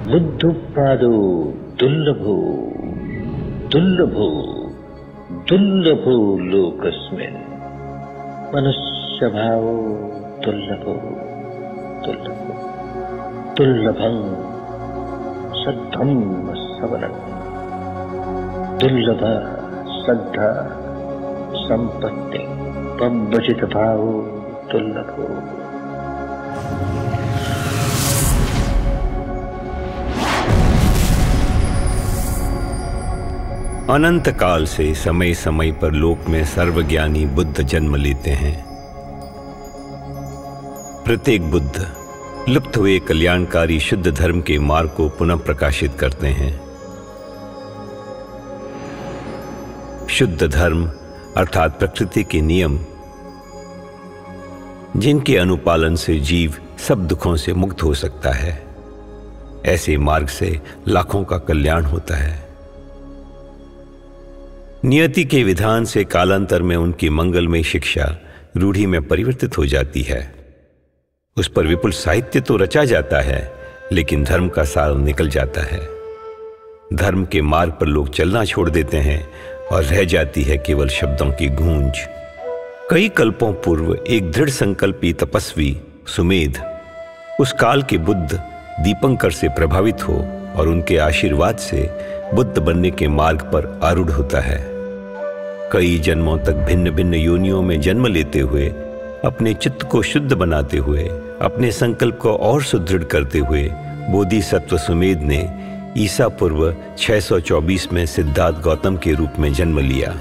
बुद्धपादो दुर्लभो दुर्लभो दुर्लभो लोकस्मिन् मनुष्यभावो दुर्लभो दुर्लभो दुर्लभं सद्धम्म सवनं दुर्लभ श्रद्धा संपत्ति पब्बचित भावो दुर्लभो। अनंत काल से समय समय पर लोक में सर्वज्ञानी बुद्ध जन्म लेते हैं। प्रत्येक बुद्ध लुप्त हुए कल्याणकारी शुद्ध धर्म के मार्ग को पुनः प्रकाशित करते हैं। शुद्ध धर्म अर्थात प्रकृति के नियम, जिनके अनुपालन से जीव सब दुखों से मुक्त हो सकता है, ऐसे मार्ग से लाखों का कल्याण होता है। नियति के विधान से कालांतर में उनकी मंगलमय शिक्षा रूढ़ी में परिवर्तित हो जाती है। उस पर विपुल साहित्य तो रचा जाता है, लेकिन धर्म का सार निकल जाता है। धर्म के मार्ग पर लोग चलना छोड़ देते हैं और रह जाती है केवल शब्दों की गूंज। कई कल्पों पूर्व एक दृढ़ संकल्पी तपस्वी सुमेध उस काल के बुद्ध दीपंकर से प्रभावित हो और उनके आशीर्वाद से बुद्ध बनने के मार्ग पर आरूढ़ होता है। कई जन्मों तक भिन्न भिन्न योनियों में जन्म लेते हुए, अपने चित्त को शुद्ध बनाते हुए, अपने संकल्प को और सुदृढ़ करते हुए बोधिसत्व सुमेध ने ईसा पूर्व 624 में सिद्धार्थ गौतम के रूप में जन्म लिया।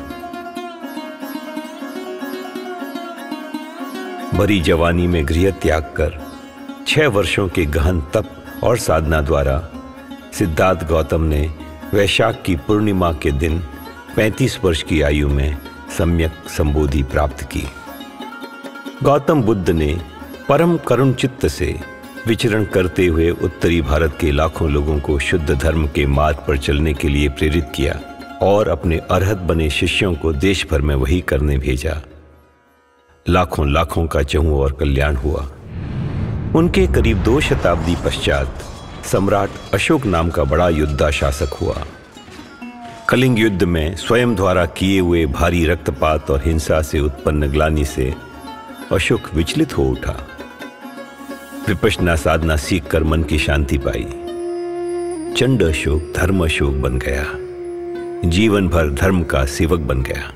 भरी जवानी में गृह त्याग कर 6 वर्षों के गहन तप और साधना द्वारा सिद्धार्थ गौतम ने वैशाख की पूर्णिमा के दिन 35 वर्ष की आयु में सम्यक संबोधि प्राप्त की। गौतम बुद्ध ने परम करुण चित्त से विचरण करते हुए उत्तरी भारत के लाखों लोगों को शुद्ध धर्म के मार्ग पर चलने के लिए प्रेरित किया और अपने अरहत बने शिष्यों को देश भर में वही करने भेजा। लाखों लाखों का चहुं और कल्याण हुआ। उनके करीब 2 शताब्दी पश्चात सम्राट अशोक नाम का बड़ा योद्धा शासक हुआ। कलिंग युद्ध में स्वयं द्वारा किए हुए भारी रक्तपात और हिंसा से उत्पन्न ग्लानि से अशोक विचलित हो उठा। विपश्यना साधना सीखकर मन की शांति पाई। चंड अशोक धर्म अशोक बन गया, जीवन भर धर्म का सेवक बन गया।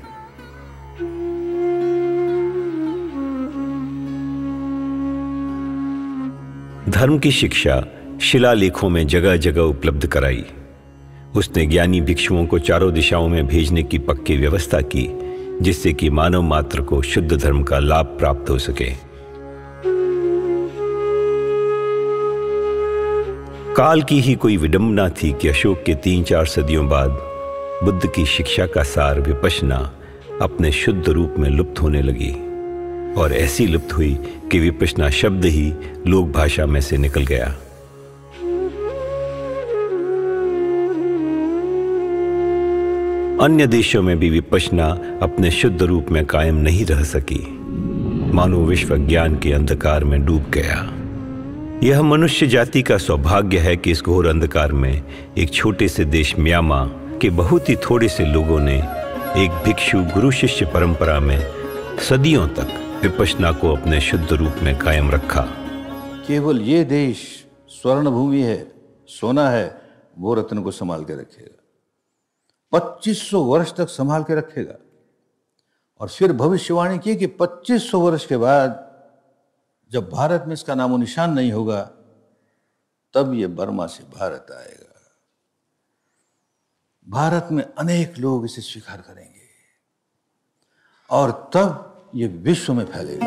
धर्म की शिक्षा शिलालेखों में जगह जगह उपलब्ध कराई। उसने ज्ञानी भिक्षुओं को चारों दिशाओं में भेजने की पक्की व्यवस्था की, जिससे कि मानव मात्र को शुद्ध धर्म का लाभ प्राप्त हो सके। काल की ही कोई विडंबना थी कि अशोक के 3-4 सदियों बाद बुद्ध की शिक्षा का सार विपश्यना अपने शुद्ध रूप में लुप्त होने लगी, और ऐसी लुप्त हुई कि विपश्यना शब्द ही लोक भाषा में से निकल गया। अन्य देशों में भी विपश्यना अपने शुद्ध रूप में कायम नहीं रह सकी। मानव विश्व ज्ञान के अंधकार में डूब गया। यह मनुष्य जाति का सौभाग्य है कि इस घोर अंधकार में एक छोटे से देश म्यांमार के बहुत ही थोड़े से लोगों ने एक भिक्षु गुरु शिष्य परंपरा में सदियों तक विपश्यना को अपने शुद्ध रूप में कायम रखा। केवल ये देश स्वर्ण भूमि है, सोना है, वो रत्न को संभाल के रखेगा, 2500 वर्ष तक संभाल के रखेगा। और फिर भविष्यवाणी की कि 2500 वर्ष के बाद जब भारत में इसका नामो निशान नहीं होगा, तब ये बर्मा से भारत आएगा। भारत में अनेक लोग इसे स्वीकार करेंगे और तब ये विश्व में फैलेगा।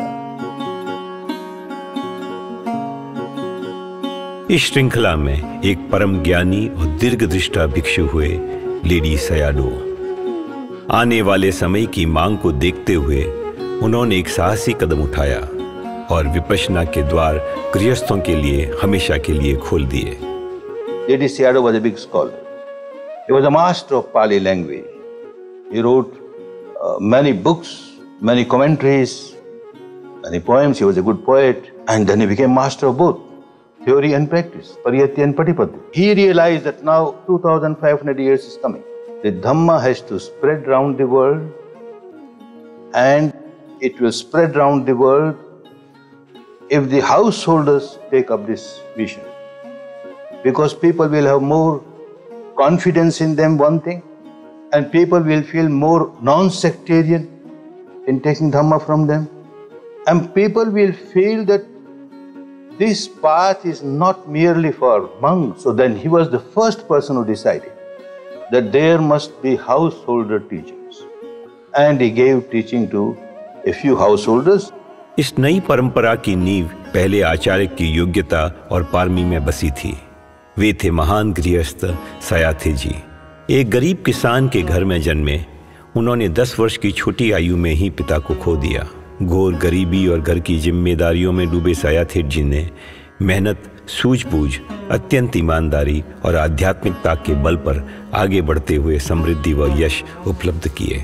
इस श्रृंखला में एक परम ज्ञानी और दीर्घदृष्टा भिक्षु हुए लेडी सयाडो। आने वाले समय की मांग को देखते हुए उन्होंने एक साहसी कदम उठाया और विपश्यना के द्वार गृहस्थों के लिए हमेशा के लिए खोल दिए। Lady Sayagyi was a big scholar. He was a master of Pali language. He wrote many books, many commentaries, many poems. He was a good poet, and then he became master of both. theory and practice, pariyatti and patipatti. He realized that now 2500 years is coming. The Dhamma has to spread around the world, and it will spread around the world if the householders take up this vision. Because people will have more confidence in them, one thing, and people will feel more non-sectarian in taking Dhamma from them. And people will feel that this path is not merely for monks. So then he was the first person who decided that there must be householder teachers. And he gave teaching to a few householders. इस नई परंपरा की नींव पहले आचार्य की योग्यता और पारमी में बसी थी। वे थे महान गृहस्थ सयाथी जी। एक गरीब किसान के घर में जन्मे, उन्होंने 10 वर्ष की छोटी आयु में ही पिता को खो दिया। घोर गरीबी और घर की जिम्मेदारियों में डूबे सयाथी जी ने मेहनत, सूझबूझ, अत्यंत ईमानदारी और आध्यात्मिकता के बल पर आगे बढ़ते हुए समृद्धि व यश उपलब्ध किए।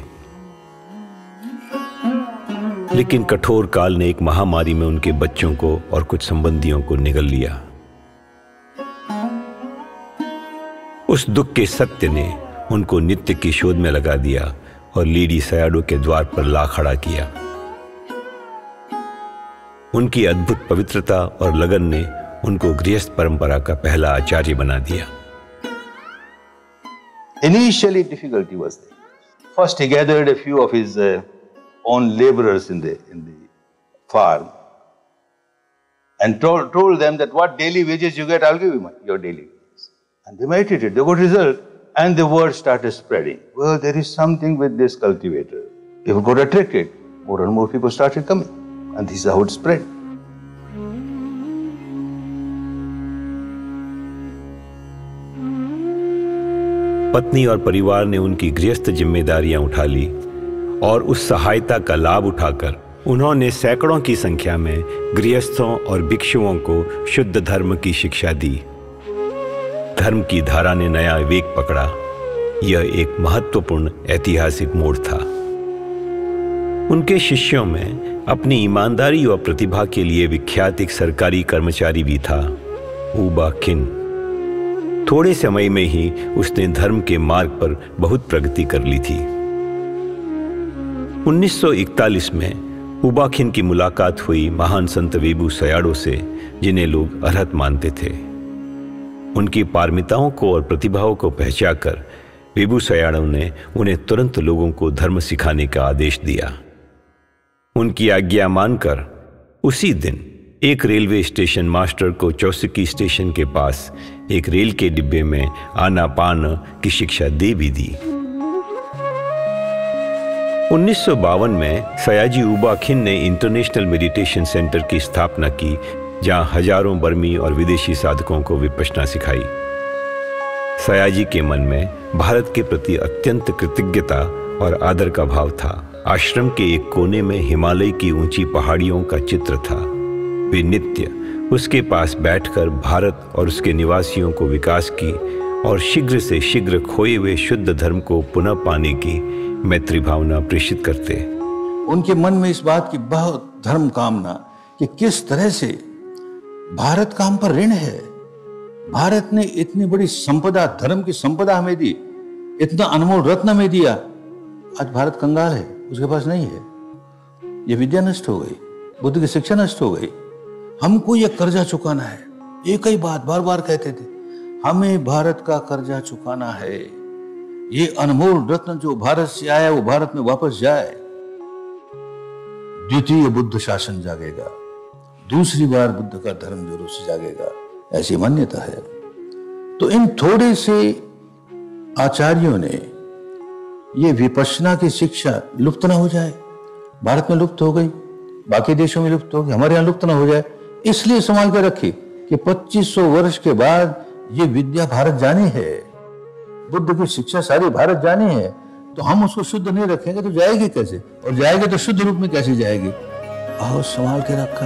लेकिन कठोर काल ने एक महामारी में उनके बच्चों को और कुछ संबंधियों को निगल लिया। उस दुख के सत्य ने उनको नित्य की शोध में लगा दिया और लीडी सयाडो के द्वार पर ला खड़ा किया। उनकी अद्भुत पवित्रता और लगन ने उनको गृहस्थ परंपरा का पहला आचार्य बना दिया। Initially difficulty was there. First he gathered a few of his own laborers in the farm and told them that what daily wages you get, I'll give you your daily wages. And they meditated, they got result, and the word started spreading. Well, there is something with this cultivator. People got attracted. More and more people started coming. And this is how it spread. पत्नी और परिवार ने उनकी गृहस्थ जिम्मेदारियां उठा ली और उस सहायता का लाभ उठाकर उन्होंने सैकड़ों की संख्या में गृहस्थों और भिक्षुओं को शुद्ध धर्म की शिक्षा दी। धर्म की धारा ने नया वेग पकड़ा। यह एक महत्वपूर्ण ऐतिहासिक मोड़ था। उनके शिष्यों में अपनी ईमानदारी और प्रतिभा के लिए विख्यात एक सरकारी कर्मचारी भी था, ऊ बा खिन। थोड़े समय में ही उसने धर्म के मार्ग पर बहुत प्रगति कर ली थी। 1941 में ऊ बा खिन की मुलाकात हुई महान संत वेबू सयाडो से, जिन्हें लोग अरहत मानते थे। उनकी पारमिताओं को और प्रतिभाओं को पहचानकर वेबू सयाडो ने उन्हें तुरंत लोगों को धर्म सिखाने का आदेश दिया। उनकी आज्ञा मानकर उसी दिन एक रेलवे स्टेशन मास्टर को चौसकी स्टेशन के पास एक रेल के डिब्बे में आनापान की शिक्षा दे भी दी। 1952 में सयाजी यू बा खिन ने इंटरनेशनल मेडिटेशन सेंटर की स्थापना की, जहां हजारों बर्मी और विदेशी साधकों को विपश्यना सिखाई। सयाजी के मन में भारत के प्रति अत्यंत कृतज्ञता और आदर का भाव था। आश्रम के एक कोने में हिमालय की ऊंची पहाड़ियों का चित्र था। वे नित्य उसके पास बैठकर भारत और उसके निवासियों को विकास की और शीघ्र से शीघ्र खोए हुए शुद्ध धर्म को पुनः पाने की मैत्री भावना प्रेषित करते। उनके मन में इस बात की बहुत धर्म कामना कि किस तरह से भारत का हम पर ऋण है। भारत ने इतनी बड़ी संपदा, धर्म की संपदा हमें दी, इतना अनमोल रत्न हमें दिया। आज भारत कंगाल है, उसके पास नहीं है। ये विद्या नष्ट हो गई, बुद्ध की शिक्षा नष्ट हो गई। हमको ये कर्जा चुकाना है। एक ही बात बार बार कहते थे, हमें भारत का कर्जा चुकाना है। ये अनमोल रत्न जो भारत से आया वो भारत में वापस जाए। द्वितीय बुद्ध शासन जागेगा, दूसरी बार बुद्ध का धर्म जोरों से जागेगा, ऐसी मान्यता है। तो इन थोड़े से आचार्यों ने ये विपश्यना की शिक्षा लुप्त ना हो जाए। भारत में लुप्त हो गई, बाकी देशों में लुप्त हो गई, हमारे यहाँ लुप्त ना हो जाए, इसलिए संभाल के रखी कि 2500 वर्ष के बाद ये विद्या भारत जानी है। बुद्ध की शिक्षा सारी भारत जानी है, तो हम उसको शुद्ध नहीं रखेंगे तो जाएगी कैसे, और जाएगी तो शुद्ध रूप में कैसे जाएगी। आओ संभाल के रखा।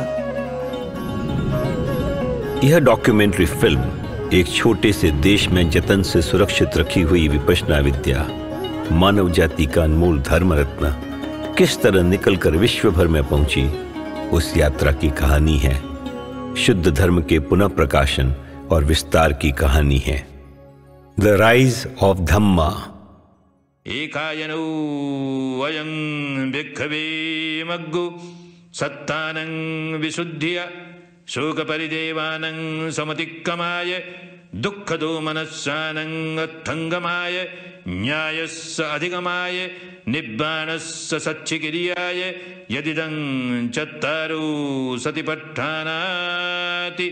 यह डॉक्यूमेंट्री फिल्म एक छोटे से देश में जतन से सुरक्षित रखी हुई विपश्यना विद्या, मानव जाति का अनमोल धर्म रत्न किस तरह निकलकर विश्व भर में पहुंची, उस यात्रा की कहानी है। शुद्ध धर्म के पुनः प्रकाशन और विस्तार की कहानी है। The rise of Dhamma. एकायनो वयं भिक्खवे मग्गु सत्तानं विशुद्धिया शोक परिदेवानं समतिक्कमाय दुःखदो मनस्सानं अत्थंगमाय न्यायस्य अधिगमाय निब्बाणस्य सच्चिकिरियाय यदिदं चत्तारो सतिपट्ठानाति।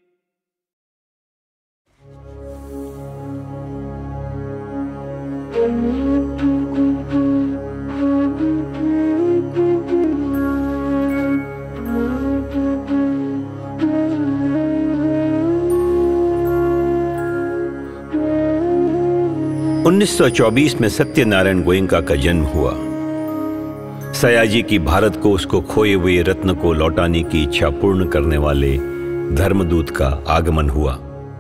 उन्नीस 1924 में सत्यनारायण गोयंका का जन्म हुआ। सयाजी की भारत को उसको खोए हुए रत्न को लौटाने की इच्छा पूर्ण करने वाले धर्मदूत का आगमन हुआ।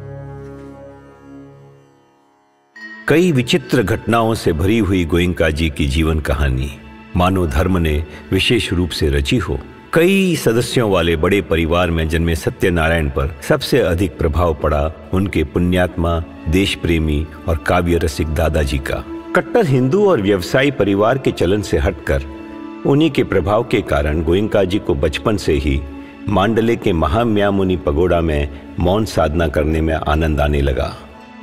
कई विचित्र घटनाओं से भरी हुई गोयंका जी की जीवन कहानी मानो धर्म ने विशेष रूप से रची हो। कई सदस्यों वाले बड़े परिवार में जन्मे सत्यनारायण पर सबसे अधिक प्रभाव पड़ा उनके पुण्यात्मा, देश प्रेमी और काव्य रसिक दादाजी का। कट्टर हिंदू और व्यवसायी परिवार के चलन से हटकर उन्हीं के प्रभाव के कारण गोयंका जी को बचपन से ही मांडले के महाम्यामुनि पगोड़ा में मौन साधना करने में आनंद आने लगा।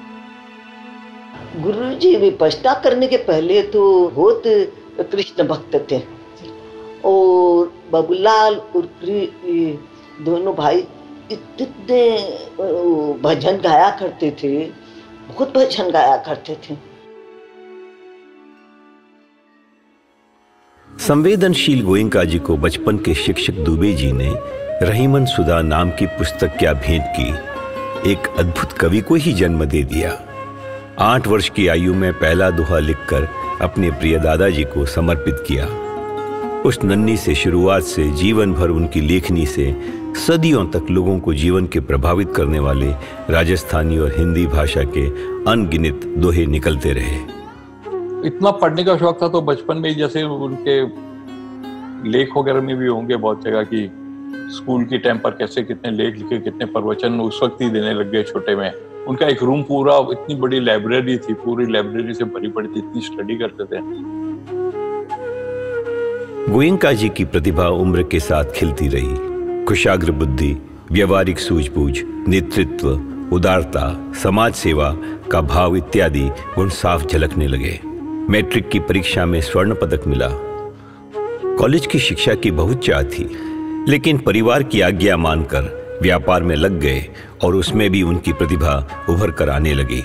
गुरुजी विपश्यना करने के पहले तो बहुत कृष्ण भक्त थे और बाबूलाल और दोनों भाई इतने भजन गाया करते थे, बहुत भजन गाया करते थे। संवेदनशील गोयंका जी को बचपन के शिक्षक दुबे जी ने रहीमन सुधा नाम की पुस्तक क्या भेंट की एक अद्भुत कवि को ही जन्म दे दिया। 8 वर्ष की आयु में पहला दोहा लिखकर अपने प्रिय दादाजी को समर्पित किया। उस नन्ही से शुरुआत से जीवन भर उनकी लेखनी से सदियों तक लोगों को जीवन के प्रभावित करने वाले राजस्थानी और हिंदी भाषा के अनगिनत दोहे निकलते रहे। इतना पढ़ने का शौक था तो बचपन में ही, जैसे उनके लेख वगैरह में भी होंगे बहुत जगह की स्कूल की टाइम पर कैसे कितने लेख लिखे, कितने प्रवचन उस वक्त ही देने लग गए छोटे में। उनका एक रूम पूरा, इतनी बड़ी लाइब्रेरी थी, पूरी लाइब्रेरी से भरी पड़ी थी, इतनी स्टडी करते थे। गोयंका जी की प्रतिभा उम्र के साथ खिलती रही। कुशाग्र बुद्धि, व्यवहारिक सूझबूझ, नेतृत्व, उदारता, समाज सेवा का भाव इत्यादि गुण साफ झलकने लगे। मैट्रिक की परीक्षा में स्वर्ण पदक मिला। कॉलेज की शिक्षा की बहुत चाह थी, लेकिन परिवार की आज्ञा मानकर व्यापार में लग गए और उसमें भी उनकी प्रतिभा उभर कर आने लगी।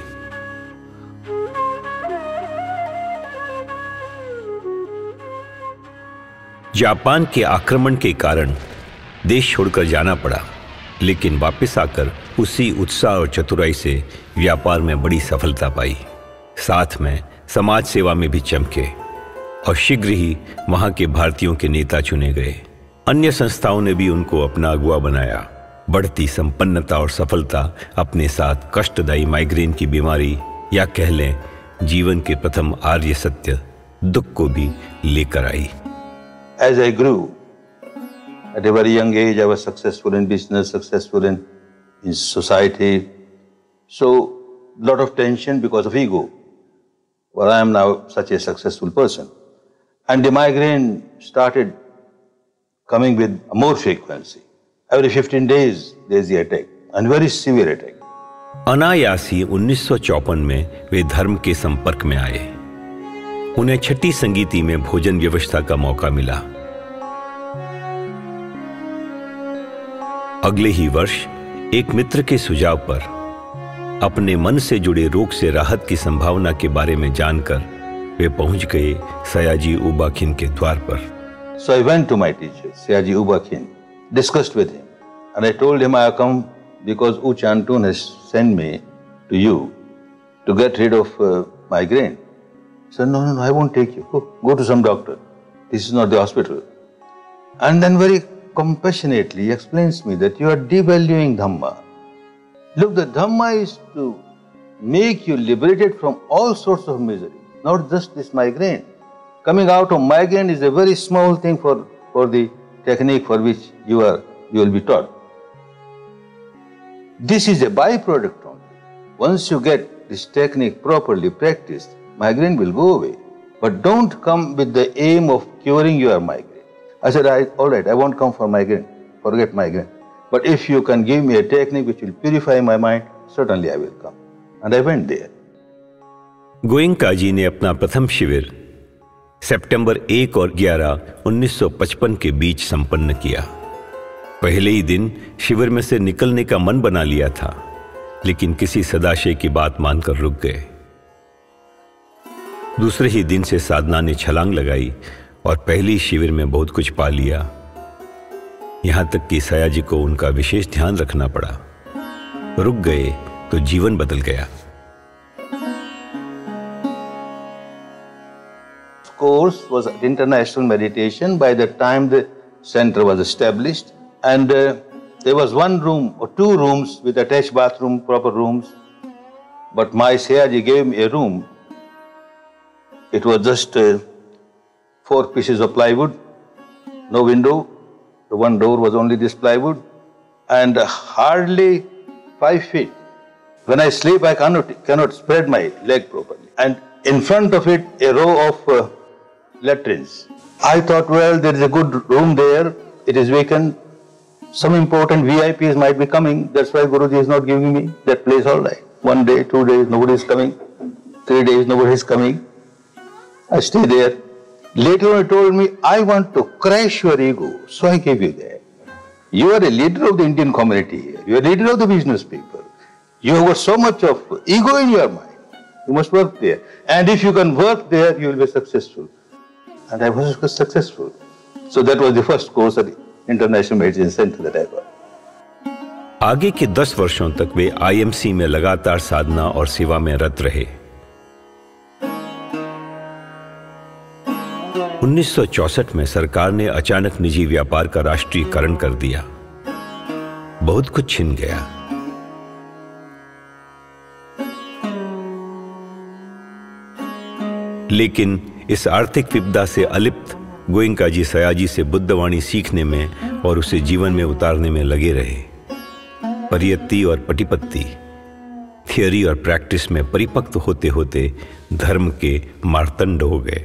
जापान के आक्रमण के कारण देश छोड़कर जाना पड़ा, लेकिन वापस आकर उसी उत्साह और चतुराई से व्यापार में बड़ी सफलता पाई। साथ में समाज सेवा में भी चमके और शीघ्र ही वहां के भारतीयों के नेता चुने गए। अन्य संस्थाओं ने भी उनको अपना अगुवा बनाया। बढ़ती संपन्नता और सफलता अपने साथ कष्टदायी माइग्रेन की बीमारी या कह लें जीवन के प्रथम आर्य सत्य दुख को भी लेकर आई। As I grew, at a very young age, I was successful in business, successful in society. So, lot of tension because of ego. Well, I am now such a successful person. And the migraine started coming with more frequency. Every 15 days, there is the attack, and very severe attack. अनायासी 1954 में वे धर्म के संपर्क में आए। उन्हें छठी संगीति में भोजन व्यवस्था का मौका मिला। अगले ही वर्ष एक मित्र के सुझाव पर अपने मन से जुड़े रोग से राहत की संभावना के बारे में जानकर वे पहुंच गए सयाजी U Ba Khin के द्वार पर। So I went to my teacher, Sayagyi U Ba Khin, discussed with him, and I told him I have come because U Chantun has sent me to you to get rid of migraine. He said, no, I won't take you. Go to some doctor. This is not the hospital. And then very compassionately he explains me that you are devaluing Dhamma. Look, the Dhamma is to make you liberated from all sorts of misery, not just this migraine. Coming out of migraine is a very small thing for the technique for which you will be taught. This is a byproduct only. Once you get this technique properly practiced, migraine will go away. But don't come with the aim of curing your migraine. I said, all right, I won't come for migraine. Forget migraine. But if you can give me a technique which will purify my mind, certainly I will come. And I went there. Goenka जी ने अपना प्रथम शिविर सितंबर 1 और 11, 1955 के बीच संपन्न किया। पहले ही दिन शिविर में से निकलने का मन बना लिया था, लेकिन किसी सदाशय की बात मानकर रुक गए। दूसरे ही दिन से साधना ने छलांग लगाई और पहली शिविर में बहुत कुछ पा लिया। यहां तक कि सयाजी को उनका विशेष ध्यान रखना पड़ा। रुक गए तो जीवन बदल गया। Course was international meditation by the time the center was established, and there was one room or two rooms with attached bathroom, proper rooms. But my Sayagyi gave me a room. It was just 4 pieces of plywood, no window. The one door was only this plywood, and hardly 5 feet. When I sleep, I cannot spread my leg properly. And in front of it, a row of latrines. I thought, well, there is a good room there. It is vacant. Some important VIPs might be coming. That's why Guruji is not giving me that place all right. 1 day, 2 days, nobody is coming. 3 days, nobody is coming. I stay there. Later on, he told me, I want to crush your ego, so I gave you that. You are a leader of the Indian community here. You are a leader of the business people. You have got so much of ego in your mind. You must work there. And if you can work there, you will be successful. And I was successful. So that was the first course at the International Meditation Center that I got. आगे के 10 वर्षों तक वे IMC में लगातार साधना और सेवा में रत रहे। 1964 में सरकार ने अचानक निजी व्यापार का राष्ट्रीयकरण कर दिया। बहुत कुछ छिन गया। लेकिन इस आर्थिक विपदा से अलिप्त गोएंका जी सयाजी से बुद्धवाणी सीखने में और उसे जीवन में उतारने में लगे रहे। परियत्ति और पटिपत्ति, थियोरी और प्रैक्टिस में परिपक्व होते होते धर्म के मार्तंड हो गए।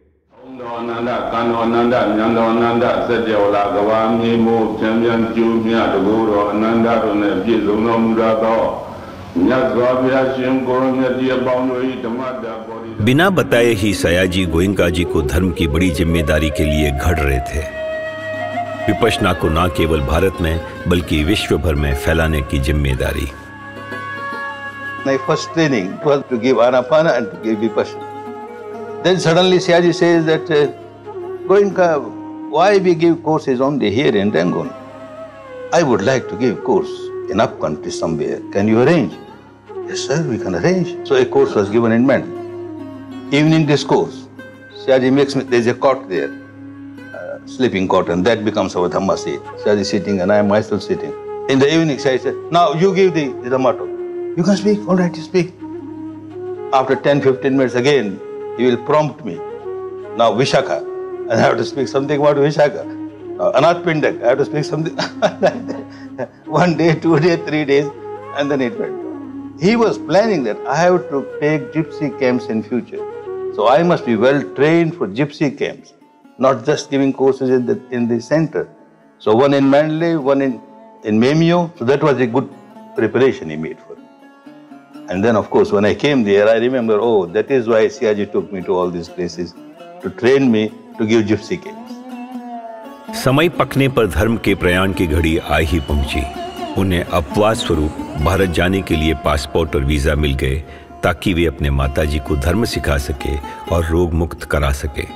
बिना बताए ही सयाजी गोएंका जी को धर्म की बड़ी जिम्मेदारी के लिए घड़ रहे थे। विपश्यना को न केवल भारत में बल्कि विश्व भर में फैलाने की जिम्मेदारी। My first training was to give Anapana and to give Vipassana. Then suddenly Sayagyi says that, Goenka, why we give courses only here in Rangoon? I would like to give course in up country somewhere. Can you arrange? Yes, sir, we can arrange. So a course was given in Mandy. Evening discourse. Sayagyi makes me, there's a cot there, sleeping cot, and that becomes our Dhamma seat. Sayagyi sitting and I am myself sitting. In the evening, Sayagyi said, now you give the Dhamma talk. You can speak, all right, you speak. After 10-15 minutes again, he will prompt me. Now Vishaka, and I have to speak something about Vishaka. Now Anath Pindak, I have to speak something. 1 day, 2 days, 3 days, and then it went on. He was planning that I have to take gypsy camps in future. So I must be well trained for gypsy camps, not just giving courses in the center. So one in Mandalay, one in Memio. So that was a good preparation he made for me. And then of course when I came there, I remember, oh, that is why Sayagyi took me to all these places to train me to give gypsy camps. समय पकने पर धर्म के प्रयाण की घड़ी आ ही पहुंची। उन्हें अपवाद स्वरूप भारत जाने के लिए पासपोर्ट और वीजा मिल गए ताकि वे अपने माताजी को धर्म सिखा सके और रोग मुक्त करा सके।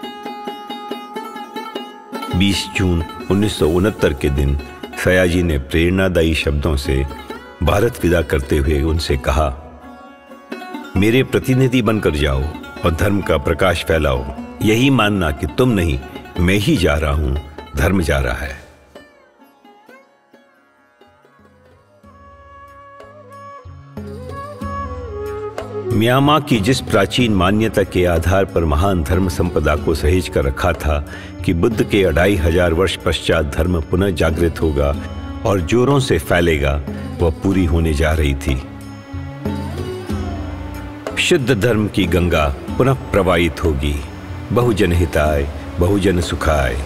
20 जून 1969 के दिन सयाजी ने प्रेरणादायी शब्दों से भारत विदा करते हुए उनसे कहा, मेरे प्रतिनिधि बनकर जाओ और धर्म का प्रकाश फैलाओ। यही मानना कि तुम नहीं, मैं ही जा रहा हूं, धर्म जा रहा है। म्यांमार की जिस प्राचीन मान्यता के आधार पर महान धर्म संपदा को सहेज कर रखा था कि बुद्ध के 2500 वर्ष पश्चात धर्म पुनः जागृत होगा और जोरों से फैलेगा, वह पूरी होने जा रही थी। शुद्ध धर्म की गंगा पुनः प्रवाहित होगी। बहुजन हिताय, बहुजन सुखाय।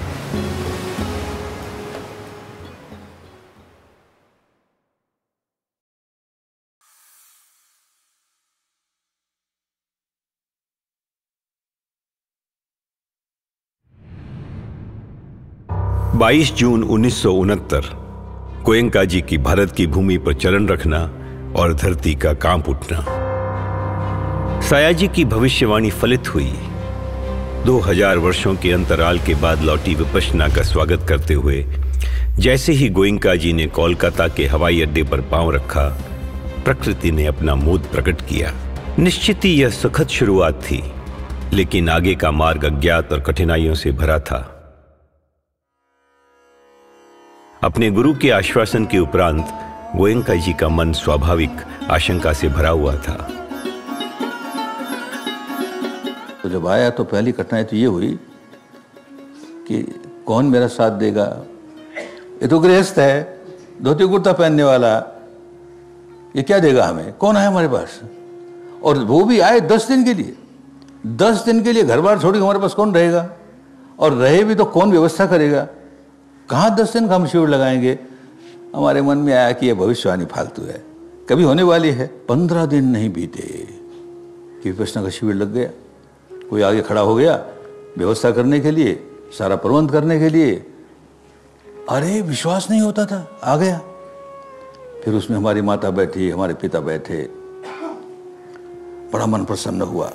बाईस जून 1969 गोएंका जी की भारत की भूमि पर चरण रखना और धरती का कांप उठना। सायाजी की भविष्यवाणी फलित हुई। 2000 वर्षों के अंतराल के बाद लौटी विपश्यना का स्वागत करते हुए जैसे ही गोएंका जी ने कोलकाता के हवाई अड्डे पर पांव रखा, प्रकृति ने अपना मोद प्रकट किया। निश्चित ही यह सुखद शुरुआत थी, लेकिन आगे का मार्ग अज्ञात और कठिनाइयों से भरा था। अपने गुरु के आश्वासन के उपरांत गोएंका जी का मन स्वाभाविक आशंका से भरा हुआ था। तो जब आया तो पहली कठिनाई तो ये हुई कि कौन मेरा साथ देगा। ये तो गृहस्थ है, धोती कुर्ता पहनने वाला, ये क्या देगा हमें? कौन आया हमारे पास? और वो भी आए 10 दिन के लिए। 10 दिन के लिए घर बार छोड़ के हमारे पास कौन रहेगा? और रहे भी तो कौन व्यवस्था करेगा? कहाँ 10 दिन का हम शिविर लगाएंगे? हमारे मन में आया कि यह भविष्यवाणी फालतू है, कभी होने वाली है। 15 दिन नहीं बीते कि विपश्यना का शिविर लग गया। कोई आगे खड़ा हो गया व्यवस्था करने के लिए, सारा प्रबंध करने के लिए। अरे विश्वास नहीं होता था, आ गया। फिर उसमें हमारी माता बैठी, हमारे पिता बैठे, बड़ा मन प्रसन्न हुआ।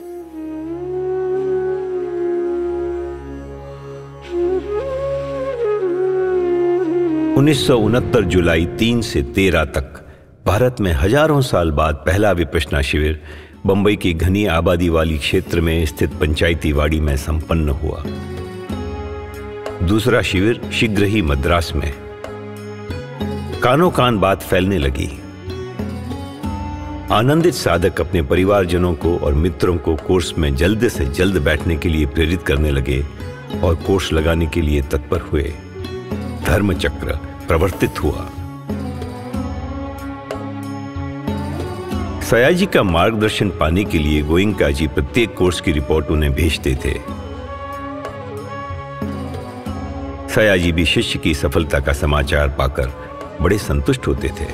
उन्नीस 1969 जुलाई 3 से 13 तक भारत में हजारों साल बाद पहला विपश्यना शिविर बंबई की घनी आबादी वाली क्षेत्र में स्थित पंचायती वाड़ी में संपन्न हुआ। दूसरा शिविर शीघ्र ही मद्रास में। कानों कान बात फैलने लगी। आनंदित साधक अपने परिवारजनों को और मित्रों को कोर्स में जल्द से जल्द बैठने के लिए प्रेरित करने लगे और कोर्स लगाने के लिए तत्पर हुए। धर्म चक्र प्रवर्तित हुआ। सयाजी का मार्गदर्शन पाने के लिए गोएंका जी प्रत्येक कोर्स की रिपोर्ट उन्हें भेजते थे। सयाजी भी शिष्य की सफलता का समाचार पाकर बड़े संतुष्ट होते थे।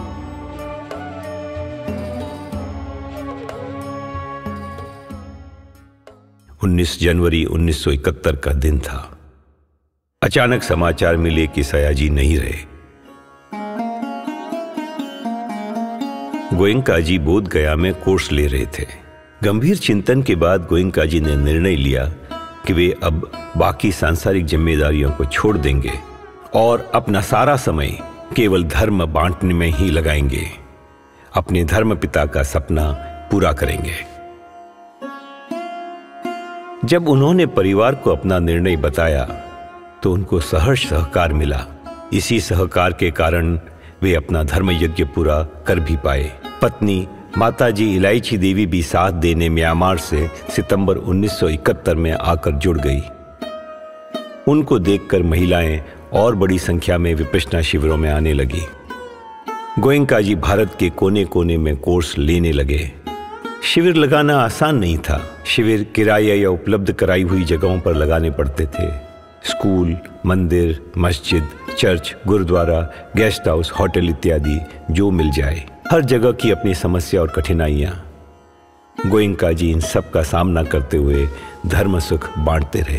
जनवरी 1971 का दिन था। अचानक समाचार मिले कि सयाजी नहीं रहे। गोएंका जी बोध गया में कोर्स ले रहे थे। गंभीर चिंतन के बाद गोएंका जी ने निर्णय लिया कि वे अब बाकी सांसारिक जिम्मेदारियों को छोड़ देंगे और अपना सारा समय केवल धर्म बांटने में ही लगाएंगे। अपने धर्म पिता का सपना पूरा करेंगे। जब उन्होंने परिवार को अपना निर्णय बताया तो उनको सहर्ष सहकार मिला। इसी सहकार के कारण वे अपना धर्म यज्ञ पूरा कर भी पाए। पत्नी माताजी इलायची देवी भी साथ देने म्यांमार से सितंबर 1971 में आकर जुड़ गई। उनको देखकर महिलाएं और बड़ी संख्या में विपश्यना शिविरों में आने लगी। गोएंका जी भारत के कोने कोने में कोर्स लेने लगे। शिविर लगाना आसान नहीं था। शिविर किराए या उपलब्ध कराई हुई जगहों पर लगाने पड़ते थे। स्कूल, मंदिर, मस्जिद, church, gurdwara, guest house, hotel इत्यादि जो मिल जाए। हर जगह की अपनी समस्या और कठिनाइयां। गोएंका जी इन सब का सामना करते हुए धर्म सुख बांटते रहे।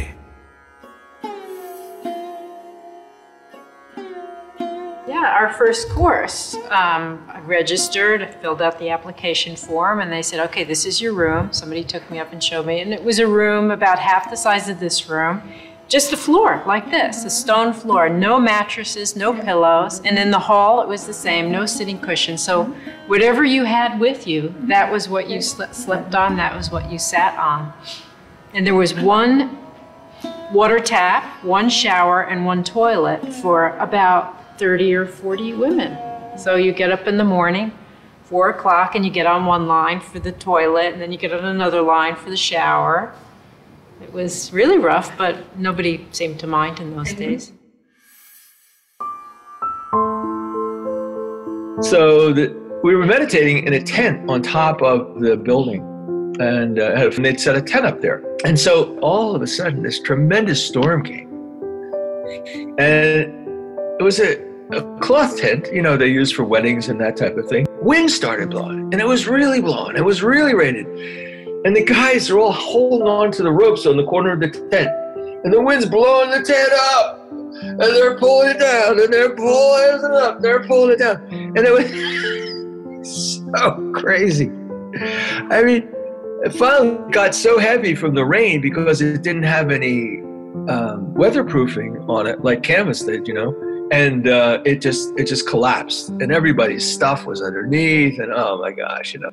Our first course, I registered, filled out the application form, and they said, okay, this is your room. Somebody took me up and showed me, and it was a room about half the size of this room, just a floor like this, a stone floor, no mattresses, no pillows, and in the hall it was the same, no sitting cushions. So whatever you had with you, that was what you slept on, that was what you sat on. And there was one water tap, one shower, and one toilet for about 30 or 40 women. So you get up in the morning, 4 o'clock, and you get on one line for the toilet, and then you get on another line for the shower. It was really rough, but nobody seemed to mind in those days. So we were meditating in a tent on top of the building, and they'd set a tent up there. And so all of a sudden, this tremendous storm came. And it was a cloth tent, you know, they use for weddings and that type of thing. Wind started blowing, and it was really blowing. It was really raining. And the guys are all holding on to the ropes on the corner of the tent. And the wind's blowing the tent up. And they're pulling it down. And they're pulling it up. They're pulling it down. And it was so crazy. I mean, it finally got so heavy from the rain because it didn't have any weatherproofing on it like canvas did, you know. And it just collapsed. And everybody's stuff was underneath. And oh my gosh, you know.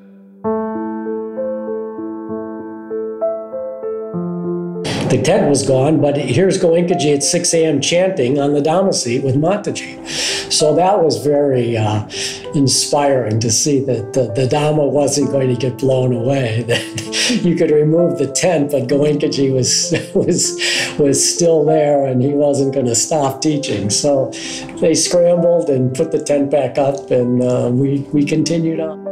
The tent was gone, but here's Goenka at 6 a.m. chanting on the Dhamma seat with Mataji. So that was very inspiring to see that the Dhamma wasn't going to get blown away. That you could remove the tent, but Goenka was still there, and he wasn't going to stop teaching. So they scrambled and put the tent back up, and we continued on.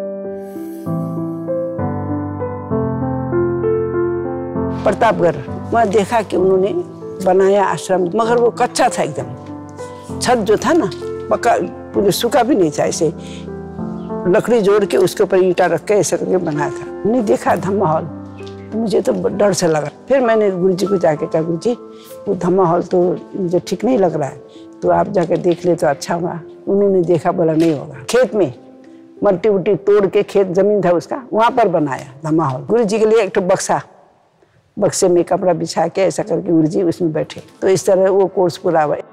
Pratapgarh वहाँ देखा कि उन्होंने बनाया आश्रम, मगर वो कच्चा था एकदम। छत जो था ना पक्का, पूरे सूखा भी नहीं था, ऐसे लकड़ी जोड़ के उसके ऊपर ईंटा रख के ऐसे करके बनाया था। मैंने देखा धम्मा हॉल, तो मुझे तो डर से लगा। फिर मैंने गुरुजी को जाके कहा, गुरुजी वो धम्मा हॉल तो मुझे ठीक नहीं लग रहा है, तो आप जाके देख ले तो अच्छा हुआ। उन्होंने देखा, बोला नहीं होगा। खेत में मट्टी उट्टी तोड़ के, खेत जमीन था उसका, वहाँ पर बनाया धम्मा हॉल। गुरुजी के लिए एक तो बक्से में कपड़ा बिछा के ऐसा करके गुरुजी उसमें बैठे, तो इस तरह वो कोर्स पूरा हुआ।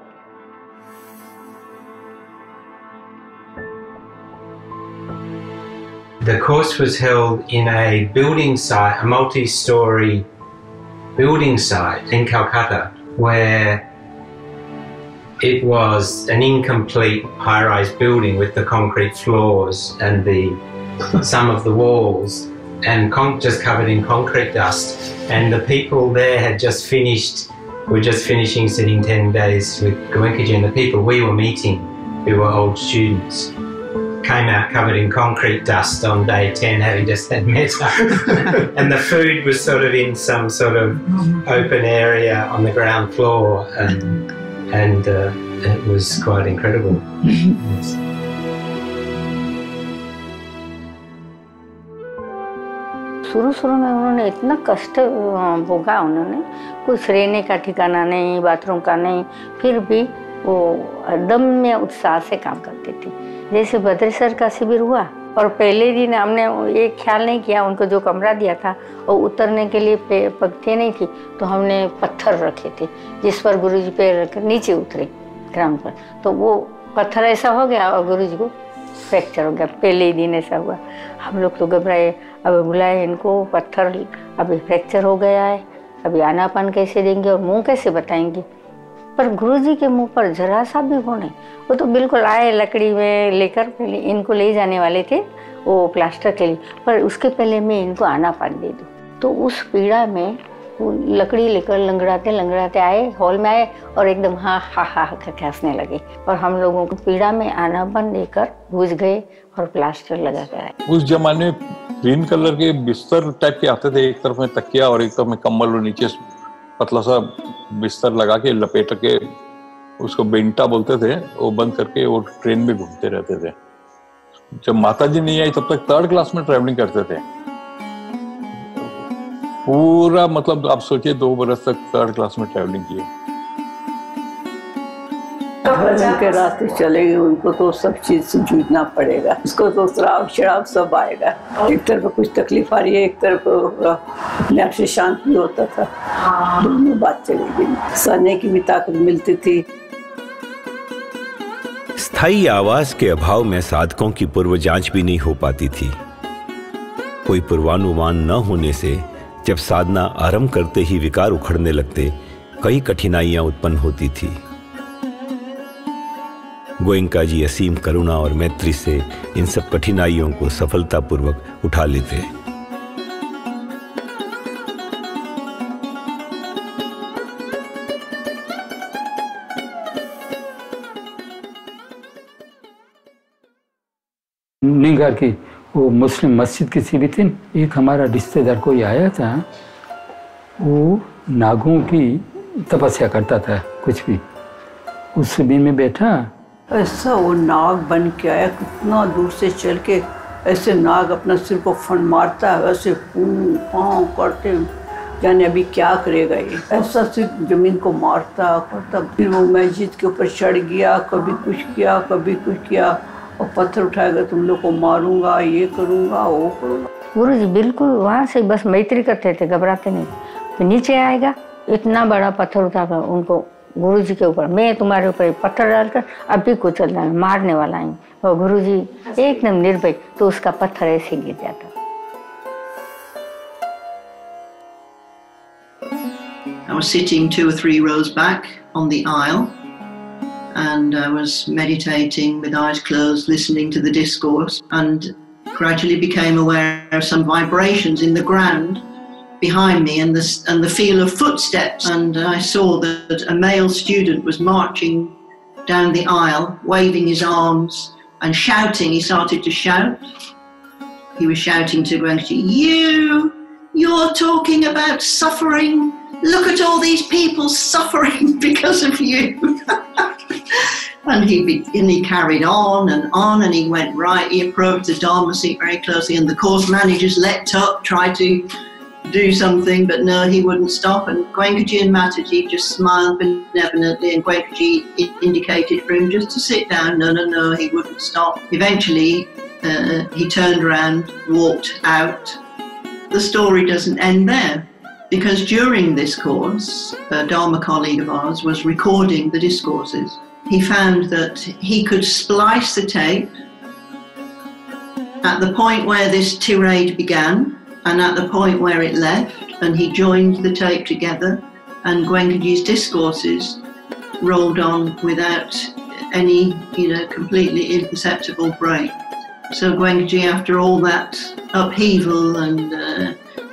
The course was held in a building site, a multi-story building site in Calcutta, where it was an incomplete high-rise building with the concrete floors and some of the walls, and just covered in concrete dust. And the people there were just finishing sitting 10 days with Goenka, and the people we were meeting, who were old students, came out covered in concrete dust on day 10, having just had metta. And the food was sort of in some sort of open area on the ground floor, and it was quite incredible. Yes. शुरू में उन्होंने इतना कष्ट भोगा, उन्होंने कुछ रहने का ठिकाना नहीं, बाथरूम का नहीं, फिर भी वो दम्य उत्साह से काम करते थे। जैसे भद्रेश्वर का शिविर हुआ और पहले दिन हमने ये ख्याल नहीं किया, उनको जो कमरा दिया था और उतरने के लिए पगथियाँ नहीं थी, तो हमने पत्थर रखे थे जिस पर गुरुजी पैर रख नीचे उतरे ग्राउंड पर, तो वो पत्थर ऐसा हो गया और गुरुजी को फ्रैक्चर हो गया। पहले ही दिन ऐसा हुआ। हम लोग तो घबराए, अब बुलाए इनको, पत्थर अभी फ्रैक्चर हो गया है, अभी आनापान कैसे देंगे और मुंह कैसे बताएंगे। पर गुरुजी के मुंह पर जरा सा भी वो नहीं, वो तो बिल्कुल आए लकड़ी में लेकर, पहले इनको ले जाने वाले थे वो प्लास्टर के लिए, पर उसके पहले मैं इनको आनापान दे दूँ। तो उस पीड़ा में वो लकड़ी लेकर लंगड़ाते आए, हॉल में आए और एकदम हाँ हा हा करके हंसने लगे, और हम लोगों को पीड़ा में आनापान देकर भूज गए और प्लास्टर लगा कर आए। उस जमाने में ग्रीन कलर के बिस्तर टाइप के आते थे, एक तरफ में तकिया और एक तरफ में कंबल और नीचे पतला सा बिस्तर लगा के लपेट के, उसको बेंटा बोलते थे, वो बंद करके वो ट्रेन में घूमते रहते थे। जब माताजी नहीं आई तब तक 3rd क्लास में ट्रैवलिंग करते थे पूरा, मतलब आप सोचिए 2 बरस तक 3rd क्लास में ट्रैवलिंग की। धर्म के रास्ते चलेंगे, उनको तो सब चीज से जूझना पड़ेगा, उसको तो श्राप शराब सब आएगा। एक तरफ कुछ तकलीफ आ रही है, एक तरफ अपने आप से शांत भी होता था, दोनों बात चलेगी, सहने की भी ताकत मिलती थी। स्थायी आवास के अभाव में साधकों की पूर्व जांच भी नहीं हो पाती थी। कोई पूर्वानुमान न होने से जब साधना आरंभ करते ही विकार उखड़ने लगते, कई कठिनाइयां उत्पन्न होती थी। गोएंका जी असीम करुणा और मैत्री से इन सब कठिनाइयों को सफलतापूर्वक उठा लेते। घर की वो मुस्लिम मस्जिद किसी भी थी, एक हमारा रिश्तेदार कोई आया था, वो नागों की तपस्या करता था, कुछ भी उस शिविर में बैठा, ऐसा वो नाग बन के आया, कितना दूर से चल के ऐसे नाग अपना सिर को फन मारता है, ऐसे पाँव करते, जाने अभी क्या करेगा ये, ऐसा सिर्फ जमीन को मारता करता। फिर वो मस्जिद के ऊपर चढ़ गया, कभी कुछ किया कभी कुछ किया, और पत्थर उठाएगा, तुम लोग को मारूंगा, ये करूंगा वो करूंगा। गुरु जी बिल्कुल वहाँ से बस मैत्री करते थे, घबराते नहीं। तो नीचे आएगा, इतना बड़ा पत्थर उठाकर उनको गुरु जी के ऊपर, मैं तुम्हारे ऊपर पत्थर डालकर अभी कुचल डाल मारने वाला हूँ, और गुरु जी एकदम निर्भय, तो उसका पत्थर ऐसे गिर जाता। I was sitting 2 or 3 rows back on the aisle, and I was meditating with eyes closed, listening to the discourse, and gradually became aware of some vibrations in the ground behind me and the feel of footsteps. And I saw that a male student was marching down the aisle, waving his arms and shouting. He started to shout. He was shouting to Goenka, you're talking about suffering. Look at all these people suffering because of you. And he carried on, and he went right. He approached the Dharma seat very closely, and the course managers leapt up, tried to do something, but no, he wouldn't stop. And Goenka and Mataji just smiled benevolently, and Goenka indicated for him just to sit down. No, he wouldn't stop. Eventually, he turned around, walked out. The story doesn't end there, because during this course, a Dharma colleague of ours was recording the discourses. He found that he could splice the tape at the point where this tirade began and at the point where it left, and he joined the tape together, and Goenkaji's discourses rolled on without any, completely imperceptible break. So Goenkaji, after all that upheaval and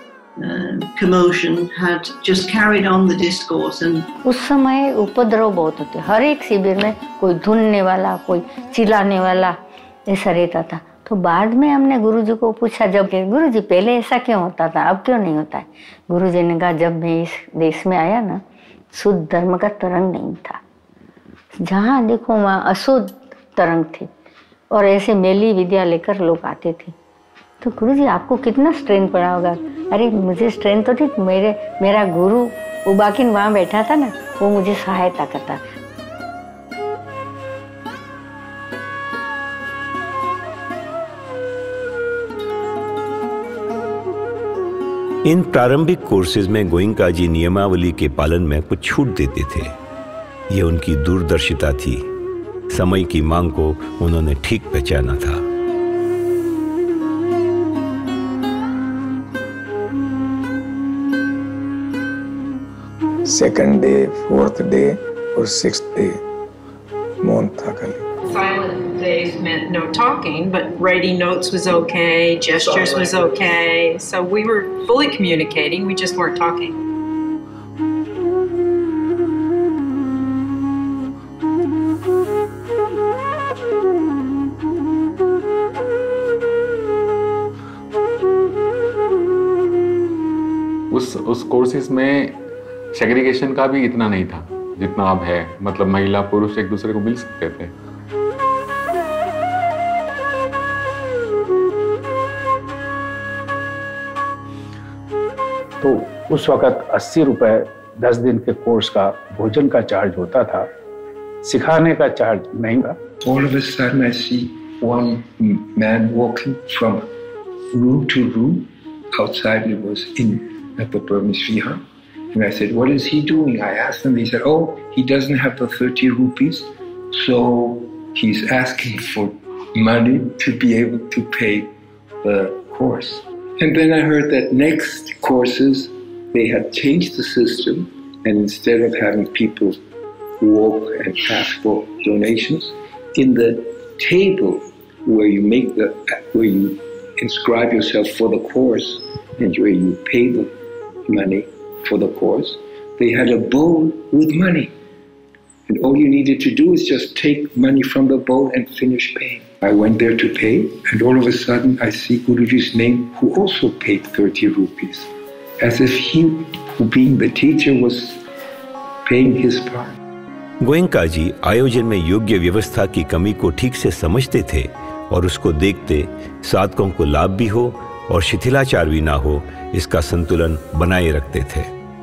commotion, had just carried on the discourse. And उस समय उपद्रव बहुत होते, हर एक शिविर में कोई धुनने वाला, कोई चिल्लाने वाला, ऐसा रहता था। तो बाद में हमने गुरुजी को पूछा, जब गुरुजी पहले ऐसा क्यों होता था, अब क्यों नहीं होता है? गुरुजी ने कहा, जब मैं इस देश में आया ना, शुद्ध धर्म का तरंग नहीं था, जहाँ देखो वहाँ अशुद्ध तरंग थी, और ऐसे मेली विद्या लेकर लोग आते थे। तो गुरुजी आपको कितना स्ट्रेन पड़ा होगा? अरे मुझे स्ट्रेन तो थी, मेरा गुरु U Ba Khin वहाँ बैठा था ना, वो मुझे सहायता करता। इन प्रारंभिक कोर्सेज में गोइंका जी नियमावली के पालन में कुछ छूट देते थे। ये उनकी दूरदर्शिता थी, समय की मांग को उन्होंने ठीक पहचाना था। सेकंड डे, 4th day और 6th day मौन था खाली। Silent days meant no talking, but writing notes was okay, gestures was okay. So we were fully communicating, we just weren't talking. उस कोर्सेज में सेग्रीगेशन का भी इतना नहीं था जितना अब है, मतलब महिला पुरुष एक दूसरे को मिल सकते थे। तो उस वक़्त 80 रुपए 10 दिन के कोर्स का भोजन का चार्ज होता था, सिखाने का चार्ज नहीं था। All of a sudden I see one man walking from room to room. Outside it was in the Burmese Viha. And I said, what is he doing? I asked him. He said, oh, he doesn't have the 30 rupees, so he's asking for money to be able to pay the course. And then I heard that next courses, they had changed the system, and instead of having people walk and ask for donations, in the table where you inscribe yourself for the course and where you pay the money for the course, they had a bowl with money. And all you needed to do is just take money from the bowl and finish paying. I went there to pay, and all of a sudden I see Guruji's name, who also paid 30 rupees, as if he, who being the teacher, was paying his part. Goenka जी आयोजन में योग्य व्यवस्था की कमी को ठीक से समझते थे और उसको देखते साधकों को लाभ भी हो और शिथिलाचार भी ना हो, इसका संतुलन बनाए रखते थे।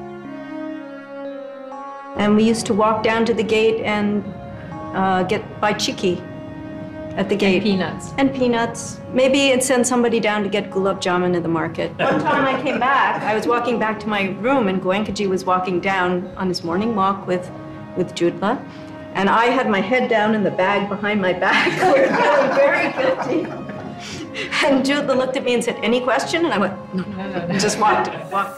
And we used to walk down to the gate and buy chikki at the gate. And peanuts. Maybe I'd send somebody down to get gulab jamun at the market. One time I came back, I was walking back to my room, and Goenka ji was walking down on his morning walk with Judla, and I had my head down in the bag behind my back. I was feeling very guilty. And Judla looked at me and said, "Any question?" And I went, "No." And just walked on.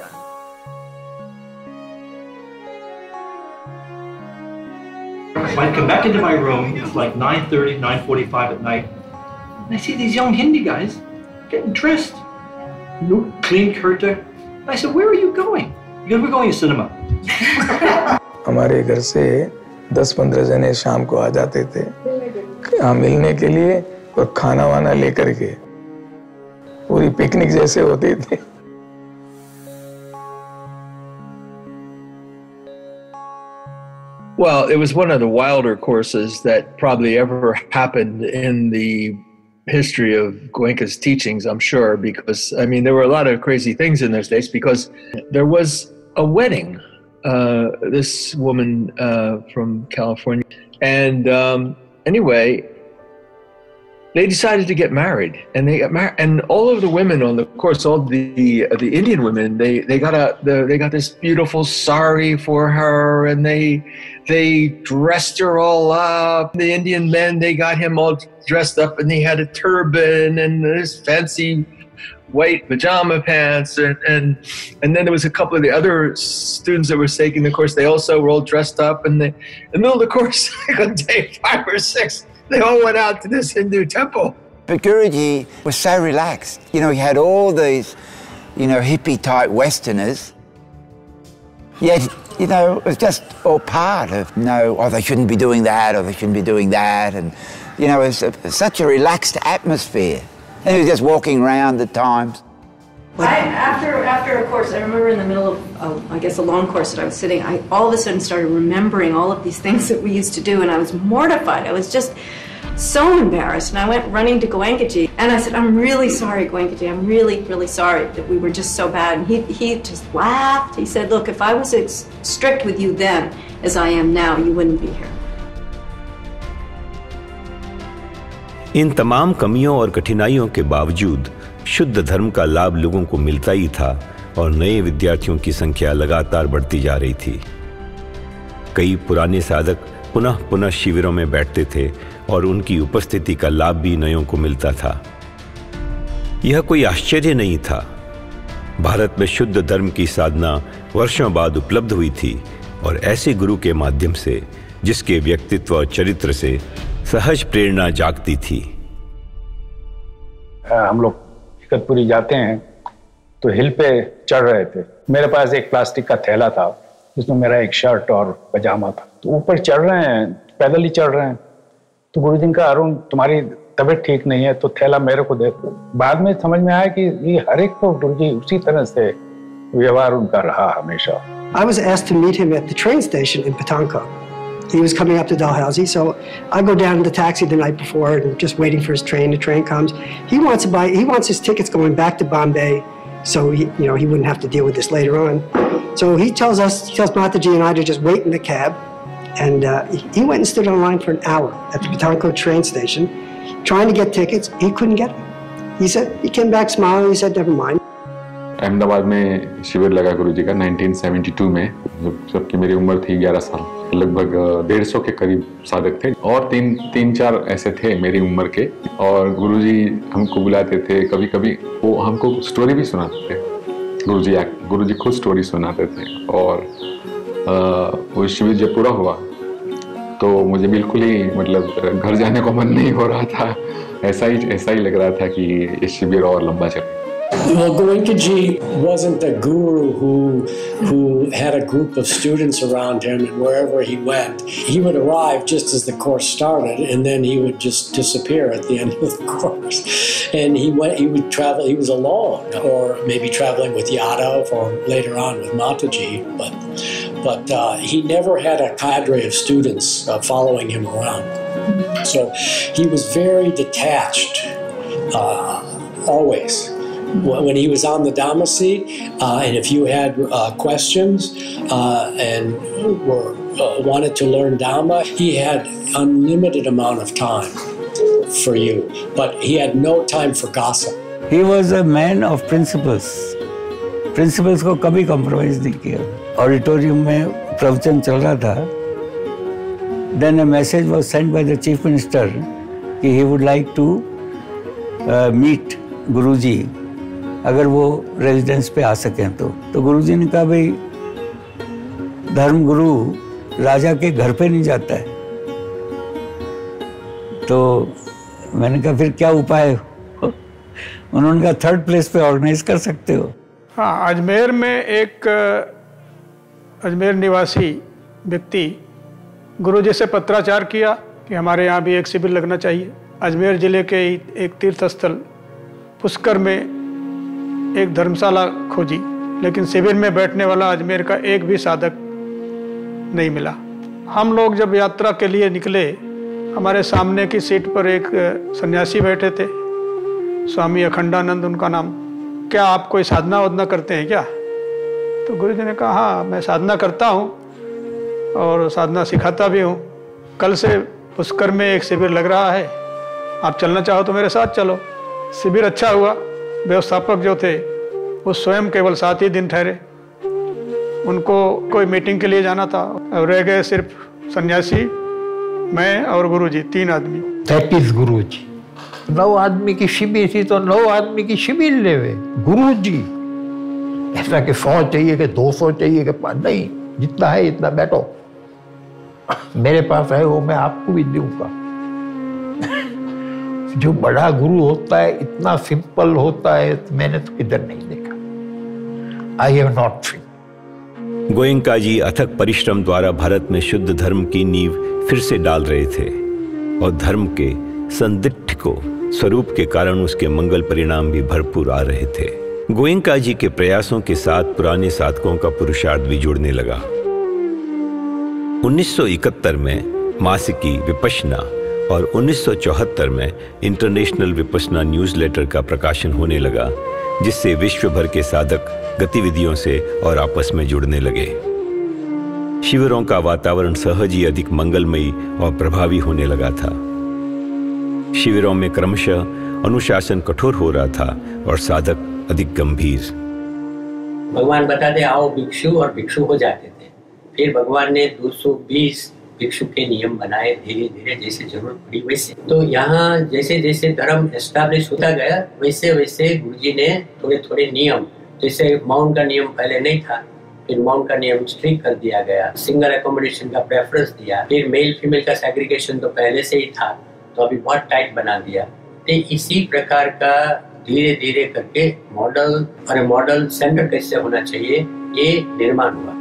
I come back into my room, it's like 9:30, 9:45 at night, and I see these young Hindi guys getting dressed. New clean kurta. I said, "Where are you going?" He goes, "We're going to cinema." हमारे घर से 10-15 जने शाम को आ जाते थे मिलने के लिए और खाना वाना लेकर के, पूरी पिकनिक जैसे होती थी। Well, it was one of the wilder courses that probably ever happened in the history of Goenka's teachings, I'm sure, because, I mean, there were a lot of crazy things in those days, because there was a wedding. This woman from California. And anyway, they decided to get married, and they got married. And all of the women on the course, all the Indian women, they got this beautiful sari for her, and they dressed her all up. The Indian men, they got him all dressed up, and he had a turban and this fancy white pajama pants, and then there was a couple of the other students that were taking the course. They also were all dressed up, and in the middle of the course, like on day 5 or 6, they all went out to this Hindu temple. But Guruji was so relaxed. You know, he had all these, you know, hippie-type Westerners, yet, you know, it was just all part of, they shouldn't be doing that, or they shouldn't be doing that, and, you know, it was such a relaxed atmosphere. And he was just walking around at times. After a course, I remember in the middle of, I guess, a long course that I was sitting, I all of a sudden started remembering all of these things that we used to do, and I was mortified. I was just so embarrassed, and I went running to Goenka ji, and I said, "I'm really sorry, Goenka ji. I'm really, really sorry that we were just so bad." And he just laughed. He said, "Look, if I was as strict with you then as I am now, you wouldn't be here." इन तमाम कमियों और कठिनाइयों के बावजूद शुद्ध धर्म का लाभ लोगों को मिलता ही था और नए विद्यार्थियों की संख्या लगातार बढ़ती जा रही थी। कई पुराने साधक पुनः पुनः शिविरों में बैठते थे और उनकी उपस्थिति का लाभ भी नयों को मिलता था। यह कोई आश्चर्य नहीं था। भारत में शुद्ध धर्म की साधना वर्षों बाद उपलब्ध हुई थी और ऐसे गुरु के माध्यम से जिसके व्यक्तित्व और चरित्र से सहज प्रेरणा जागती थी। हम लोग इकतपुरी जाते हैं तो हिल पे चढ़ रहे थे। मेरे पास एक प्लास्टिक का थैला था, जिसमें मेरा एक शर्ट और पजामा था। तो ऊपर चढ़ रहे हैं, पैदल ही चढ़ रहे हैं। तो गुरुजी ने कहा, "अरुण, तुम्हारी तबीयत ठीक नहीं है, तो थैला मेरे को दे दो।" बाद में समझ में आया कि ये हर एक को गुरुजी उसी तरह से व्यवहार उनका रहा हमेशा। I was asked to meet him at the train station in Patanko. He was coming up to Dalhousie, so I go down in the taxi the night before and just waiting for his train. The train comes. He wants his tickets going back to Bombay, so he wouldn't have to deal with this later on. So he tells Mataji and I to just wait in the cab, and he went and stood in line for an hour at the Patanko train station, trying to get tickets. He couldn't get them. He came back smiling. He said, "Never mind." Ahmedabad में शिविर लगा गुरुजी का 1972 में, जबकि मेरी उम्र थी 11 साल। लगभग 150 के करीब साधक थे और तीन चार ऐसे थे मेरी उम्र के, और गुरुजी हमको बुलाते थे। कभी कभी वो हमको स्टोरी भी सुनाते थे। गुरुजी खुद स्टोरी सुनाते थे। और वो शिविर जब पूरा हुआ तो मुझे बिल्कुल ही मतलब घर जाने को मन नहीं हो रहा था। ऐसा ही लग रहा था कि ये शिविर और लंबा चले। Well, Goenka Ji wasn't a guru who had a group of students around him, and wherever he went, he would arrive just as the course started, and then he would just disappear at the end of the course. And he would travel. He was alone, or maybe traveling with Yadav, or later on with Mataji. But he never had a cadre of students following him around. So he was very detached, always. When he was on the Dhamma seat, and if you had questions and wanted to learn Dhamma, he had unlimited amount of time for you, but he had no time for gossip. He was a man of principles. Principles को कभी compromise नहीं किया. Auditorium में प्रवचन चल रहा था. Then a message was sent by the Chief Minister कि he would like to meet Guruji. अगर वो रेजिडेंस पे आ सकें तो गुरुजी ने कहा भाई धर्म गुरु राजा के घर पे नहीं जाता है. तो मैंने कहा फिर क्या उपाय हो? उन्होंने कहा थर्ड प्लेस पे ऑर्गेनाइज कर सकते हो. हाँ, अजमेर में एक अजमेर निवासी व्यक्ति गुरुजी से पत्राचार किया कि हमारे यहाँ भी एक शिविर लगना चाहिए. अजमेर जिले के एक तीर्थ स्थल पुष्कर में एक धर्मशाला खोजी, लेकिन शिविर में बैठने वाला अजमेर का एक भी साधक नहीं मिला. हम लोग जब यात्रा के लिए निकले, हमारे सामने की सीट पर एक सन्यासी बैठे थे, स्वामी अखंडानंद उनका नाम. क्या आप कोई साधना वाधना करते हैं क्या? तो गुरु जी ने कहा हाँ, मैं साधना करता हूँ और साधना सिखाता भी हूँ. कल से पुष्कर में एक शिविर लग रहा है, आप चलना चाहो तो मेरे साथ चलो. शिविर अच्छा हुआ. व्यवस्थापक जो थे वो स्वयं केवल 7 ही दिन ठहरे. उनको कोई मीटिंग के लिए जाना था और रह गए सिर्फ सन्यासी, मैं और गुरुजी, 3 आदमी. दैट इज गुरुजी. 9 आदमी की शिविर थी तो 9 आदमी की शिविर लेवे. गुरुजी ऐसा कि 100 चाहिए कि 200 चाहिए कि नहीं, जितना है इतना बैठो, मेरे पास है वो मैं आपको भी दूंगा. जो बड़ा गुरु होता है इतना सिंपल होता है, मैंने तो किधर नहीं देखा. I have not seen. Goenka ji अथक परिश्रम द्वारा भारत में शुद्ध धर्म की नींव फिर से डाल रहे थे और धर्म के संदिग्ध को स्वरूप के कारण उसके मंगल परिणाम भी भरपूर आ रहे थे. गोयंका जी के प्रयासों के साथ पुराने साधकों का पुरुषार्थ भी जुड़ने लगा. 1971 में मासिकी विपश्यना और 1974 में इंटरनेशनल विपश्यना न्यूज़लेटर का प्रकाशन होने लगा, जिससे विश्व भर के साधक गतिविधियों से और आपस में जुड़ने लगे. शिविरों का वातावरण सहज ही अधिक मंगलमयी और प्रभावी होने लगा था. शिविरों में क्रमशः अनुशासन कठोर हो रहा था और साधक अधिक गंभीर. भगवान बताते आओ भिक्षु, और भिक्षु हो जाते थे. फिर भगवान ने 220 भिक्षु के नियम बनाए, धीरे धीरे जैसे जरूरत पड़ी वैसे. तो यहाँ जैसे जैसे धर्म एस्टैब्लिश होता गया, वैसे वैसे गुरुजी ने थोड़े थोड़े नियम, जैसे मौन का नियम पहले नहीं था, फिर मौन का नियम स्ट्रिक्ट कर दिया गया. सिंगल एकोमोडेशन का प्रेफरेंस दिया. फिर मेल फीमेल का सेग्रीगेशन तो पहले से ही था, तो अभी बहुत टाइट बना दिया. तो इसी प्रकार का धीरे धीरे करके मॉडल सेंटर कैसे होना चाहिए ये निर्माण हुआ.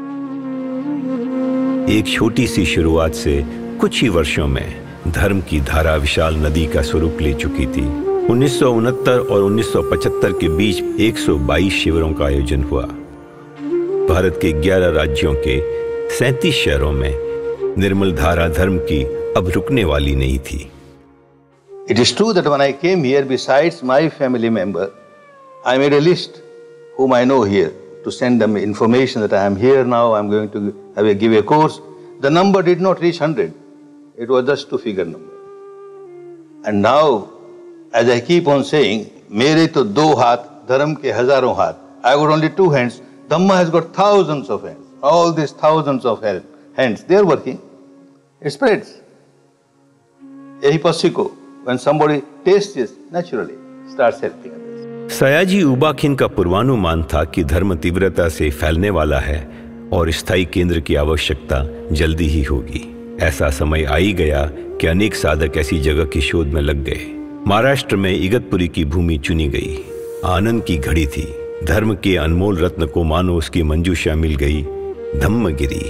एक छोटी सी शुरुआत से कुछ ही वर्षों में धर्म की धारा विशाल नदी का स्वरूप ले चुकी थी. 1969 और 1975 के बीच 122 शिविरों का आयोजन हुआ. भारत के 11 राज्यों के 37 शहरों में निर्मल धारा धर्म की अब रुकने वाली नहीं थी. It is true that when I came here, besides my family member, I made a list whom I know here to send them information that I am here now, I am going to give a course. The number did not reach 100. It was just 2 figure number. And now, as I keep on saying, मेरे तो 2 हाथ, धर्म के हजारों हाथ. I got only 2 hands. Dhamma has got thousands of hands. All these thousands of hands, they are working. It spreads. यही पक्षी को when somebody tastes it, naturally starts helping others. Sayaji U Ba Khin का पूर्वानुमान था कि धर्म तीव्रता से फैलने वाला है और स्थायी केंद्र की आवश्यकता जल्दी ही होगी. ऐसा समय आ ही गया कि अनेक साधक ऐसी जगह की शोध में लग गए. महाराष्ट्र में इगतपुरी की भूमि चुनी गई. आनंद की घड़ी थी। धर्म के अनमोल रत्न को मानो उसकी मंजूषा मिल गई, Dhammagiri.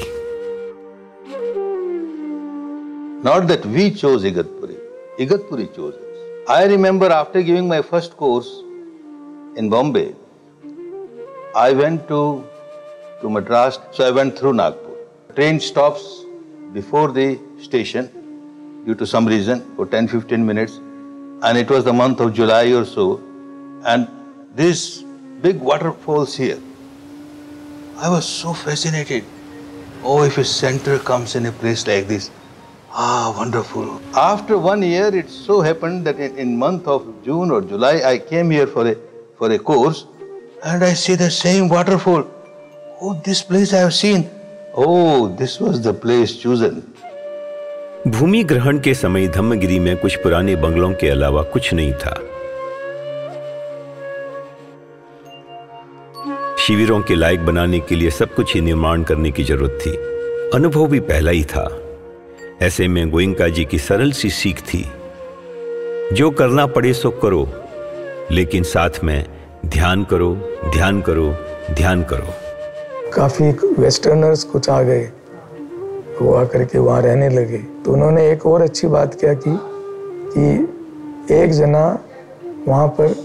Not that we chose Igatpuri. Igatpuri chose us. I remember after giving my first course in Bombay, I went to Madras, so I went through Nagpur. Train stops before the station due to some reason for 10-15 minutes, and it was the month of July or so, and these big waterfalls here. I was so fascinated. Oh, if a center comes in a place like this, wonderful. After 1 year, it so happened that in month of June or July, I came here for a course, and I see the same waterfall. Oh, this place I have seen. Oh, this was the place chosen. भूमि ग्रहण के समय धम्मगिरी में कुछ पुराने बंगलों के अलावा कुछ नहीं था। शिविरों के लायक बनाने के लिए सब कुछ ही निर्माण करने की जरूरत थी। अनुभव भी पहला ही था। ऐसे में गोयंका जी की सरल सी सीख थी, जो करना पड़े सो करो, लेकिन साथ में ध्यान करो, ध्यान करो, ध्यान करो। काफ़ी वेस्टर्नर्स कुछ आ गए, वो आकर के वहाँ रहने लगे, तो उन्होंने एक और अच्छी बात क्या की कि एक जना वहाँ पर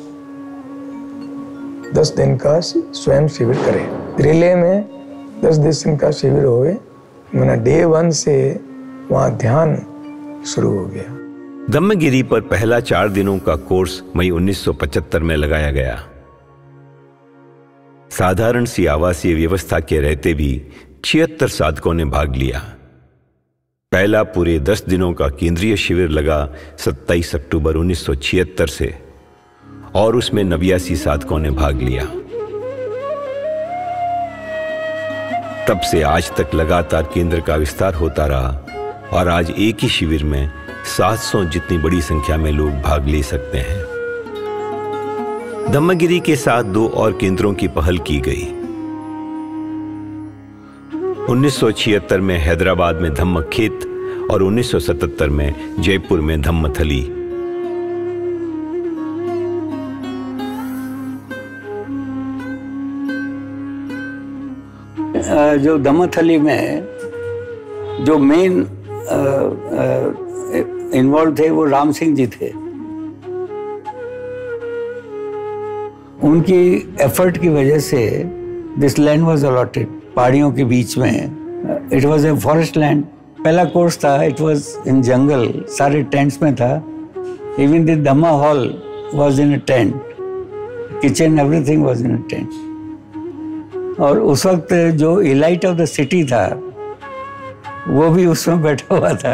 10 दिन का स्वयं शिविर करे। रिले में 10 दिन का शिविर हो गए। मैंने डे 1 से वहाँ ध्यान शुरू हो गया। धम्मगिरी पर पहला 4 दिनों का कोर्स मई 1975 में लगाया गया। साधारण सी आवासीय व्यवस्था के रहते भी 76 साधकों ने भाग लिया। पहला पूरे 10 दिनों का केंद्रीय शिविर लगा 27 अक्टूबर 1976 से, और उसमें 89 साधकों ने भाग लिया। तब से आज तक लगातार केंद्र का विस्तार होता रहा, और आज एक ही शिविर में 700 जितनी बड़ी संख्या में लोग भाग ले सकते हैं। धम्मगिरी के साथ 2 और केंद्रों की पहल की गई। 1976 में हैदराबाद में धम्मखेत और 1977 में जयपुर में धम्मथली। जो धम्मथली में जो मेन इन्वॉल्व थे वो राम सिंह जी थे। उनकी एफर्ट की वजह से दिस लैंड वाज अलॉटेड पहाड़ियों के बीच में। It was a forest land. पहला कोर्स था, इट वाज इन जंगल, सारे टेंट्स में था। Even the Dhamma hall was in a tent, kitchen everything was in a tent. और उस वक्त जो इलाइट ऑफ द सिटी था वो भी उसमें बैठा हुआ था,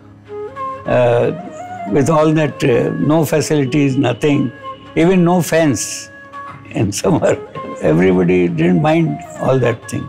with all that, no facilities, nothing, even no fence in summer. Everybody didn't mind all that thing.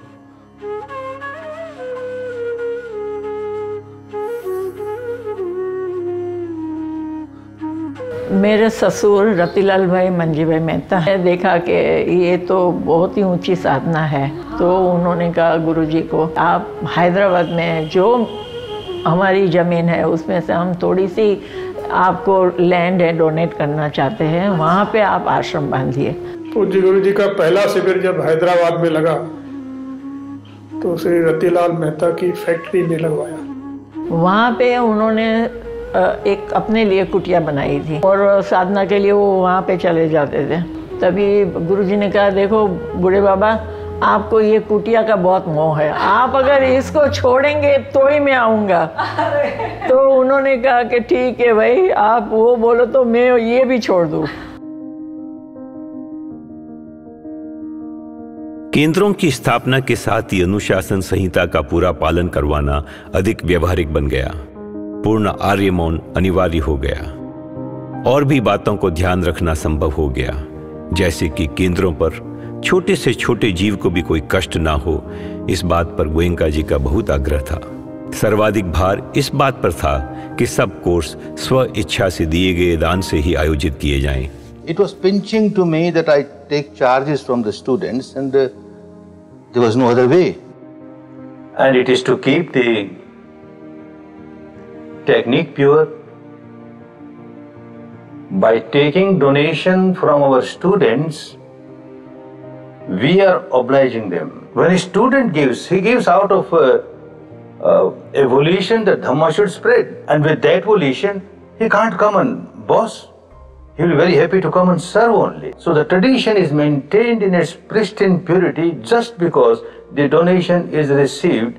मेरे ससुर रतिलाल भाई मंजी भाई मेहता ने देखा कि ये तो बहुत ही ऊंची साधना है, तो उन्होंने कहा गुरुजी को, आप हैदराबाद में जो हमारी ज़मीन है उसमें से हम थोड़ी सी आपको लैंड है डोनेट करना चाहते हैं, वहाँ पे आप आश्रम बांधिए। पूज्य गुरु जी का पहला शिविर जब हैदराबाद में लगा तो श्री रतिलाल मेहता की फैक्ट्री में लगवाया। वहाँ पे उन्होंने एक अपने लिए कुटिया बनाई थी और साधना के लिए वो वहाँ पे चले जाते थे। तभी गुरु जी ने कहा, देखो बूढ़े बाबा, आपको ये कुटिया का बहुत मोह है, आप अगर इसको छोड़ेंगे तो ही मैं आऊँगा। तो उन्होंने कहा कि ठीक है भाई, आप वो बोलो तो मैं ये भी छोड़ दूँ। केंद्रों की स्थापना के साथ ही अनुशासन संहिता का पूरा पालन करवाना अधिक व्यवहारिक बन गया। पूर्ण आर्य मौन अनिवार्य हो गया। और भी बातों को ध्यान रखना संभव हो गया, जैसे कि केंद्रों पर छोटे से छोटे जीव को भी कोई कष्ट ना हो। इस बात पर गोयंका जी का बहुत आग्रह था। सर्वाधिक भार इस बात पर था कि सब कोर्स स्व इच्छा से दिए गए दान से ही आयोजित किए जाएं। It was pinching to me that I take charges from the students, and there was no other way. And it is to keep the technique pure by taking donation from our students, we are obliging them. When a student gives, he gives out of a volition that Dhamma should spread. And with that volition, he can't come and boss. He will be very happy to come and serve only. So the tradition is maintained in its pristine purity just because the donation is received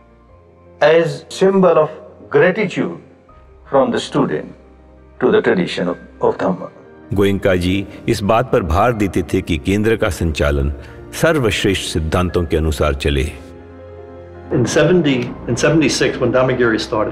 as symbol of gratitude from the student to the tradition of Dhamma. Goenka जी इस बात पर भार देते थे कि केंद्र का संचालन सर्वश्रेष्ठ सिद्धांतों के अनुसार चले। In 76, when Dhammagiri started,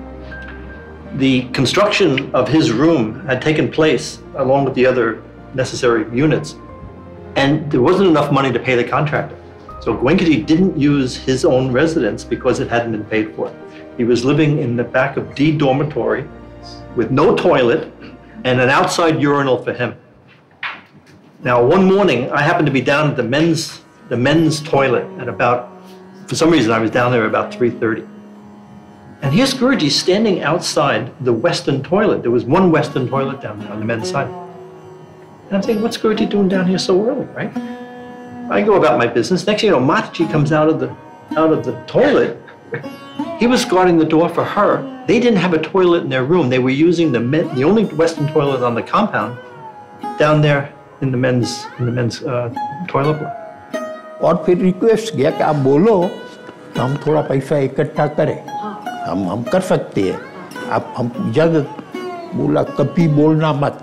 the construction of his room had taken place along with the other necessary units, and there wasn't enough money to pay the contractor. So Goenka didn't use his own residence because it hadn't been paid for. He was living in the back of D dormitory with no toilet and an outside urinal for him. Now, one morning, I happened to be down at the men's toilet at about, for some reason, I was down there about 3:30. And here's Guruji standing outside the Western toilet. There was one Western toilet down there on the men's side. And I'm thinking, what's Guruji doing down here so early, right? I go about my business. Next thing you know, Mataji comes out of the toilet. He was guarding the door for her. They didn't have a toilet in their room. They were using the only Western toilet on the compound down there in the men's toilet block. और फिर request किया कि आप बोलो तो हम थोड़ा पैसा इकट्ठा करें, हम कर सकते हैं, आप हम इजाजत। बोला कभी बोलना मत,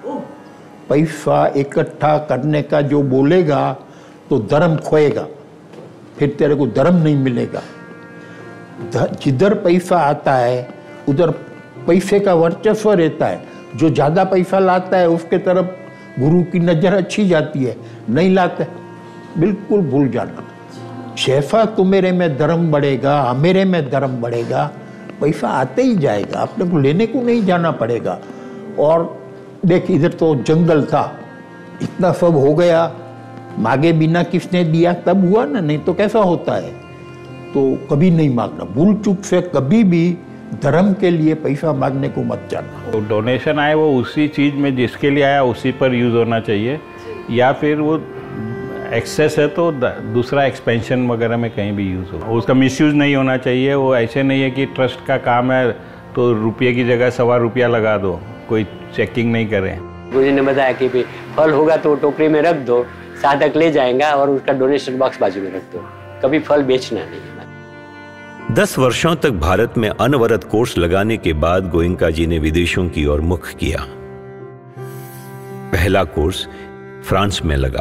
पैसा इकट्ठा करने का जो बोलेगा तो धर्म खोएगा, फिर तेरे को धर्म नहीं मिलेगा। जिधर पैसा आता है उधर पैसे का वर्चस्व रहता है। जो ज़्यादा पैसा लाता है उसके तरफ गुरु की नज़र अच्छी जाती है, नहीं लाते बिल्कुल भूल जाना। जैसा तुम्हारे में धर्म बढ़ेगा, मेरे में धर्म बढ़ेगा, पैसा आते ही जाएगा, अपने को लेने को नहीं जाना पड़ेगा। और देख इधर तो जंगल था, इतना सब हो गया, मांगे बिना किसने दिया तब हुआ ना, नहीं तो कैसा होता है। तो कभी नहीं मांगना, भूल चूक से कभी भी धर्म के लिए पैसा मांगने को मत जाना। तो डोनेशन आए वो उसी चीज़ में जिसके लिए आया उसी पर यूज़ होना चाहिए, या फिर वो एक्सेस है तो दूसरा एक्सपेंशन वगैरह में कहीं भी यूज़ हो, उसका मिसयूज़ नहीं होना चाहिए। वो ऐसे नहीं है कि ट्रस्ट का काम है तो रुपये की जगह ₹1.25 लगा दो, कोई चेकिंग नहीं करें। गुरुजी ने बताया कि फल होगा तो टोकरी में रख दो, साधक ले जाएगा और उसका डोनेशन बॉक्स बाजू में रख दो, कभी फल बेचना नहीं है। 10 वर्षों तक भारत में अनवरत कोर्स लगाने के बाद गोयंका जी ने विदेशों की ओर मुख किया। पहला कोर्स फ्रांस में लगा,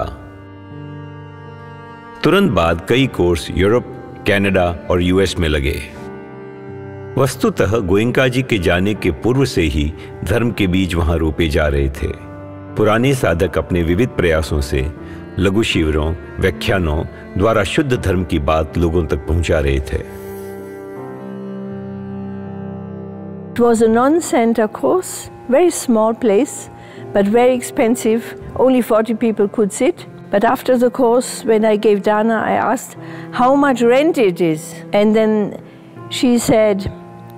तुरंत बाद कई कोर्स यूरोप, कनाडा और यूएस में लगे। वस्तुतः गोयंका जी के जाने के पूर्व से ही धर्म के बीज वहां रोपे जा रहे थे। पुराने साधक अपने विविध प्रयासों से लघु शिविरों, व्याख्यानों द्वारा शुद्ध धर्म की बात लोगों तक पहुंचा रहे थे। It was a non-center course, very small place, but very expensive. Only 40 people could sit. But after the course, when I gave Dana, I asked how much rent it is. And then she said,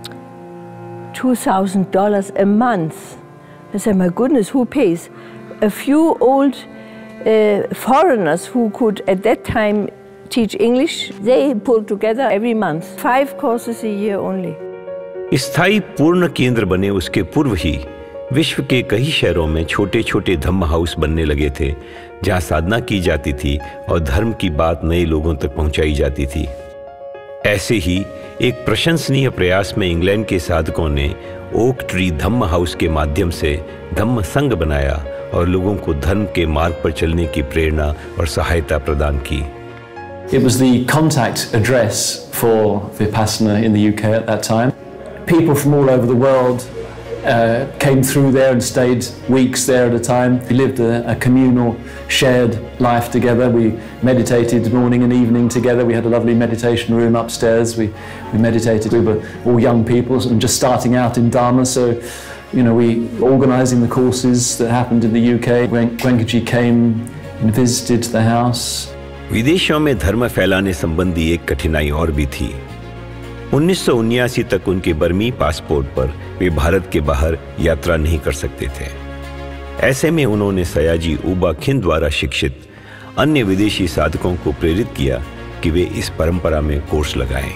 $2,000 a month. I said, my goodness, who pays? A few old foreigners who could at that time teach English, they pulled together every month. 5 courses a year only. स्थायी पूर्ण केंद्र बने उसके पूर्व ही विश्व के कई शहरों में छोटे छोटे धम्म हाउस बनने लगे थे, जहां साधना की जाती थी और धर्म की बात नए लोगों तक पहुंचाई जाती थी। ऐसे ही एक प्रशंसनीय प्रयास में इंग्लैंड के साधकों ने ओक ट्री धम्म हाउस के माध्यम से धम्म संघ बनाया और लोगों को धर्म के मार्ग पर चलने की प्रेरणा और सहायता प्रदान की। It was the contact address for Vipassana in the UK at that time. People from all over the world came through there and stayed weeks there at a time. We lived a communal, shared life together. We meditated morning and evening together. We had a lovely meditation room upstairs. We meditated. We were all young people and just starting out in Dharma. So, you know, we organising the courses that happened in the UK. Goenka came and visited the house. विदेशों में धर्म फैलाने संबंधी एक कठिनाई और भी थी। 1979 तक उनके बर्मी पासपोर्ट पर वे भारत के बाहर यात्रा नहीं कर सकते थे। ऐसे में उन्होंने सयाजी ऊ बा खिन द्वारा शिक्षित अन्य विदेशी साधकों को प्रेरित किया कि वे इस परंपरा में कोर्स लगाएं।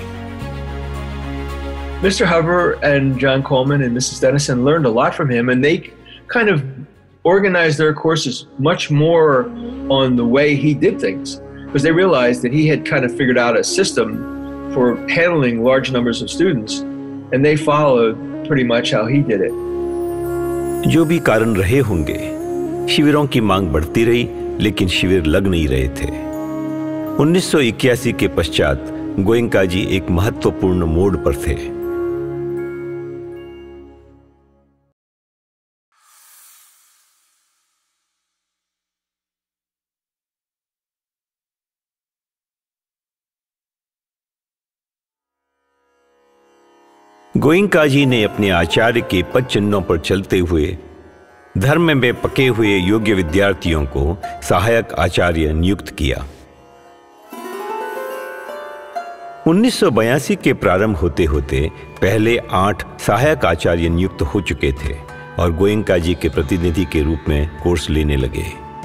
Mr. Huber and John Coleman and Mrs. Dennison learned a lot from him, and they kind of organized their courses much more on the way he did things, because they realized that he had kind of figured out a system for handling large numbers of students, and they followed pretty much how he did it. जो भी कारण रहे होंगे, शिविरों की मांग बढ़ती रही, लेकिन शिविर लग नहीं रहे थे। 1981 के पश्चात गोएंका जी एक महत्वपूर्ण मोड़ पर थे। गोएंका जी ने अपने आचार्य के पद चिन्हों पर चलते हुए धर्म में पके हुए योग्य विद्यार्थियों को सहायक आचार्य नियुक्त किया। 1982 के प्रारंभ होते होते पहले 8 सहायक आचार्य नियुक्त हो चुके थे और गोएंका जी के प्रतिनिधि के रूप में कोर्स लेने लगे।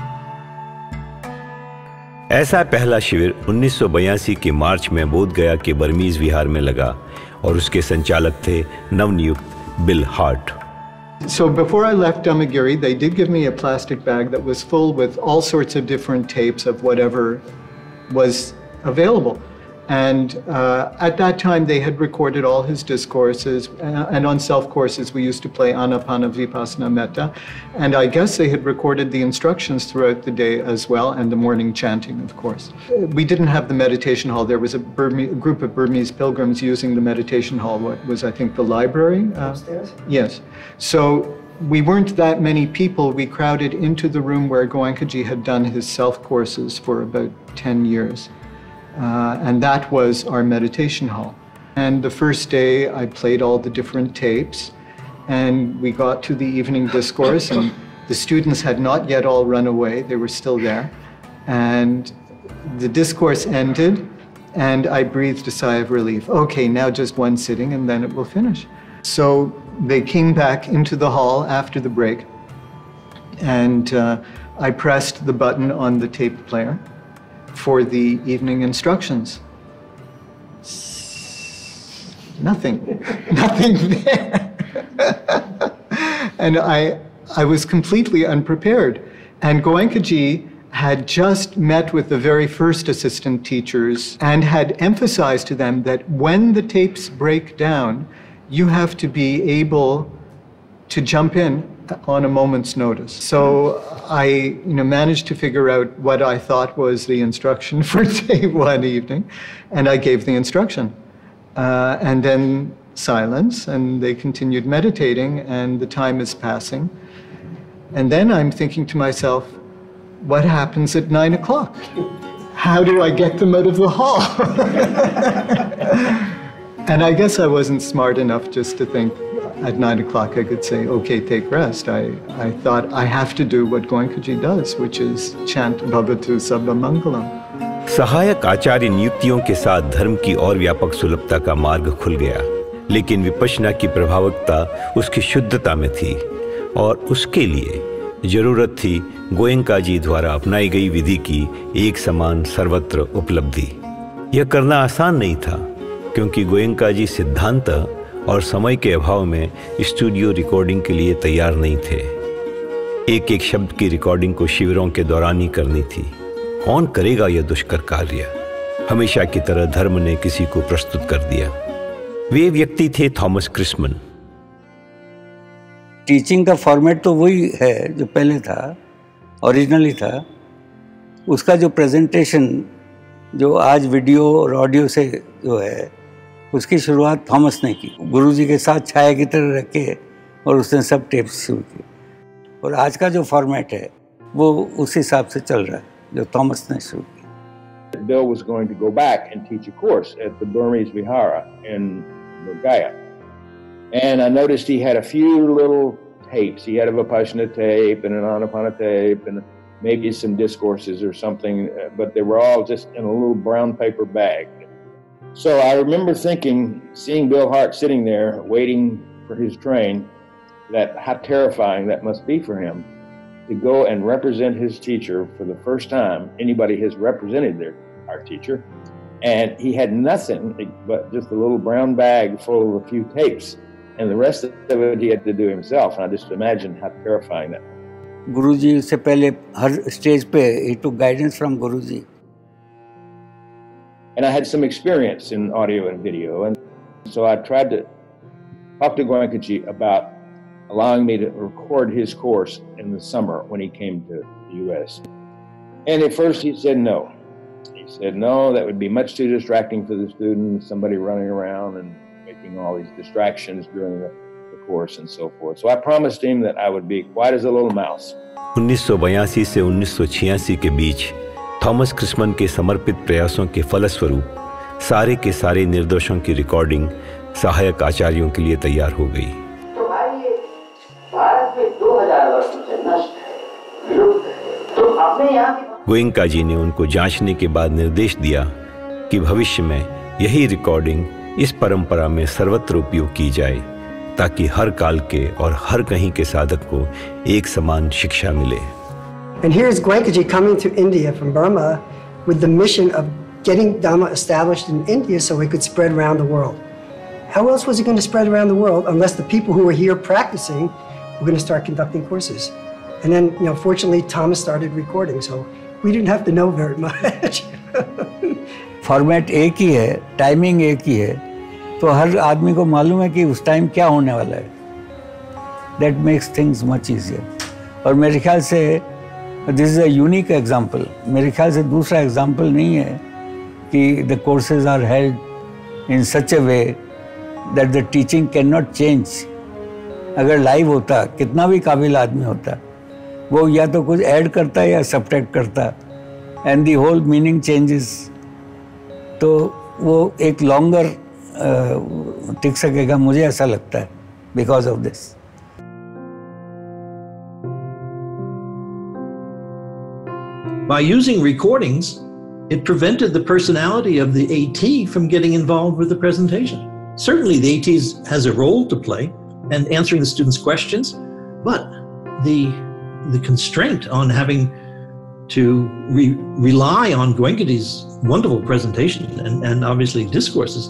ऐसा पहला शिविर 1982 के मार्च में बोध गया के बर्मीज विहार में लगा और उसके संचालक थे नवनियुक्त Bill Hart. So before I left Dhammagiri, they did give me a plastic bag that was full with all sorts of different tapes of whatever was available. And at that time, they had recorded all his discourses. And on self-courses, we used to play Anapana Vipassana Metta. And I guess they had recorded the instructions throughout the day as well, and the morning chanting, of course. We didn't have the meditation hall. There was a group of Burmese pilgrims using the meditation hall, what was, I think, the library? Upstairs? Yes. So we weren't that many people. We crowded into the room where Goenka ji had done his self-courses for about 10 years. And that was our meditation hall. And the first day I played all the different tapes, and we got to the evening discourse, and the students had not yet all run away. They were still there. And the discourse ended, and I breathed a sigh of relief. Okay, now just one sitting, and then it will finish. So they came back into the hall after the break, and I pressed the button on the tape player for the evening instructions. Nothing, nothing there. And I was completely unprepared. And Goenka ji had just met with the very first assistant teachers and had emphasized to them that when the tapes break down, you have to be able to jump in on a moment's notice. So I managed to figure out what I thought was the instruction for day one evening, and I gave the instruction. And then silence, and they continued meditating, and the time is passing. And then I'm thinking to myself, what happens at 9 o'clock? How do I get them out of the hall? And I guess I wasn't smart enough just to think at 9 o'clock I could say, okay, take rest. I thought I have to do what Goenka ji does, which is chant Bhavatu Sabba Mangalam. सहायक आचार्य नियुक्तियों के साथ धर्म की और व्यापक सुलभता का मार्ग खुल गया, लेकिन विपश्यना की प्रभावकता उसकी शुद्धता में थी और उसके लिए जरूरत थी गोएंका जी द्वारा अपनाई गई विधि की एक समान सर्वत्र उपलब्धि। यह करना आसान नहीं था, क्योंकि गोएंका जी सिद्धांत और समय के अभाव में स्टूडियो रिकॉर्डिंग के लिए तैयार नहीं थे। एक एक शब्द की रिकॉर्डिंग को शिविरों के दौरान ही करनी थी। कौन करेगा यह दुष्कर कार्य? हमेशा की तरह धर्म ने किसी को प्रस्तुत कर दिया। वे व्यक्ति थे थॉमस क्रिस्मन। टीचिंग का फॉर्मेट तो वही है जो पहले था, ओरिजिनली था। उसका जो प्रेजेंटेशन जो आज वीडियो और ऑडियो से जो है, उसकी शुरुआत थॉमस ने की, गुरुजी के साथ छाया की तरह रख के, और उसने सब टेप्स शुरू किए। और आज का जो फॉर्मेट है वो उस हिसाब से चल रहा है जो थॉमस ने शुरू किया। Bill was going to go back and teach a course at the Burmese Vihara in Gaya. And I noticed he had a few little tapes. He had a Vipassana tape and an Anapana tape and maybe some discourses or something, but they were all just in a little brown paper bag. So I remember thinking, seeing Bill Hart sitting there waiting for his train, that how terrifying that must be for him. to go and represent his teacher for the first time. Anybody has represented our teacher. And he had nothing but just a little brown bag full of a few tapes. And the rest of it he had to do himself. And I just imagine how terrifying that was. Guruji से पहले हर stage पे he took guidance from Guruji. And I had some experience in audio and video. And so I tried to talk to Goenka Ji about allowing me to record his course in the summer when he came to the U.S. And at first he said no. He said, no, that would be much too distracting for the students, somebody running around and making all these distractions during the course and so forth. So I promised him that I would be quiet as a little mouse. 1982 से 1986 के बीच Thomas क्रिस्मन के समर्पित प्रयासों के फलस्वरूप सारे के सारे निर्देशों की रिकॉर्डिंग सहायक आचार्यों के लिए तैयार हो गई। तो भाई ये भारत में 2000 वर्षों से नष्ट है, विलुप्त है, तो अपने यहाँ गोएंका जी ने उनको जांचने के बाद निर्देश दिया कि भविष्य में यही रिकॉर्डिंग इस परंपरा में सर्वत्र उपयोग की जाए ताकि हर काल के और हर कहीं के साधक को एक समान शिक्षा मिले। And here's Goenka Ji coming to India from Burma with the mission of getting Dhamma established in India so it could spread around the world. How else was it going to spread around the world unless the people who were here practicing were going to start conducting courses? And then, fortunately, Thomas started recording, so we didn't have to know very much. Format एक ही है, timing एक ही है, तो हर आदमी को मालूम है कि उस टाइम क्या होने वाला है. That makes things much easier. और मेरे ख्याल से this is a unique example. मेरे ख्याल से दूसरा example नहीं है कि the courses are held in such a way that the teaching cannot change. अगर लाइव होता, कितना भी काबिल आदमी होता, वो या तो कुछ ऐड करता या सब्ट्रैक्ट करता, and the whole meaning changes. तो वो एक longer टिक सकेगा, मुझे ऐसा लगता है, because of this. By using recordings, it prevented the personality of the AT from getting involved with the presentation. Certainly the AT has a role to play in answering the students' questions, but the constraint on having to rely on Goenka Ji's wonderful presentation and obviously discourses,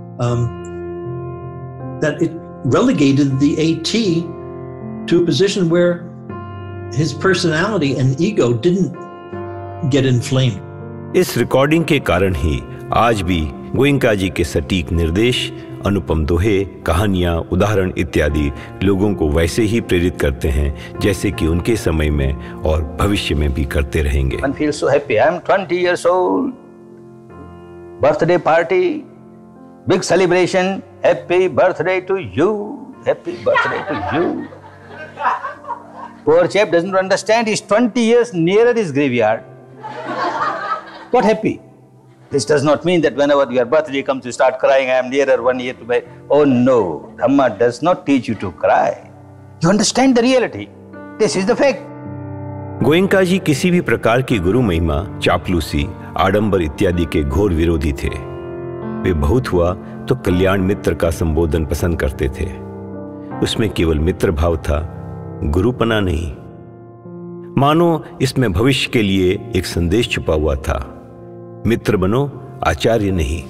that it relegated the AT to a position where his personality and ego didn't get inflamed. इस recording के कारण ही आज भी गोएंका जी के सटीक निर्देश, अनुपम दोहे, कहानियां, उदाहरण इत्यादि लोगों को वैसे ही प्रेरित करते हैं जैसे कि उनके समय में और भविष्य में भी करते रहेंगे। One feels so happy. I'm 20 years old. Birthday party, big celebration. Happy birthday to you. Happy birthday to you. Poor chap doesn't understand. He's 20 years nearer his graveyard. Not happy. This does not mean that whenever your birthday comes, you start crying. I am nearer 1 year to my. Oh no, Dhamma does not teach you to cry. You understand the reality. This is the fact. Goenka जी किसी भी प्रकार की गुरु महिमा, चापलूसी, आडंबर इत्यादि के घोर विरोधी थे। वे बहुत हुआ तो कल्याण मित्र का संबोधन पसंद करते थे। उसमें केवल मित्र भाव था, गुरुपना नहीं। मानो इसमें भविष्य के लिए एक संदेश छुपा हुआ था, मित्र बनो, आचार्य नहीं।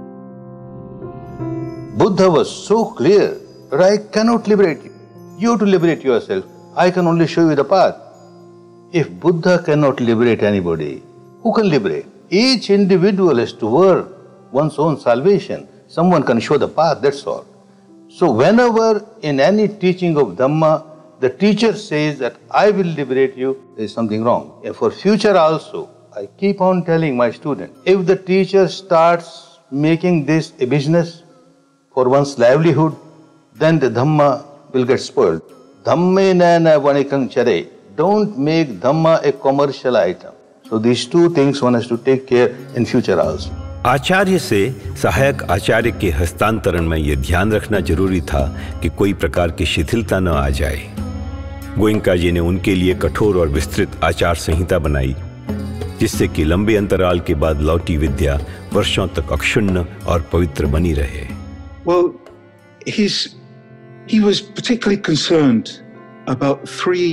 Buddha was so clear that I cannot liberate you. You have to liberate yourself. I can only show you the path. If Buddha cannot liberate anybody, who can liberate? Each individual has to work one's own salvation. Someone can show the path, that's all. So whenever in any teaching of Dhamma, the teacher says that I will liberate you, there is something wrong. And for future also, I keep on telling my students, if the teacher starts making this a business for one's livelihood, then the Dhamma will get spoiled. Dhamme nana vanikang chare. Don't make Dhamma a commercial item. So these two things one has to take care in future also. आचार्य से सहायक आचार्य के हस्तांतरण में यह ध्यान रखना जरूरी था कि कोई प्रकार की शिथिलता न आ जाए। गोएंका जी ने उनके लिए कठोर और विस्तृत आचार संहिता बनाई, जिससे कि लंबे अंतराल के बाद लौटी विद्या वर्षों तक अक्षुण्ण और पवित्र बनी रहे। Well, he was particularly concerned about three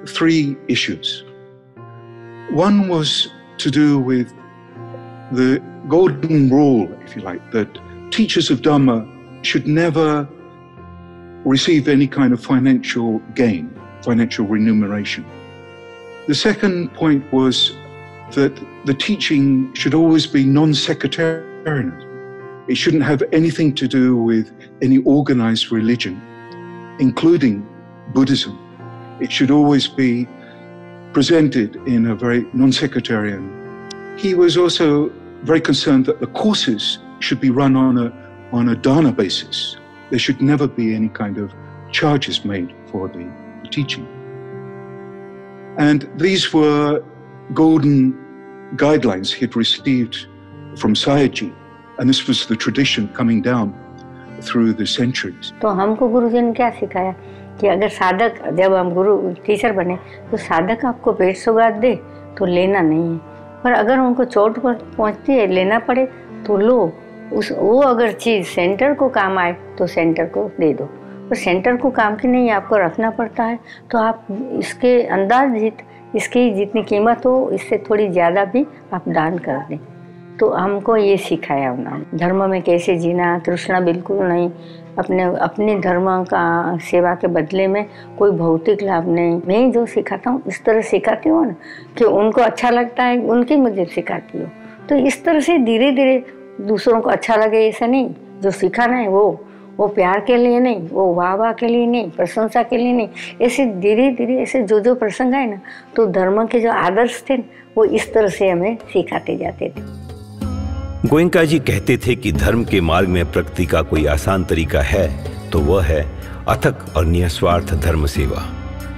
three issues. One was to do with the golden rule, if you like, that teachers of Dhamma should never receive any kind of financial gain, financial remuneration. The second point was that the teaching should always be non-sectarian. It shouldn't have anything to do with any organized religion, including Buddhism. It should always be presented in a very non-sectarian. He was also very concerned that the courses should be run on a dana basis. There should never be any kind of charges made for the teaching. And these were golden guidelines he had received from Sayagyi, and this was the tradition coming down through the centuries. तो हमको गुरुजी ने क्या सिखाया कि अगर साधक, जब हम गुरु टीचर बने तो साधक आपको पेट सौगात दे तो लेना नहीं है, पर अगर उनको चोट पर पहुंचती है लेना पड़े तो लो। वो अगर चीज़ सेंटर को काम आए तो सेंटर को दे दो, पर सेंटर को काम की नहीं आपको रखना पड़ता है तो आप इसके अंदाजित इसकी जितनी कीमत हो इससे थोड़ी ज़्यादा भी आप दान कर दें। तो हमको ये सिखाया उन्होंने धर्म में कैसे जीना, कृष्णा बिल्कुल नहीं, अपने धर्म का सेवा के बदले में कोई भौतिक लाभ नहीं। मैं जो सिखाता हूँ इस तरह सिखाती हूँ ना कि उनको अच्छा लगता है, उनकी मुझे सिखाती हूँ। तो इस तरह से धीरे धीरे दूसरों को अच्छा लगे, ऐसा नहीं। जो सिखाना है वो प्यार के लिए नहीं, वो वाह के लिए नहीं, प्रशंसा के लिए नहीं, ऐसे धीरे धीरे ऐसे जो प्रसंग है ना, तो धर्म के जो आदर्श थे वो इस तरह से हमें सिखाते जाते थे। गोयंका जी कहते थे कि धर्म के मार्ग में प्रगति का कोई आसान तरीका है तो वह है अथक और निस्वार्थ धर्म सेवा।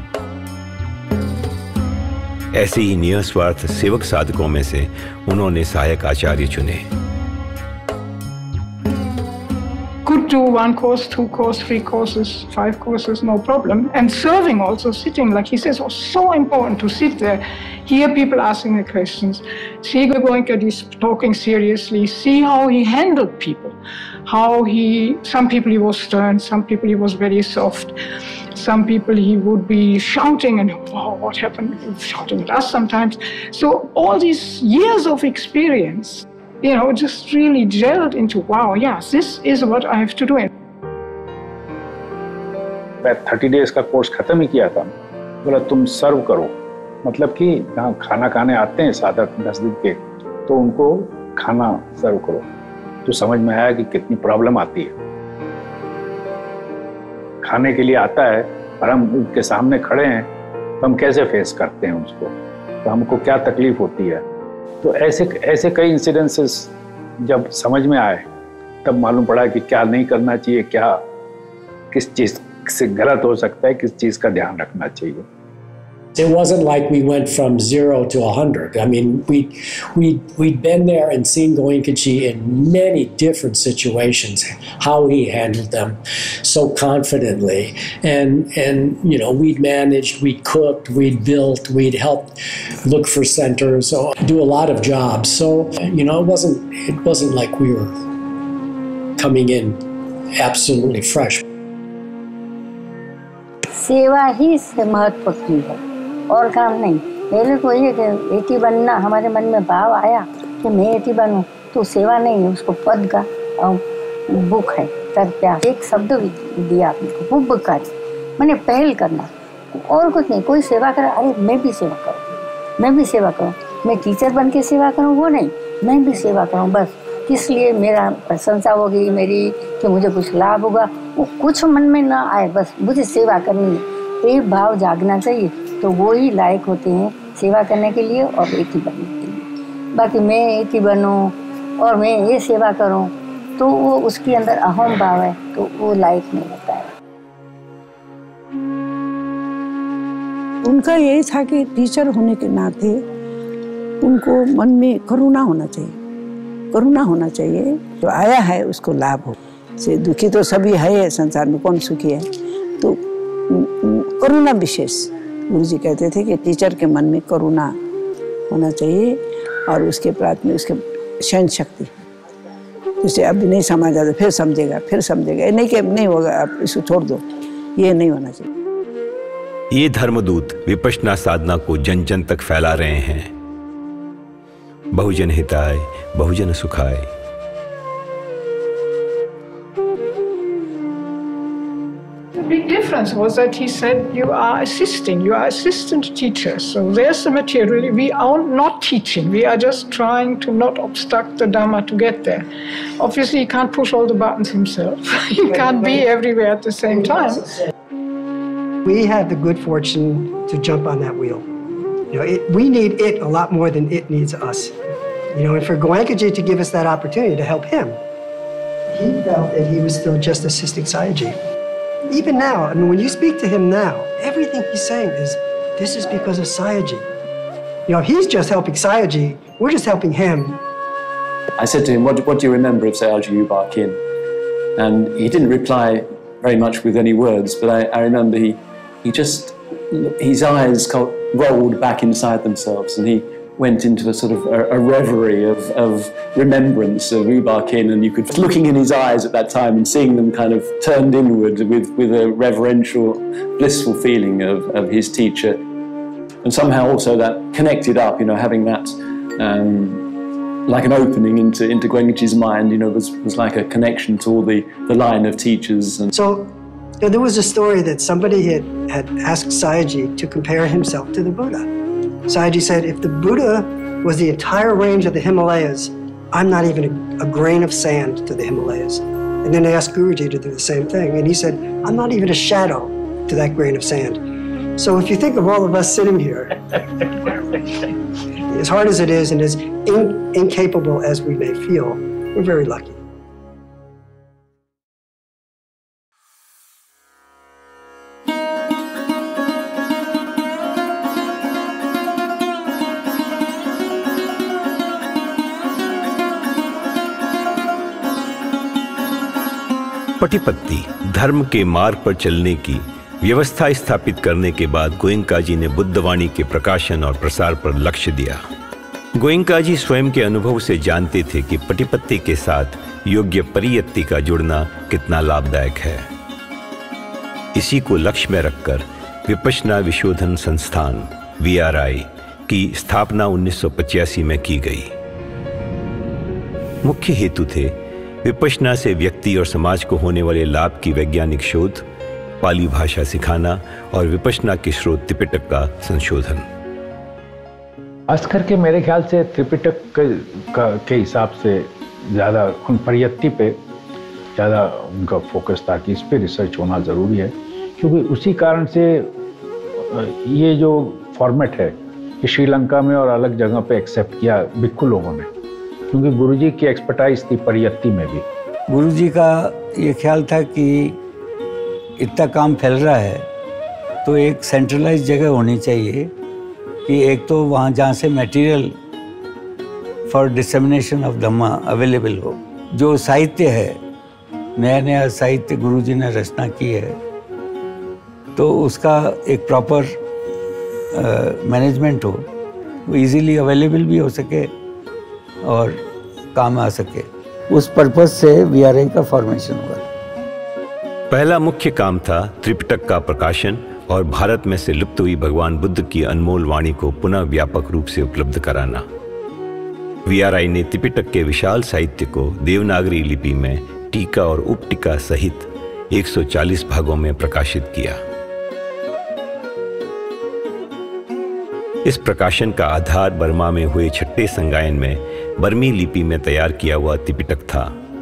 ऐसे ही निस्वार्थ सेवक साधकों में से उन्होंने सहायक आचार्य चुने। Could do 1 course, 2 courses, 3 courses, 5 courses, no problem. And serving also, sitting, like he says, was so important to sit there, hear people asking the questions, see Goenka talking seriously, see how he handled people, some people he was stern, some people he was very soft, some people he would be shouting and, wow, what happened? Shouting at us sometimes. So all these years of experience, just really gelled into, wow, yes, this is what I have to do. मैं 30 days का course खत्म ही किया था। बोला तुम सर्व करो, मतलब कि जहाँ खाना खाने आते हैं साधक 10 दिन के, तो उनको खाना सर्व करो। तो समझ में आया कि कितनी प्रॉब्लम आती है। खाने के लिए आता है और हम उनके सामने खड़े हैं तो हम कैसे फेस करते हैं उसको, तो हमको क्या तकलीफ होती है। तो ऐसे कई इंसिडेंसेस जब समझ में आए तब मालूम पड़ा कि क्या नहीं करना चाहिए, क्या किस चीज़ से गलत हो सकता है, किस चीज़ का ध्यान रखना चाहिए। It wasn't like we went from 0 to 100. I mean, we'd been there and seen Goenka in many different situations, how he handled them so confidently. And we'd managed, we cooked, we'd built, we'd helped look for centers, so do a lot of jobs. So, it wasn't like we were coming in absolutely fresh. सेवा ही से महत्व की है और काम नहीं। पहले तो ये कि एटी बनना, हमारे मन में भाव आया कि मैं एटी बनूं, तो सेवा नहीं है, उसको पद का बुक है, तर प्यास, एक शब्द दिया आपको, बुबकारी, मैंने पहल करना और कुछ नहीं। कोई सेवा करे, अरे मैं भी सेवा करूँ, मैं भी सेवा करूँ, मैं टीचर बन के सेवा करूँ, वो नहीं, मैं भी सेवा करूँ। बस किस लिए मेरा प्रशंसा होगी मेरी, कि मुझे कुछ लाभ होगा, वो कुछ मन में ना आए, बस मुझे सेवा करनी है, एक भाव जागना चाहिए, तो वो ही लायक होते हैं सेवा करने के लिए और एक ही बनने के लिए। बाकी मैं एक ही बनूं और मैं ये सेवा करूं, तो वो उसके अंदर अहम भाव है, तो वो लायक नहीं होता है। उनका यही था कि टीचर होने के नाते उनको मन में करुणा होना चाहिए, करुणा होना चाहिए, जो आया है उसको लाभ हो। से दुखी तो सभी है संसार में, कौन सुखी है, तो करुणा विशेष गुरुजी कहते थे कि टीचर के मन में करुणा होना चाहिए और उसके प्रार्थना, उसके सहन शक्ति, जैसे अब नहीं समझ आता फिर समझेगा, फिर समझेगा, नहीं कि नहीं होगा आप इसको छोड़ दो, ये नहीं होना चाहिए। ये धर्मदूत विपश्यना साधना को जन जन तक फैला रहे हैं। बहुजन हिताय बहुजन सुखाय। The big difference was that he said, you are assistant teachers. So there's the material. We are not teaching. We are just trying to not obstruct the Dhamma to get there. Obviously, he can't push all the buttons himself. He can't be everywhere at the same time. We have the good fortune to jump on that wheel. You know, we need it a lot more than it needs us. You know, and for Goenka to give us that opportunity to help him, he felt that he was still just assisting Sayagyi. Even now, I mean, when you speak to him now, everything he's saying is, this is because of Sayagyi. You know, he's just helping Sayagyi, we're just helping him. I said to him, what do you remember of Sayagyi U Ba Khin? And he didn't reply very much with any words, but I remember he just, his eyes rolled back inside themselves, and he went into a sort of a reverie of remembrance of U Ba Khin, and you could, looking in his eyes at that time and seeing them kind of turned inward with a reverential, blissful feeling of his teacher. And somehow also that connected up, you know, having that like an opening into Goenkaji's mind, you know, was like a connection to all the line of teachers. And so, you know, there was a story that somebody had asked Sayagyi to compare himself to the Buddha. Sayagyi said, if the Buddha was the entire range of the Himalayas, I'm not even a grain of sand to the Himalayas. And then they asked Guruji to do the same thing, and he said, I'm not even a shadow to that grain of sand. So if you think of all of us sitting here, as hard as it is and as incapable as we may feel, we're very lucky. पटिपत्ति धर्म के मार्ग पर चलने की व्यवस्था स्थापित करने के बाद गोएंका जी ने बुद्धवाणी के प्रकाशन और प्रसार पर लक्ष्य दिया। गोएंका जी स्वयं के अनुभव से जानते थे कि पटिपत्ति के साथ योग्य परियत्ति का जुड़ना कितना लाभदायक है। इसी को लक्ष्य में रखकर विपश्यना विशोधन संस्थान VRI की स्थापना 1985 में की गई। मुख्य हेतु थे विपश्यना से व्यक्ति और समाज को होने वाले लाभ की वैज्ञानिक शोध, पाली भाषा सिखाना और विपश्यना के स्रोत त्रिपिटक का संशोधन। खास करके मेरे ख्याल से त्रिपिटक के हिसाब से ज़्यादा उन परियत्ति पे ज़्यादा उनका फोकस था कि इस पे रिसर्च होना ज़रूरी है, क्योंकि उसी कारण से ये जो फॉर्मेट है कि श्रीलंका में और अलग जगह पे एक्सेप्ट किया भिक्खु लोगों ने, क्योंकि गुरुजी की एक्सपर्टाइज थी परियत्ति में भी। गुरुजी का ये ख्याल था कि इतना काम फैल रहा है तो एक सेंट्रलाइज जगह होनी चाहिए कि एक तो वहाँ जहाँ से material for dissemination of Dhamma available हो। जो साहित्य है, नया नया साहित्य गुरुजी ने रचना की है, तो उसका एक प्रॉपर मैनेजमेंट हो, वो इजीली अवेलेबल भी हो सके और काम आ सके। उस पर्पस से VRI का फॉर्मेशन हुआ। पहला मुख्य काम था त्रिपिटक का प्रकाशन और भारत में से लुप्त हुई भगवान बुद्ध की अनमोल वाणी को पुनः व्यापक रूप से उपलब्ध कराना। VRI ने त्रिपिटक के विशाल साहित्य को देवनागरी लिपि में टीका और उपटीका सहित 140 भागों में प्रकाशित किया। इस प्रकाशन का आधार बर्मा में हुए छठे संगायन में बर्मी लिपि में तैयार किया हुआ त्रिपिटक था।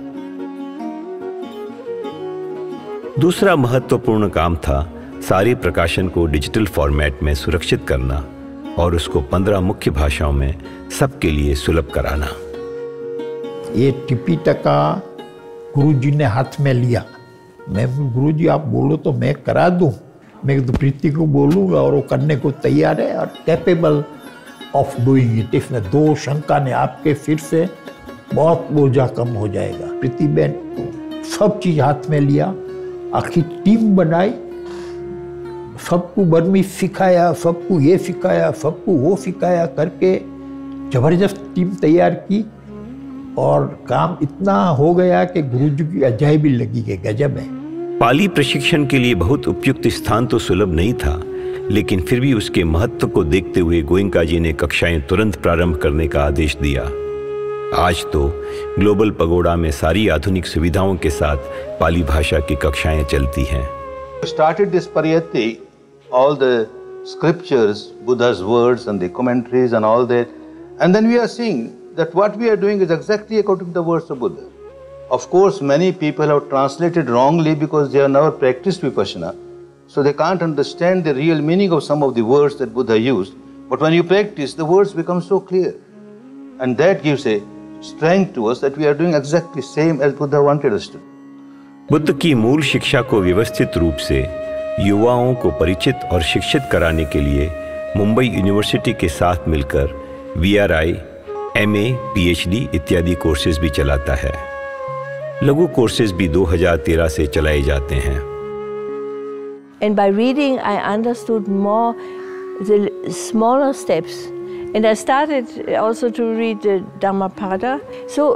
दूसरा महत्वपूर्ण काम था सारे प्रकाशन को डिजिटल फॉर्मेट में सुरक्षित करना और उसको 15 मुख्य भाषाओं में सबके लिए सुलभ कराना। ये त्रिपिटका गुरुजी ने हाथ में लिया। मैं गुरुजी आप बोलो तो मैं करा दूं। मैं तो प्रीति को बोलूँगा और वो करने को तैयार है और कैपेबल ऑफ डूइंग इट। इसमें दो शंका ने आपके फिर से बहुत बोझा कम हो जाएगा। प्रीति बहन सब चीज हाथ में लिया, आखिर टीम बनाई, सबको बर्मी सिखाया, सबको ये सिखाया, सबको वो सिखाया करके जबरदस्त टीम तैयार की और काम इतना हो गया कि गुरुजी की अजायबी लगी कि गजब है। पाली प्रशिक्षण के लिए बहुत उपयुक्त स्थान तो सुलभ नहीं था, लेकिन फिर भी उसके महत्व को देखते हुए गोयंका जी ने कक्षाएं तुरंत प्रारंभ करने का आदेश दिया। आज तो ग्लोबल पगोड़ा में सारी आधुनिक सुविधाओं के साथ पाली भाषा की कक्षाएं चलती हैं। Started this pariyatti, all the scriptures, Buddha's words and the commentaries and all that, and then we are seeing that what we are doing is exactly according to the words of Buddha. Of course, many people have translated wrongly because they have never practiced Vipassana, so they can't understand the real meaning of some of the words that Buddha used. But when you practice, the words become so clear, and that gives a strength to us that we are doing exactly same as Buddha wanted us to. Buddha की मूल शिक्षा को व्यवस्थित रूप से युवाओं को परिचित और शिक्षित कराने के लिए मुंबई यूनिवर्सिटी के साथ मिलकर VRI, MA, PhD इत्यादि कोर्सेज भी चलाता है। लघु कोर्सेज भी 2013 से चलाए जाते हैं। And by reading, I understood more the smaller steps, and I started also to read the Dhammapada. So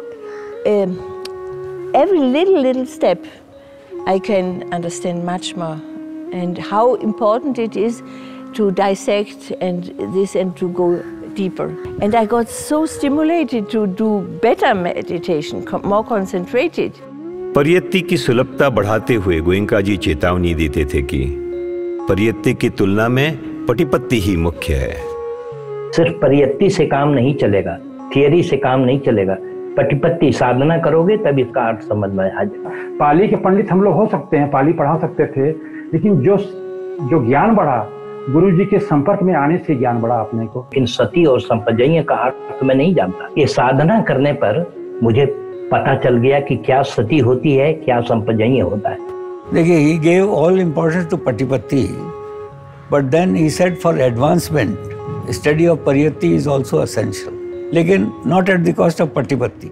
every little step, I can understand much more, and how important it is to dissect and to go deeper. And I got so stimulated to do better meditation, more concentrated. परियत्ति की सुलभता बढ़ाते हुए गोयंका जी चेतावनी देते थे कि परियत्ति की तुलना में पटिपत्ति ही मुख्य है। सिर्फ परियत्ति से काम नहीं चलेगा, थियरी से काम नहीं चलेगा, पटिपत्ति साधना करोगे तब इसका अर्थ समझ में आ जाएगा। पाली के पंडित हम लोग हो सकते हैं, पाली पढ़ा सकते थे, लेकिन जो ज्ञान बढ़ा गुरु जी के संपर्क में आने से ज्ञान बढ़ा अपने को। इन सती और संपजन्य का अर्थ मैं नहीं जानता। ये साधना करने पर मुझे पता चल गया कि क्या सती होती है, क्या संपजन्य होता है। देखिए, he gave all importance to Patipatti, but then he said for advancement, study of Pariyatti is also essential, लेकिन not at the cost of Patipatti.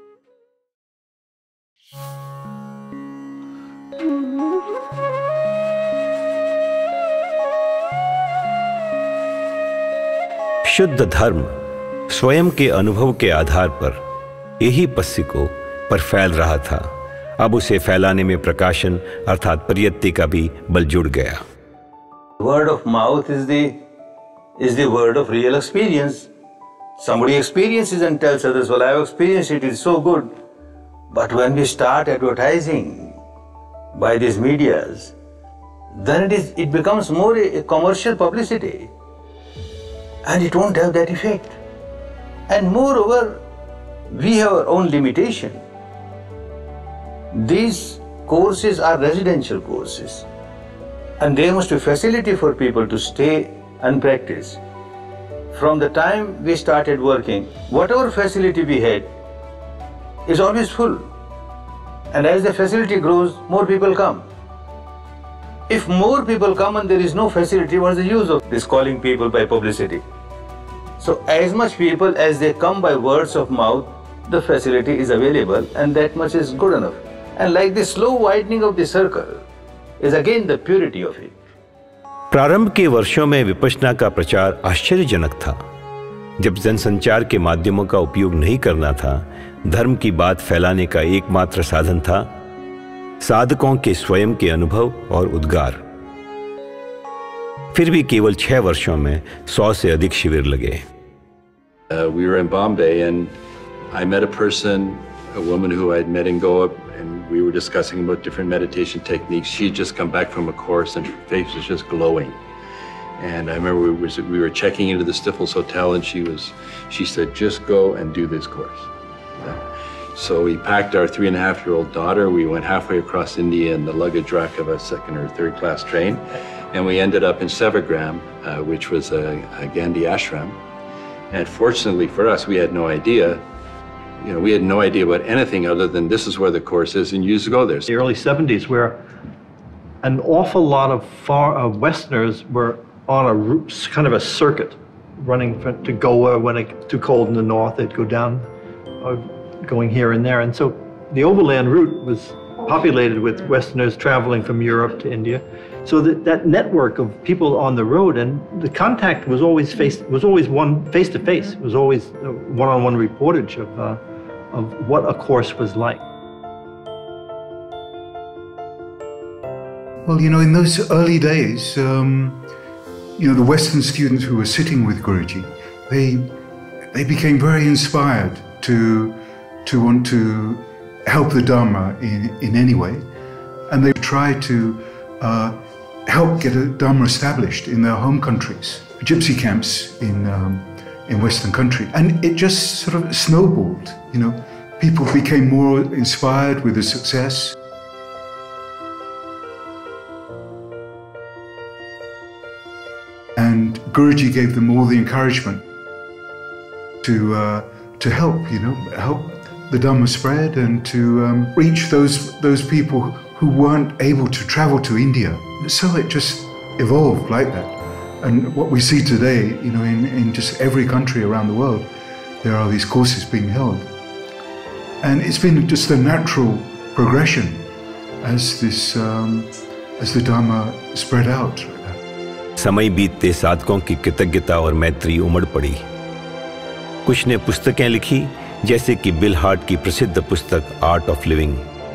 शुद्ध धर्म स्वयं के अनुभव के आधार पर यही पस्सिको पर फैल रहा था। अब उसे फैलाने में प्रकाशन अर्थात परियत्ति का भी बल जुड़ गया। Word of mouth is the word of real experience. Somebody experiences and tells others, well, I have experienced it, it's so good. But when we start advertising by these medias, then it becomes more a commercial publicity. And it won't have that effect. And moreover, we have our own limitation. These courses are residential courses. And there must be facility for people to stay and practice. From the time we started working, whatever facility we had is always full. And as the facility grows, more people come. If more people come and there is no facility, what is the use of this calling people by publicity? So as much people as they come by words of mouth, the facility is available and that much is good enough. And like the slow widening of the circle is again the purity of it. प्रारंभ के वर्षों में विपश्यना का प्रचार आश्चर्यजनक था। जब जनसंचार के माध्यमों का उपयोग नहीं करना था, धर्म की बात फैलाने का एकमात्र साधन था साधकों के स्वयं के अनुभव और उद्गार। फिर भी केवल 6 वर्षों में 100 से अधिक शिविर लगे। We were in Bombay and I met a person, a woman who I'd met in Goa, and we were discussing about different meditation techniques. She'd just come back from a course and her face was just glowing. And I remember we were checking into the Stifels Hotel and she said, just go and do this course. So we packed our 3.5-year-old daughter. We went halfway across India in the luggage rack of a 2nd or 3rd class train. And we ended up in Sevagram, which was a Gandhi ashram. And fortunately for us, we had no idea. We had no idea about anything other than this is where the course is and you used to go there. The early 70s, where an awful lot of Westerners were on a kind of a circuit, running to Goa when it got too cold in the north. They'd go down, going here and there. And so the overland route was populated with Westerners traveling from Europe to India. So that network of people on the road, and the contact was always one face-to-face. It was always one-on-one reportage of what a course was like. Well, in those early days, the Western students who were sitting with Guruji, they became very inspired to want to help the Dharma in any way, and they tried to help get a Dharma established in their home countries, gypsy camps in Western country, and it just sort of snowballed. People became more inspired with the success. And Guruji gave them all the encouragement to help, help the Dhamma spread and to reach those people who weren't able to travel to India. So it just evolved like that. And what we see today, in just every country around the world, there are these courses being held. And it's been just a natural progression as the Dharma spread out. समय बीतते साधकों की कृतज्ञता और मैत्री उमड़ पड़ी। कुछ ने पुस्तकें लिखी, जैसे कि बिल हार्ट की प्रसिद्ध पुस्तक आर्ट ऑफ लिविंग।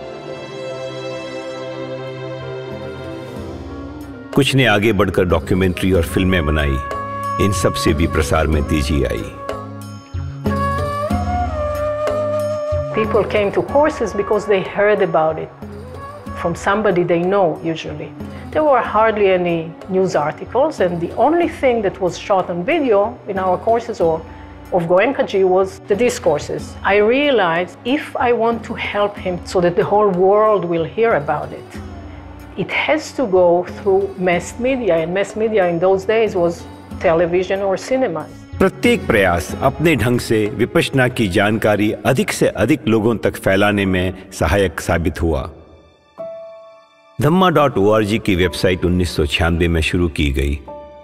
कुछ ने आगे बढ़कर डॉक्यूमेंट्री और फिल्में बनाई। इन सब से भी प्रसार में तेजी आई। People came to courses because they heard about it from somebody they know, usually. There were hardly any news articles, and the only thing that was shot on video in our courses or of Goenka was the discourses. I realized if I want to help him so that the whole world will hear about it, it has to go through mass media, and mass media in those days was television or cinemas. प्रत्येक प्रयास अपने ढंग से विपश्यना की जानकारी अधिक से अधिक लोगों तक फैलाने में सहायक साबित हुआ। dhamma.org की वेबसाइट 1996 में शुरू की गई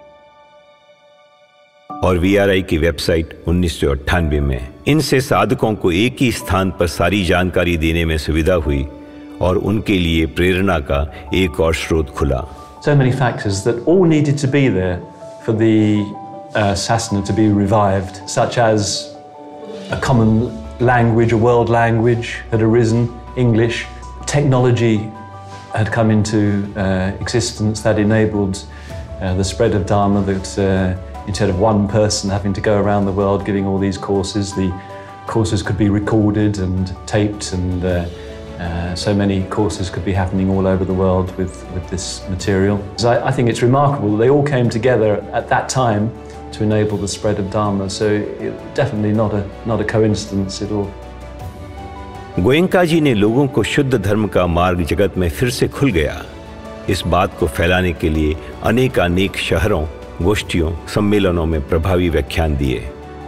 और VRI की वेबसाइट 1998 में। इनसे साधकों को एक ही स्थान पर सारी जानकारी देने में सुविधा हुई और उनके लिए प्रेरणा का एक और स्रोत खुला। So many factors that all needed to be there for the Sasana to be revived, such as a common language, a world language had arisen, English. Technology had come into existence that enabled the spread of Dharma, that instead of one person having to go around the world giving all these courses, the courses could be recorded and taped, and so many courses could be happening all over the world with this material. So I think it's remarkable that they all came together at that time to enable the spread of Dharma. So definitely not a coincidence at all. Goenka जी ने लोगों को शुद्ध धर्म का मार्ग जगत में फिर से खुल गया, इस बात को फैलाने के लिए अनेक शहरों, गोष्ठियों, सम्मेलनों में प्रभावी व्याख्यान दिए।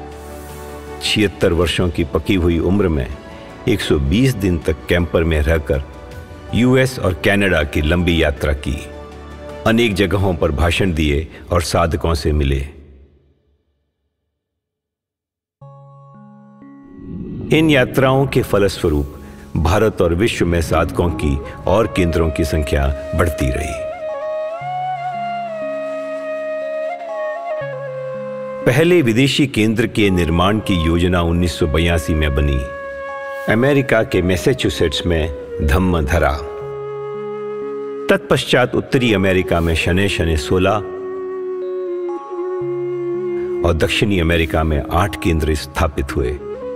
76 वर्षों की पकी हुई उम्र में 120 दिन तक कैंपर में रहकर US और कनाडा की लंबी यात्रा की। अनेक जगहों पर भाषण दिए और साधकों से मिले। इन यात्राओं के फलस्वरूप भारत और विश्व में साधकों की और केंद्रों की संख्या बढ़ती रही। पहले विदेशी केंद्र के निर्माण की योजना 1982 में बनी। अमेरिका के मैसेच्यूसेट्स में धम्म धरा। तत्पश्चात उत्तरी अमेरिका में शनै 16 और दक्षिणी अमेरिका में 8 केंद्र स्थापित हुए।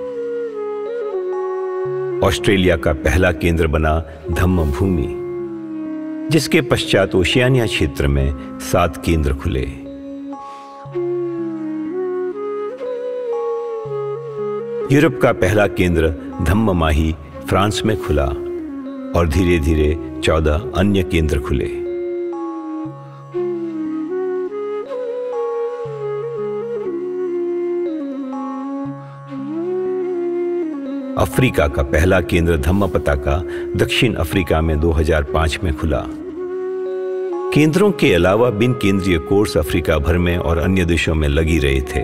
ऑस्ट्रेलिया का पहला केंद्र बना धम्म भूमि, जिसके पश्चात ओशियानिया क्षेत्र में 7 केंद्र खुले। यूरोप का पहला केंद्र धम्म माही फ्रांस में खुला और धीरे धीरे 14 अन्य केंद्र खुले। अफ्रीका का पहला केंद्र धम्म पताका दक्षिण अफ्रीका में 2005 में खुला। केंद्रों के अलावा बिन केंद्रीय कोर्स अफ्रीका भर में और अन्य देशों में लगी रहे थे।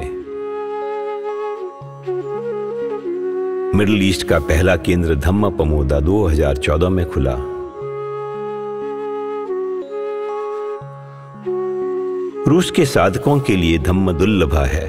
मिडिल ईस्ट का पहला केंद्र धम्म पमोदा 2014 में खुला। रूस के साधकों के लिए धम्म दुर्लभा है।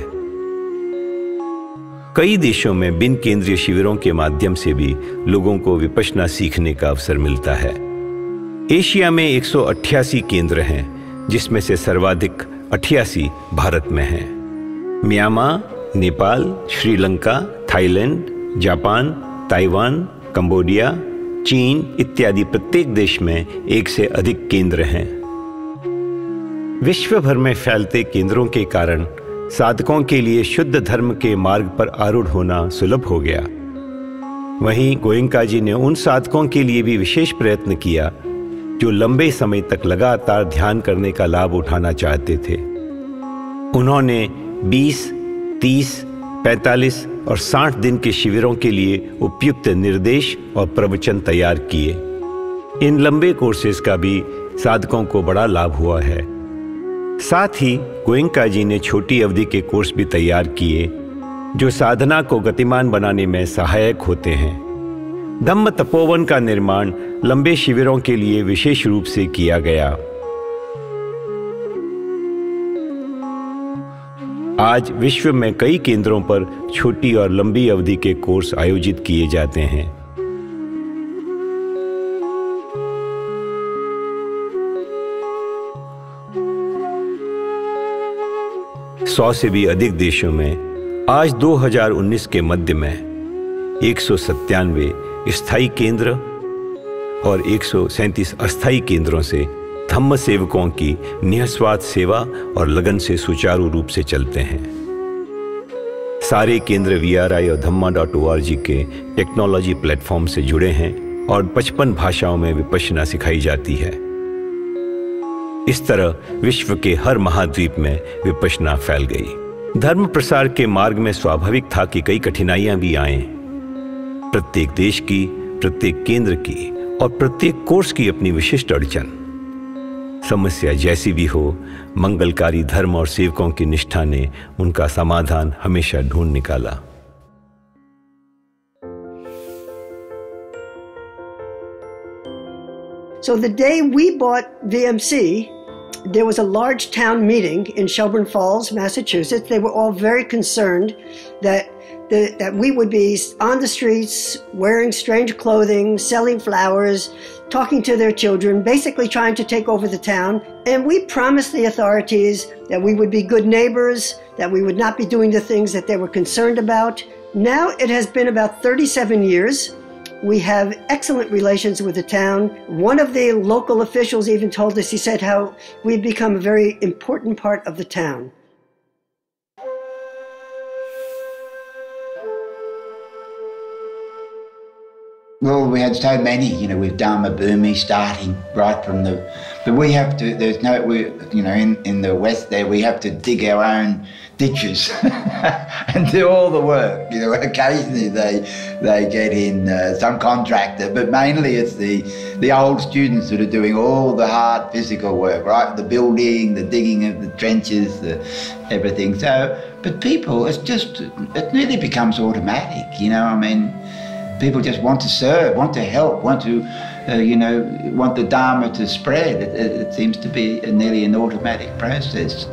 कई देशों में बिन केंद्रीय शिविरों के माध्यम से भी लोगों को विपश्यना सीखने का अवसर मिलता है। एशिया में 188 केंद्र हैं, जिसमें से सर्वाधिक 88 भारत में हैं। Myanmar, Nepal, Sri Lanka, Thailand, Japan, Taiwan, Cambodia, चीन इत्यादि प्रत्येक देश में 1 से अधिक केंद्र हैं। विश्व भर में फैलते केंद्रों के कारण साधकों के लिए शुद्ध धर्म के मार्ग पर आरूढ़ होना सुलभ हो गया। वहीं गोयंका जी ने उन साधकों के लिए भी विशेष प्रयत्न किया जो लंबे समय तक लगातार ध्यान करने का लाभ उठाना चाहते थे। उन्होंने 20, 30, 45 और 60 दिन के शिविरों के लिए उपयुक्त निर्देश और प्रवचन तैयार किए। इन लंबे कोर्सेज का भी साधकों को बड़ा लाभ हुआ है। साथ ही गोयंका जी ने छोटी अवधि के कोर्स भी तैयार किए जो साधना को गतिमान बनाने में सहायक होते हैं। धम्म तपोवन का निर्माण लंबे शिविरों के लिए विशेष रूप से किया गया। आज विश्व में कई केंद्रों पर छोटी और लंबी अवधि के कोर्स आयोजित किए जाते हैं। सौ से भी अधिक देशों में आज 2019 के मध्य में 197 स्थायी केंद्र और 137 अस्थायी केंद्रों से धम्म सेवकों की निःस्वार्थ सेवा और लगन से सुचारू रूप से चलते हैं। सारे केंद्र VRI और dhamma.org के टेक्नोलॉजी प्लेटफॉर्म से जुड़े हैं और 55 भाषाओं में विपश्यना सिखाई जाती है। इस तरह विश्व के हर महाद्वीप में विपश्यना फैल गई। धर्म प्रसार के मार्ग में स्वाभाविक था कि कई कठिनाइयां भी आएं। प्रत्येक देश की, प्रत्येक केंद्र की और प्रत्येक कोर्स की अपनी विशिष्ट अड़चन। समस्या जैसी भी हो, मंगलकारी धर्म और सेवकों की निष्ठा ने उनका समाधान हमेशा ढूंढ निकाला। So the day we bought VMC, there was a large town meeting in Shelburne Falls, Massachusetts. They were all very concerned that we would be on the streets, wearing strange clothing, selling flowers, talking to their children, basically trying to take over the town. And we promised the authorities that we would be good neighbors, that we would not be doing the things that they were concerned about. Now it has been about 37 years. We have excellent relations with the town. One of the local officials even told us, he said how we've become a very important part of the town. Well, we had so many, with Dharma Bhumi starting right from but we have to, in the West there, we have to dig our own ditches and do all the work. Occasionally they get in some contractor, but mainly it's the old students that are doing all the hard physical work, right? The building, the digging of the trenches, everything. So, but people, it nearly becomes automatic, people just want to serve, want to help, want to, want the Dharma to spread. It seems to be nearly an automatic process.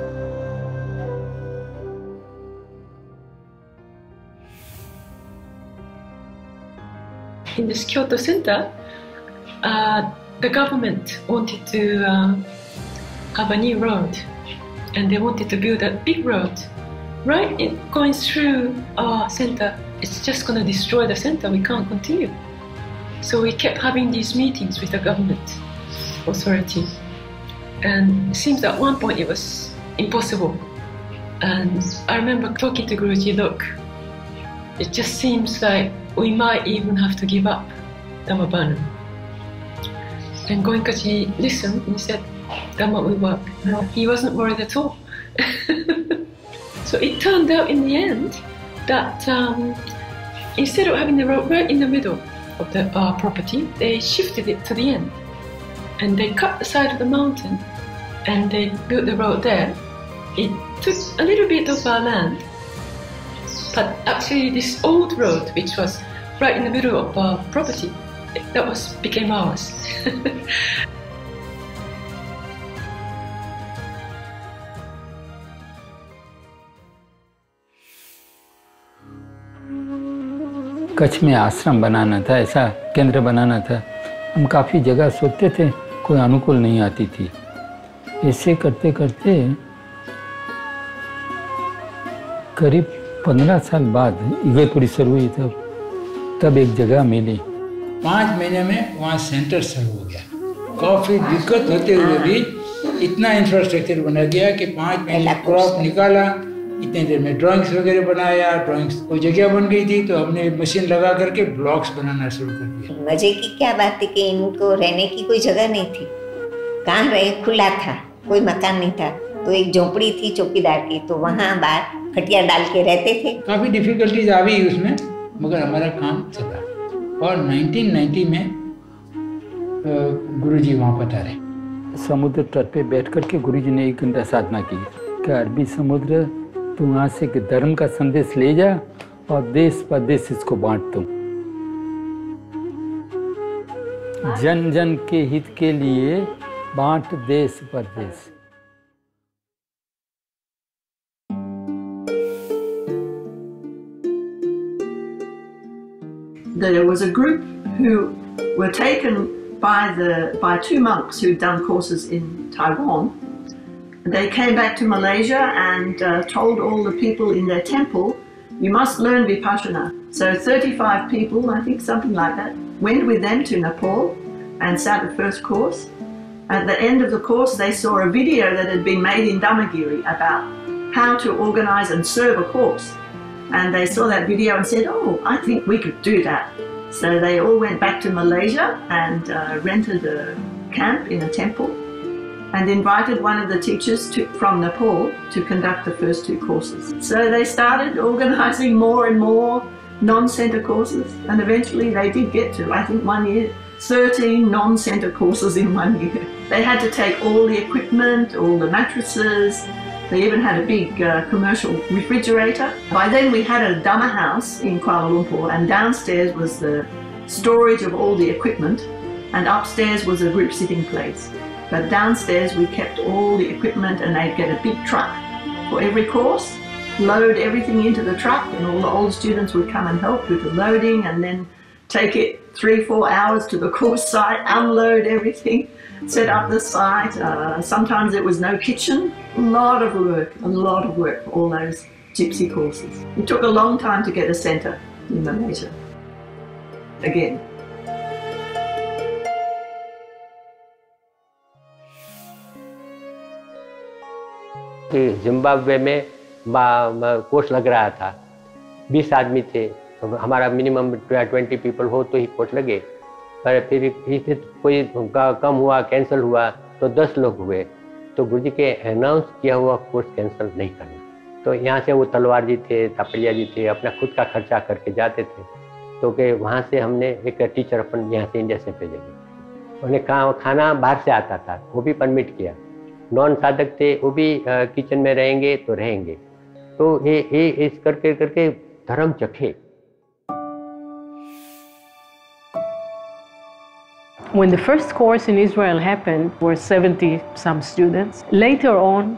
In this Kyoto center, the government wanted to have a new road, and they wanted to build a big road. Right, going through our center, it's just going to destroy the center. We can't continue. So we kept having these meetings with the government authority, and it seems at one point it was impossible. And I remember talking to Guruji, look, it just seems like we might even have to give up Dhammabana. And Goenka-ji listened and he said, Dhamma will work. No, he wasn't worried at all. So it turned out in the end that instead of having the road right in the middle of the property, they shifted it to the end. And they cut the side of the mountain and they built the road there. It took a little bit of our land, but actually this old road, which was right in the middle of our property, became ours. Kutch में आश्रम बनाना था, ऐसा केंद्र बनाना था। हम काफ़ी जगह सोचते थे, कोई अनुकूल नहीं आती थी। ऐसे करते करते करीब 15 साल बाद इगतपुरी शुरू हुई तब एक जगह मिली। 5 महीने में वहाँ सेंटर शुरू हो गया। काफ़ी दिक्कत होते हुए भी इतना इंफ्रास्ट्रक्चर बना गया कि 5 महीने क्रॉप निकाला, इतने देर में ड्राइंग्स वगैरह बनाया, ड्राइंग्स कोई जगह बन गई थी तो हमने मशीन लगा करके ब्लॉक्स बनाना शुरू कर दिया। मजे की क्या बात है कि इनको रहने की कोई जगह नहीं थी, कहाँ रहे, खुला था, कोई मकान नहीं था, तो एक झोपड़ी थी चौकीदार की, तो वहाँ बाहर खटिया डाल के रहते थे। काफ़ी डिफिकल्टीज आ गई उसमें, मगर हमारा काम चला। और 1990 में गुरुजी वहाँ पधारे। समुद्र तट पे बैठ करके गुरुजी ने 1 घंटा साधना की कि अरबी समुद्र तू वहाँ से धर्म का संदेश ले जा और देश परदेश इसको बांट दो। जन जन के हित के लिए बांट देश परदेश। There was a group who were taken by 2 monks who'd done courses in Taiwan. They came back to Malaysia and told all the people in their temple, you must learn Vipassana. So 35 people, I think something like that, went with them to Nepal and sat the first course. At the end of the course, they saw a video that had been made in Dhammagiri about how to organize and serve a course. And they saw that video and said, oh, I think we could do that. So they all went back to Malaysia and rented a camp in a temple and invited one of the teachers from Nepal to conduct the first 2 courses. So they started organizing more and more non-center courses, and eventually they did get to, I think 1 year, 13 non-center courses in 1 year. They had to take all the equipment, all the mattresses. They even had a big commercial refrigerator. By then we had a Dhamma house in Kuala Lumpur, and downstairs was the storage of all the equipment, and upstairs was a group sitting place. But downstairs we kept all the equipment, and they'd get a big truck for every course, load everything into the truck, and all the old students would come and help with the loading, and then take it 3-4 hours to the course site, unload everything, set up the site. Sometimes there was no kitchen. A lot of work for all those gypsy courses. It took a long time to get a centre in Malaysia. Again. Zimbabwe में course लग रहा था, 20 आदमी थे, हमारा minimum 20 people हो तो ही course लगे, पर फिर कोई कम हुआ, कैंसिल हुआ तो 10 लोग हुए, तो गुरुजी के अनाउंस किया हुआ कोर्स कैंसिल नहीं करना। तो यहाँ से वो तलवार जी थे, तापड़िया जी थे, अपना खुद का खर्चा करके जाते थे, तो कि वहाँ से हमने एक टीचर अपन यहाँ से इंडिया से भेजेंगे। उन्हें खाना बाहर से आता था, वो भी परमिट किया। नॉन साधक थे, वो भी किचन में रहेंगे तो रहेंगे। तो ये इस करके धर्म चखे। When the first course in Israel happened, there were 70 some students. Later on,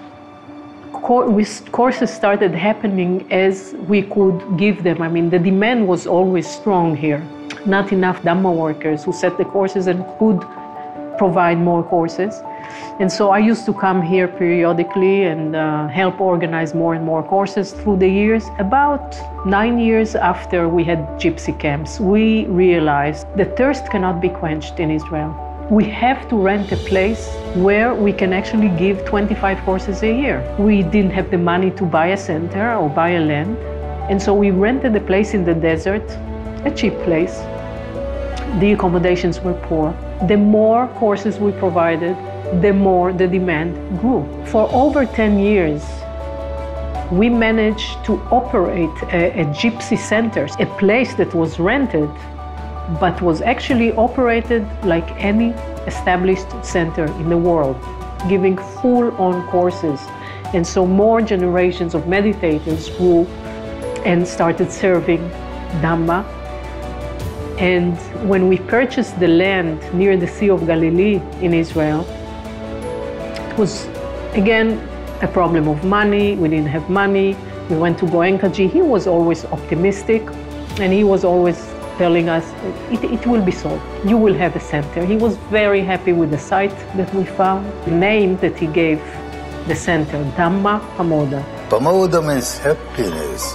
courses started happening as we could give them. I mean, the demand was always strong here. Not enough Dhamma workers who set the courses and could provide more courses. And so I used to come here periodically and help organize more and more courses through the years. About 9 years after we had gypsy camps, we realized the thirst cannot be quenched in Israel. We have to rent a place where we can actually give 25 courses a year. We didn't have the money to buy a center or buy a land. And so we rented a place in the desert, a cheap place. The accommodations were poor. The more courses we provided, the more the demand grew. For over 10 years, we managed to operate a gypsy center, a place that was rented, but was actually operated like any established center in the world, giving full-on courses. And so more generations of meditators grew and started serving Dhamma. And when we purchased the land near the Sea of Galilee in Israel, it was, again, a problem of money. We didn't have money. We went to Goenka. He was always optimistic, and he was always telling us, it will be solved. You will have a center. He was very happy with the site that we found. The name that he gave the center, Dhamma Hamoda, Pamoda means happiness.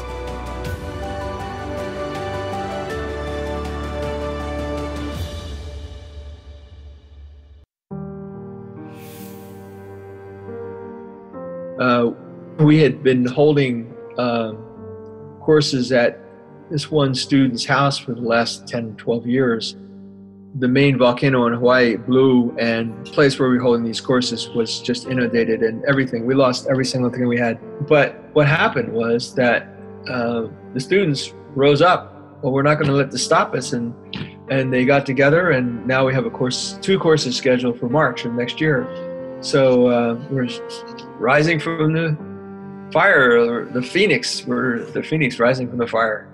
We had been holding courses at this one student's house for the last 10, 12 years. The main volcano in Hawaii blew, and the place where we were holding these courses was just inundated and everything. We lost every single thing we had. But what happened was that the students rose up. Well, we're not going to let this stop us. And they got together, and now we have two courses scheduled for March of next year. So we're rising from the fire, or the phoenix. We're the phoenix rising from the fire.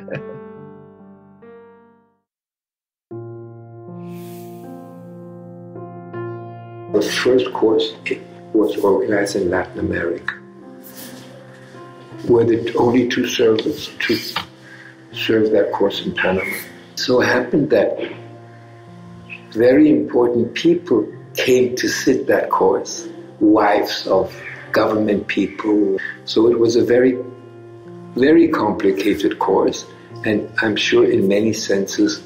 The first course was organized in Latin America. We're the only two servers to serve that course in Panama. So it happened that very important people came to sit that course, wives of government people. So it was a very, very complicated course, and I'm sure in many senses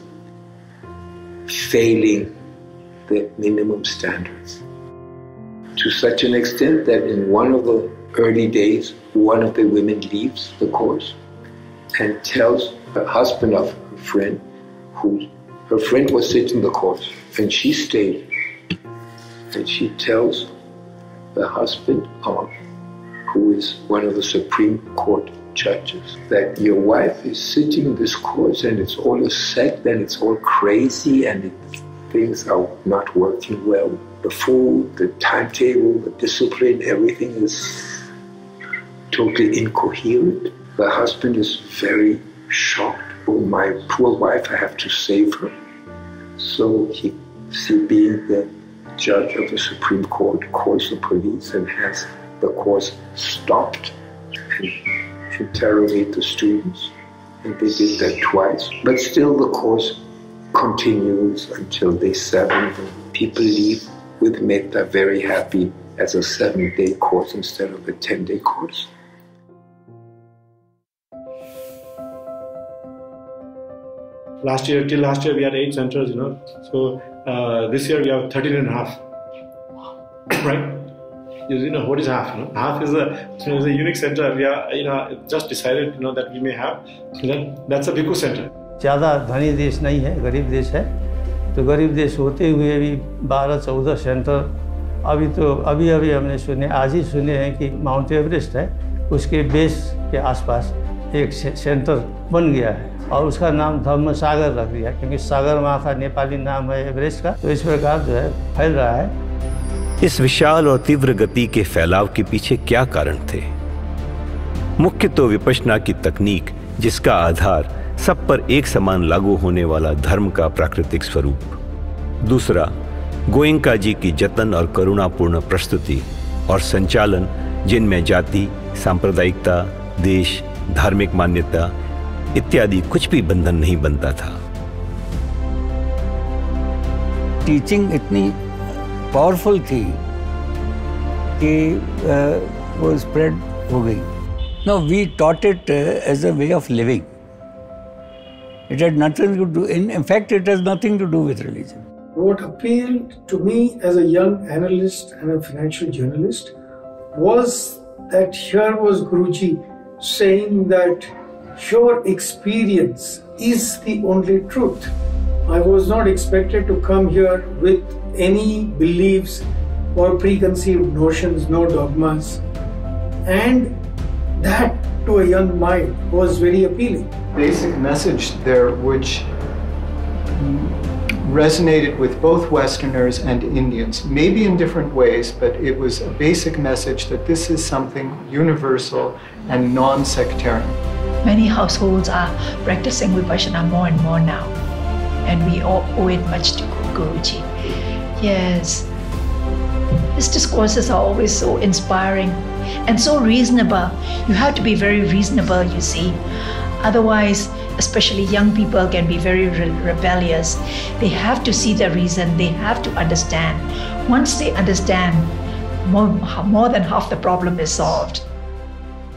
failing the minimum standards. To such an extent that in one of the early days, one of the women leaves the course and tells her husband of her friend, her friend was sitting the course, and she stayed. And she tells the husband of, who is one of the Supreme Court judges, that your wife is sitting this course and it's all a sect and it's all crazy and things are not working well. The food, the timetable, the discipline, everything is totally incoherent. The husband is very shocked. Oh, my poor wife, I have to save her. So he, being the judge of the Supreme Court, calls the police and has the course stopped and interrogate the students. And they did that twice. But still the course continues until day 7. People leave with metta very happy as a 7-day course instead of a 10-day course. Till last year we had 8 centers, So this year we have 13 and a half. Right? What is half? Half is a unique center. We are, just decided, that we may have. That's a Bhikkhu center. ज़्यादा धनी देश नहीं है, गरीब देश है. तो गरीब देश होते हुए भी 12-14 सेंटर अभी हमने सुने, आज ही सुने हैं कि माउंट एवरेस्ट है, उसके बेस के आसपास एक सेंटर बन गया है और उसका नाम धम्म सागर रख दिया, क्योंकि सागर वहाँ का नेपाली नाम है एवरेस्ट का. तो इस प्रकार जो है फैल रहा है. इस विशाल और तीव्र गति के फैलाव के पीछे क्या कारण थे? मुख्य तो विपश्यना की तकनीक, जिसका आधार सब पर एक समान लागू होने वाला धर्म का प्राकृतिक स्वरूप. दूसरा, गोएंका जी की जतन और करुणापूर्ण प्रस्तुति और संचालन, जिनमें जाति, सांप्रदायिकता, देश, धार्मिक मान्यता इत्यादि कुछ भी बंधन नहीं बनता था. टीचिंग इतनी पावरफुल थी कि वो स्प्रेड हो गई. No, we taught it as a way of living. It had nothing to do, in fact, it has nothing to do with religion. What appealed to me as a young analyst and a financial journalist was that here was Guruji saying that your experience is the only truth. I was not expected to come here with any beliefs or preconceived notions, no dogmas. And that to a young mind was very appealing. Basic message there which resonated with both Westerners and Indians, maybe in different ways, but it was a basic message that this is something universal and non-sectarian. Many households are practicing Vipassana more and more now, and we all owe it much to Guruji. Yes, his discourses are always so inspiring and so reasonable. You have to be very reasonable, you see. Otherwise, especially young people can be very rebellious. They have to see the reason, they have to understand. Once they understand, more than half the problem is solved.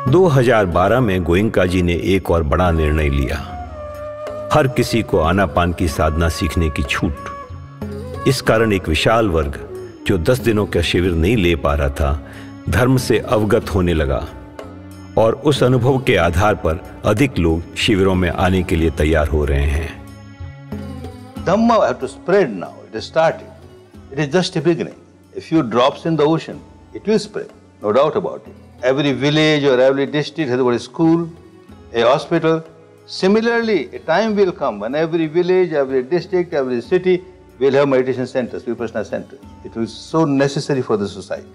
2012 में गोएंका जी ने एक और बड़ा निर्णय लिया, हर किसी को आनापान की साधना सीखने की छूट। इस कारण एक विशाल वर्ग जो 10 दिनों का शिविर नहीं ले पा रहा था, धर्म से अवगत होने लगा और उस अनुभव के आधार पर अधिक लोग शिविरों में आने के लिए तैयार हो रहे हैं। Dhamma have to spread now. It has started. It is just a beginning. A few drops in the ocean, it will spread, no doubt about it. Every village or every district has got a school, a hospital. Similarly, a time will come when every village, every district, every city will have meditation centers, Vipassana centers. It is so necessary for the society.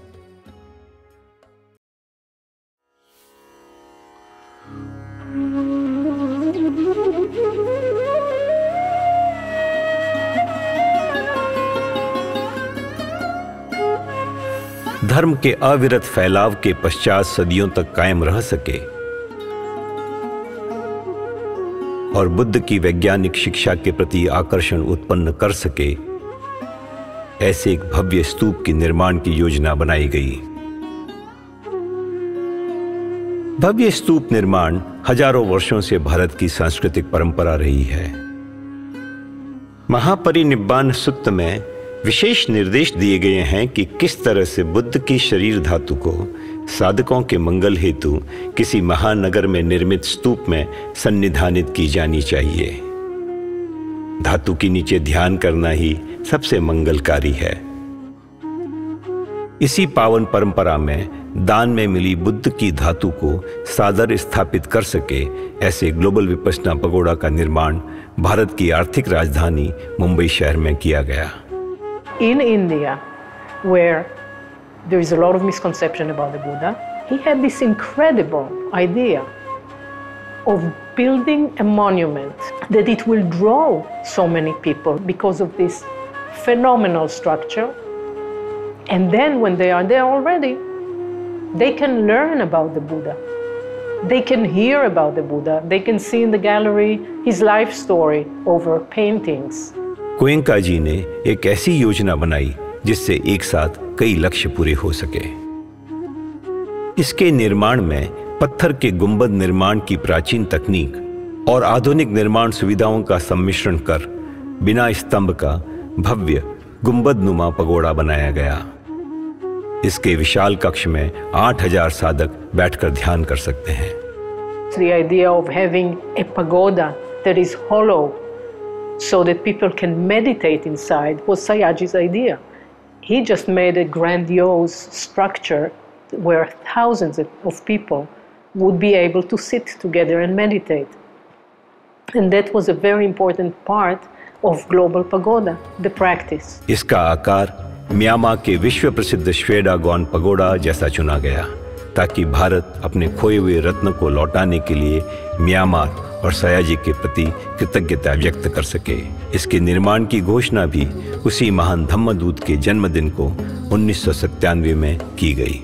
धर्म के अविरत फैलाव के पश्चात सदियों तक कायम रह सके और बुद्ध की वैज्ञानिक शिक्षा के प्रति आकर्षण उत्पन्न कर सके, ऐसे एक भव्य स्तूप के निर्माण की योजना बनाई गई। भव्य स्तूप निर्माण हजारों वर्षों से भारत की सांस्कृतिक परंपरा रही है। महापरिनिब्बाण सूत्र में विशेष निर्देश दिए गए हैं कि किस तरह से बुद्ध की शरीर धातु को साधकों के मंगल हेतु किसी महानगर में निर्मित स्तूप में सन्निधानित की जानी चाहिए। धातु के नीचे ध्यान करना ही सबसे मंगलकारी है। इसी पावन परंपरा में दान में मिली बुद्ध की धातु को सादर स्थापित कर सके, ऐसे ग्लोबल विपस्सना पगोड़ा का निर्माण भारत की आर्थिक राजधानी मुंबई शहर में किया गया। In India, where there is a lot of misconception about the Buddha, he had this incredible idea of building a monument that it will draw so many people because of this phenomenal structure. And then when they are there already, they can learn about the Buddha. They can hear about the Buddha. They can see in the gallery his life story over paintings. Goenka जी ने एक ऐसी योजना बनाई जिससे एक साथ कई लक्ष्य पूरे हो सके। इसके निर्माण में पत्थर के गुंबद निर्माण की प्राचीन तकनीक और आधुनिक निर्माण सुविधाओं का सम्मिश्रण कर बिना स्तंभ का भव्य गुंबदनुमा पगोड़ा बनाया गया। इसके विशाल कक्ष में 8000 साधक बैठकर ध्यान कर सकते हैं। The idea of having a pagoda that is hollow so that people can meditate inside was Sayagyi's idea. He just made a grandiose structure where thousands of people would be able to sit together and meditate. And that was a very important part of Global Pagoda, the practice. इसका आकार Myanmar के विश्व प्रसिद्ध Shwedagon pagoda जैसा चुना गया ताकि भारत अपने खोए हुए रत्न को लौटाने के लिए म्यांमार और सयाजी के प्रति कृतज्ञता व्यक्त कर सके। इसके निर्माण की घोषणा भी उसी महान धम्मदूत के जन्मदिन को 1997 में की गई।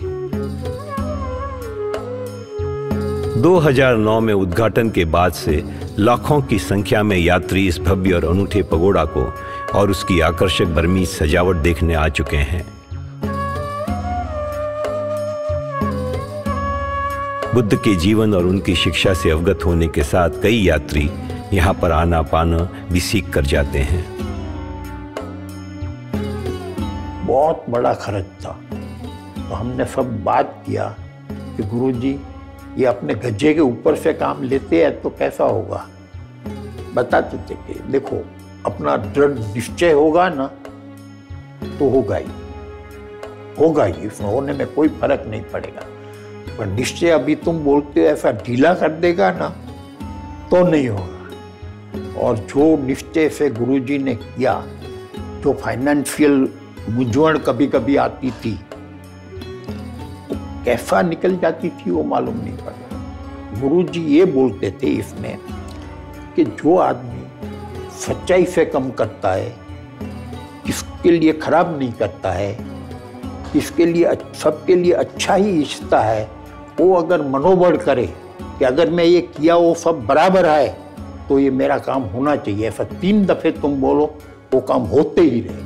2009 में उद्घाटन के बाद से लाखों की संख्या में यात्री इस भव्य और अनूठे पगोड़ा को और उसकी आकर्षक बर्मी सजावट देखने आ चुके हैं। बुद्ध के जीवन और उनकी शिक्षा से अवगत होने के साथ कई यात्री यहाँ पर आना पाना भी सीख कर जाते हैं। बहुत बड़ा खर्च था, तो हमने सब बात किया कि गुरुजी ये अपने गज्जे के ऊपर से काम लेते हैं तो कैसा होगा। बताते थे कि देखो अपना दृढ़ निश्चय होगा ना तो होगा ही, इसमें होने में कोई फर्क नहीं पड़ेगा। पर निश्चय अभी तुम बोलते हो ऐसा ढीला कर देगा ना तो नहीं होगा। और जो निश्चय से गुरुजी ने किया, जो फाइनेंशियल मूंझवण कभी कभी आती थी तो कैसा निकल जाती थी वो मालूम नहीं पड़ा। गुरुजी ये बोलते थे इसमें कि जो आदमी सच्चाई से कम करता है, किसके लिए खराब नहीं करता है, किसके लिए सबके लिए अच्छा ही इच्छता है, वो अगर मनोबल करे कि अगर मैं ये किया वो सब बराबर है तो ये मेरा काम होना चाहिए, ऐसा 3 दफे तुम बोलो वो काम होते ही रहेगा।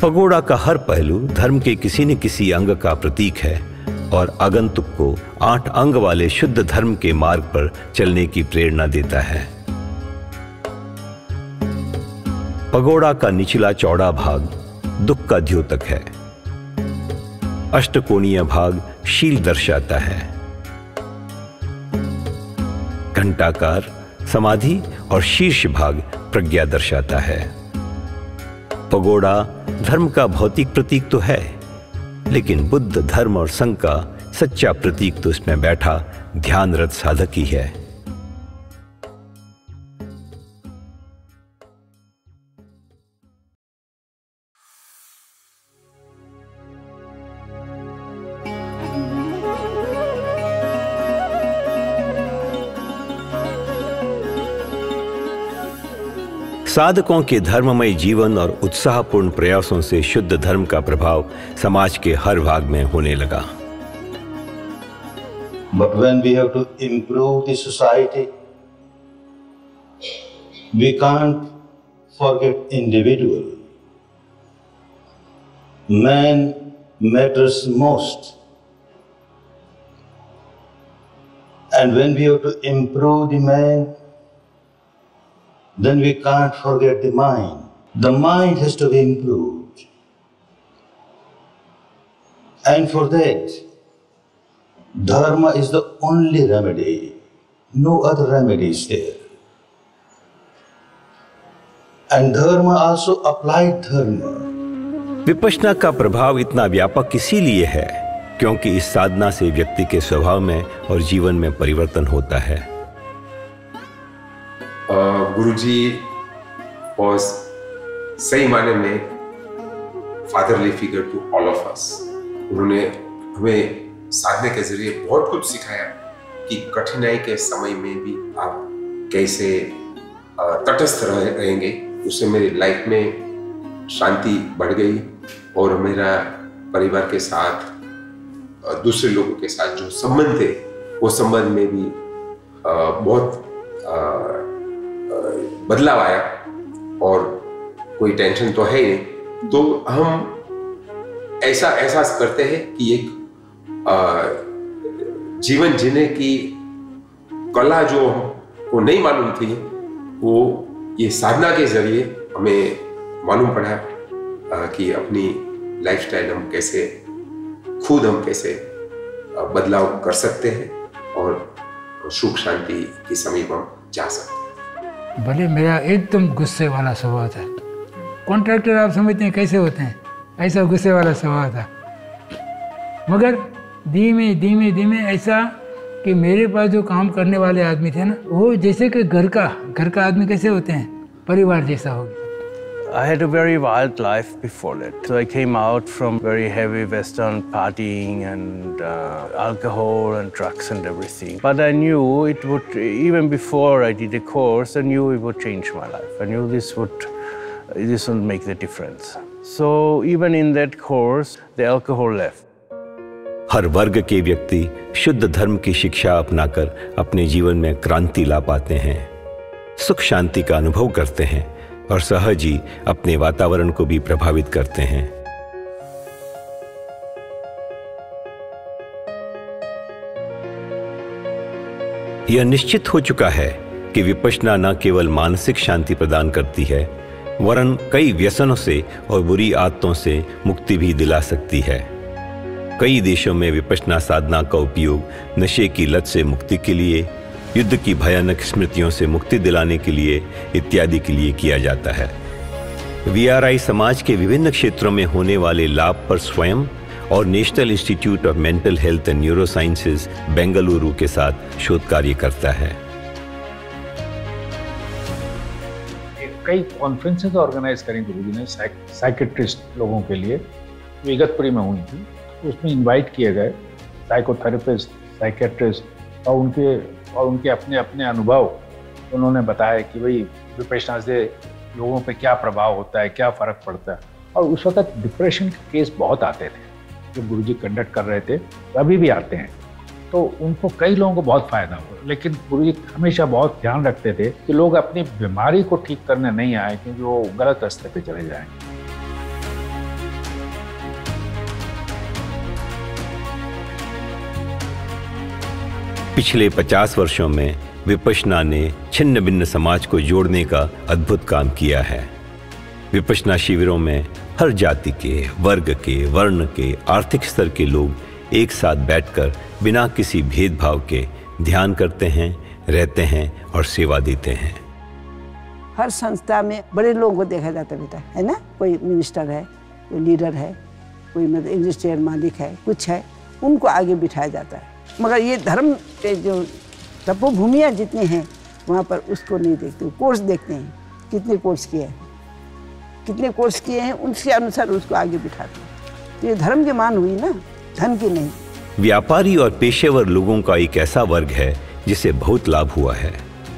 पगोड़ा का हर पहलू धर्म के किसी न किसी अंग का प्रतीक है और आगंतुक को 8 अंग वाले शुद्ध धर्म के मार्ग पर चलने की प्रेरणा देता है। पगोड़ा का निचला चौड़ा भाग दुख का द्योतक है। अष्टकोणीय भाग शील दर्शाता है। घंटाकार समाधि और शीर्ष भाग प्रज्ञा दर्शाता है। पगोड़ा धर्म का भौतिक प्रतीक तो है, लेकिन बुद्ध धर्म और संघ का सच्चा प्रतीक तो इसमें बैठा ध्यानरत साधक ही है। साधकों के धर्ममय जीवन और उत्साहपूर्ण प्रयासों से शुद्ध धर्म का प्रभाव समाज के हर भाग में होने लगा। But when we have to improve the society, we can't forget individual. Man matters most. And when we have to improve the man, then we can't forget the mind. The mind has to be improved. And for that, dharma is the only remedy. No other remedy is there. And dharma also applied dharma. Vipassana का प्रभाव इतना व्यापक इसीलिए है क्योंकि इस साधना से व्यक्ति के स्वभाव में और जीवन में परिवर्तन होता है। गुरुजी was सही माने में fatherly figure to all of us. उन्होंने हमें साधने के जरिए बहुत कुछ सिखाया कि कठिनाई के समय में भी आप कैसे तटस्थ रहेंगे। उससे मेरी लाइफ में शांति बढ़ गई और मेरा परिवार के साथ दूसरे लोगों के साथ जो संबंध थे वो संबंध में भी बहुत बदलाव आया और कोई टेंशन तो है ही नहीं। तो हम ऐसा एहसास करते हैं कि एक जीवन जीने की कला जो हमको नहीं मालूम थी वो ये साधना के जरिए हमें मालूम पड़ा कि अपनी लाइफस्टाइल हम कैसे बदलाव कर सकते हैं और सुख शांति के समीप हम जा सकते हैं। भले मेरा एकदम गुस्से वाला स्वभाव था। कॉन्ट्रैक्टर आप समझते हैं कैसे होते हैं, ऐसा गुस्से वाला स्वभाव था। मगर धीमे धीमे धीमे ऐसा कि मेरे पास जो काम करने वाले आदमी थे ना, वो जैसे कि घर का आदमी कैसे होते हैं, परिवार जैसा हो गया। I had a very wild life before that. So I came out from very heavy Western partying and alcohol and drugs and everything. But I knew it would, even before I did the course, I knew it would change my life. I knew this would make the difference. So even in that course, the alcohol left. हर वर्ग के व्यक्ति शुद्ध धर्म की शिक्षा अपनाकर अपने जीवन में क्रांति ला पाते हैं, सुख शांति का अनुभव करते हैं और सहज ही अपने वातावरण को भी प्रभावित करते हैं। यह निश्चित हो चुका है कि विपश्यना न केवल मानसिक शांति प्रदान करती है, वरन कई व्यसनों से और बुरी आदतों से मुक्ति भी दिला सकती है। कई देशों में विपश्यना साधना का उपयोग नशे की लत से मुक्ति के लिए, युद्ध की भयानक स्मृतियों से मुक्ति दिलाने के लिए इत्यादि के लिए किया जाता है। वीआरआई समाज के विभिन्न क्षेत्रों में होने वाले लाभ पर स्वयं और national institute of mental health and neuro sciences Bengaluru के साथ शोध कार्य करता है। कई कॉन्फ्रेंसेस ऑर्गेनाइज करें गुरुजी ने साइकेट्रिस्ट लोगों के लिए, इगतपुरी में हुई थी। उसमें इनवाइट किए गए साइकोथेरेपिस्ट, साइकेट्रिस्ट और उनके अपने अपने अनुभव उन्होंने बताया कि भाई विपश्यना से लोगों पे क्या प्रभाव होता है, क्या फ़र्क पड़ता है। और उस वक्त डिप्रेशन के केस बहुत आते थे जो गुरुजी कंडक्ट कर रहे थे, अभी भी आते हैं। तो उनको कई लोगों को बहुत फ़ायदा हुआ, लेकिन गुरुजी हमेशा बहुत ध्यान रखते थे कि लोग अपनी बीमारी को ठीक करने नहीं आए क्योंकि वो गलत रास्ते पे चले जाएंगे। पिछले 50 वर्षों में विपश्यना ने छिन्न भिन्न समाज को जोड़ने का अद्भुत काम किया है। विपश्यना शिविरों में हर जाति के, वर्ग के, वर्ण के, आर्थिक स्तर के लोग एक साथ बैठकर बिना किसी भेदभाव के ध्यान करते हैं, रहते हैं और सेवा देते हैं। हर संस्था में बड़े लोगों को देखा जाता बेटा, है ना? कोई मिनिस्टर है, कोई लीडर है, कोई मतलब इंडस्ट्रियल मालिक है, कुछ है, उनको आगे बिठाया जाता है। मगर ये धर्म के जो तपोभूमियाँ जितनी हैं वहाँ पर उसको नहीं देखते, कोर्स देखते हैं, कितने कोर्स किए हैं, कितने कोर्स किए हैं, उनके अनुसार उसको आगे बिठाते हैं। तो ये धर्म की मान हुई ना, धन की नहीं। व्यापारी और पेशेवर लोगों का एक ऐसा वर्ग है जिसे बहुत लाभ हुआ है।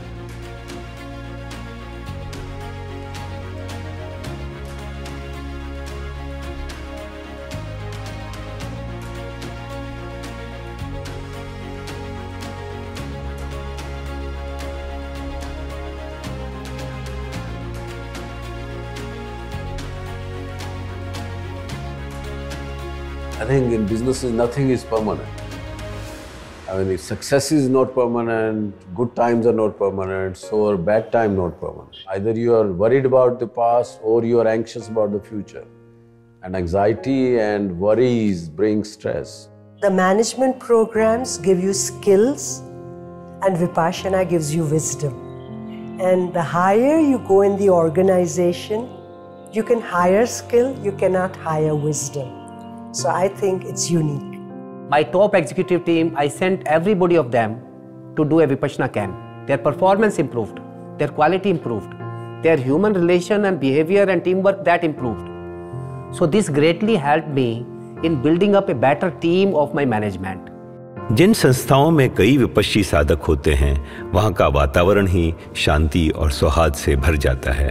I think in businesses nothing is permanent. I mean, if success is not permanent, good times are not permanent, so are bad time not permanent. Either you are worried about the past or you are anxious about the future. And anxiety and worries bring stress. The management programs give you skills and Vipassana gives you wisdom. And the higher you go in the organization, you can hire skill, you cannot hire wisdom. So I think it's unique. My top executive team, I sent everybody of them to do a Vipassana camp. Their performance improved, their quality improved, their human relation and behavior and teamwork that improved. So this greatly helped me in building up a better team of my management. जिन संस्थाओं में कई विपश्यी साधक होते हैं, वहां का वातावरण ही शांति और सौहार्द से भर जाता है।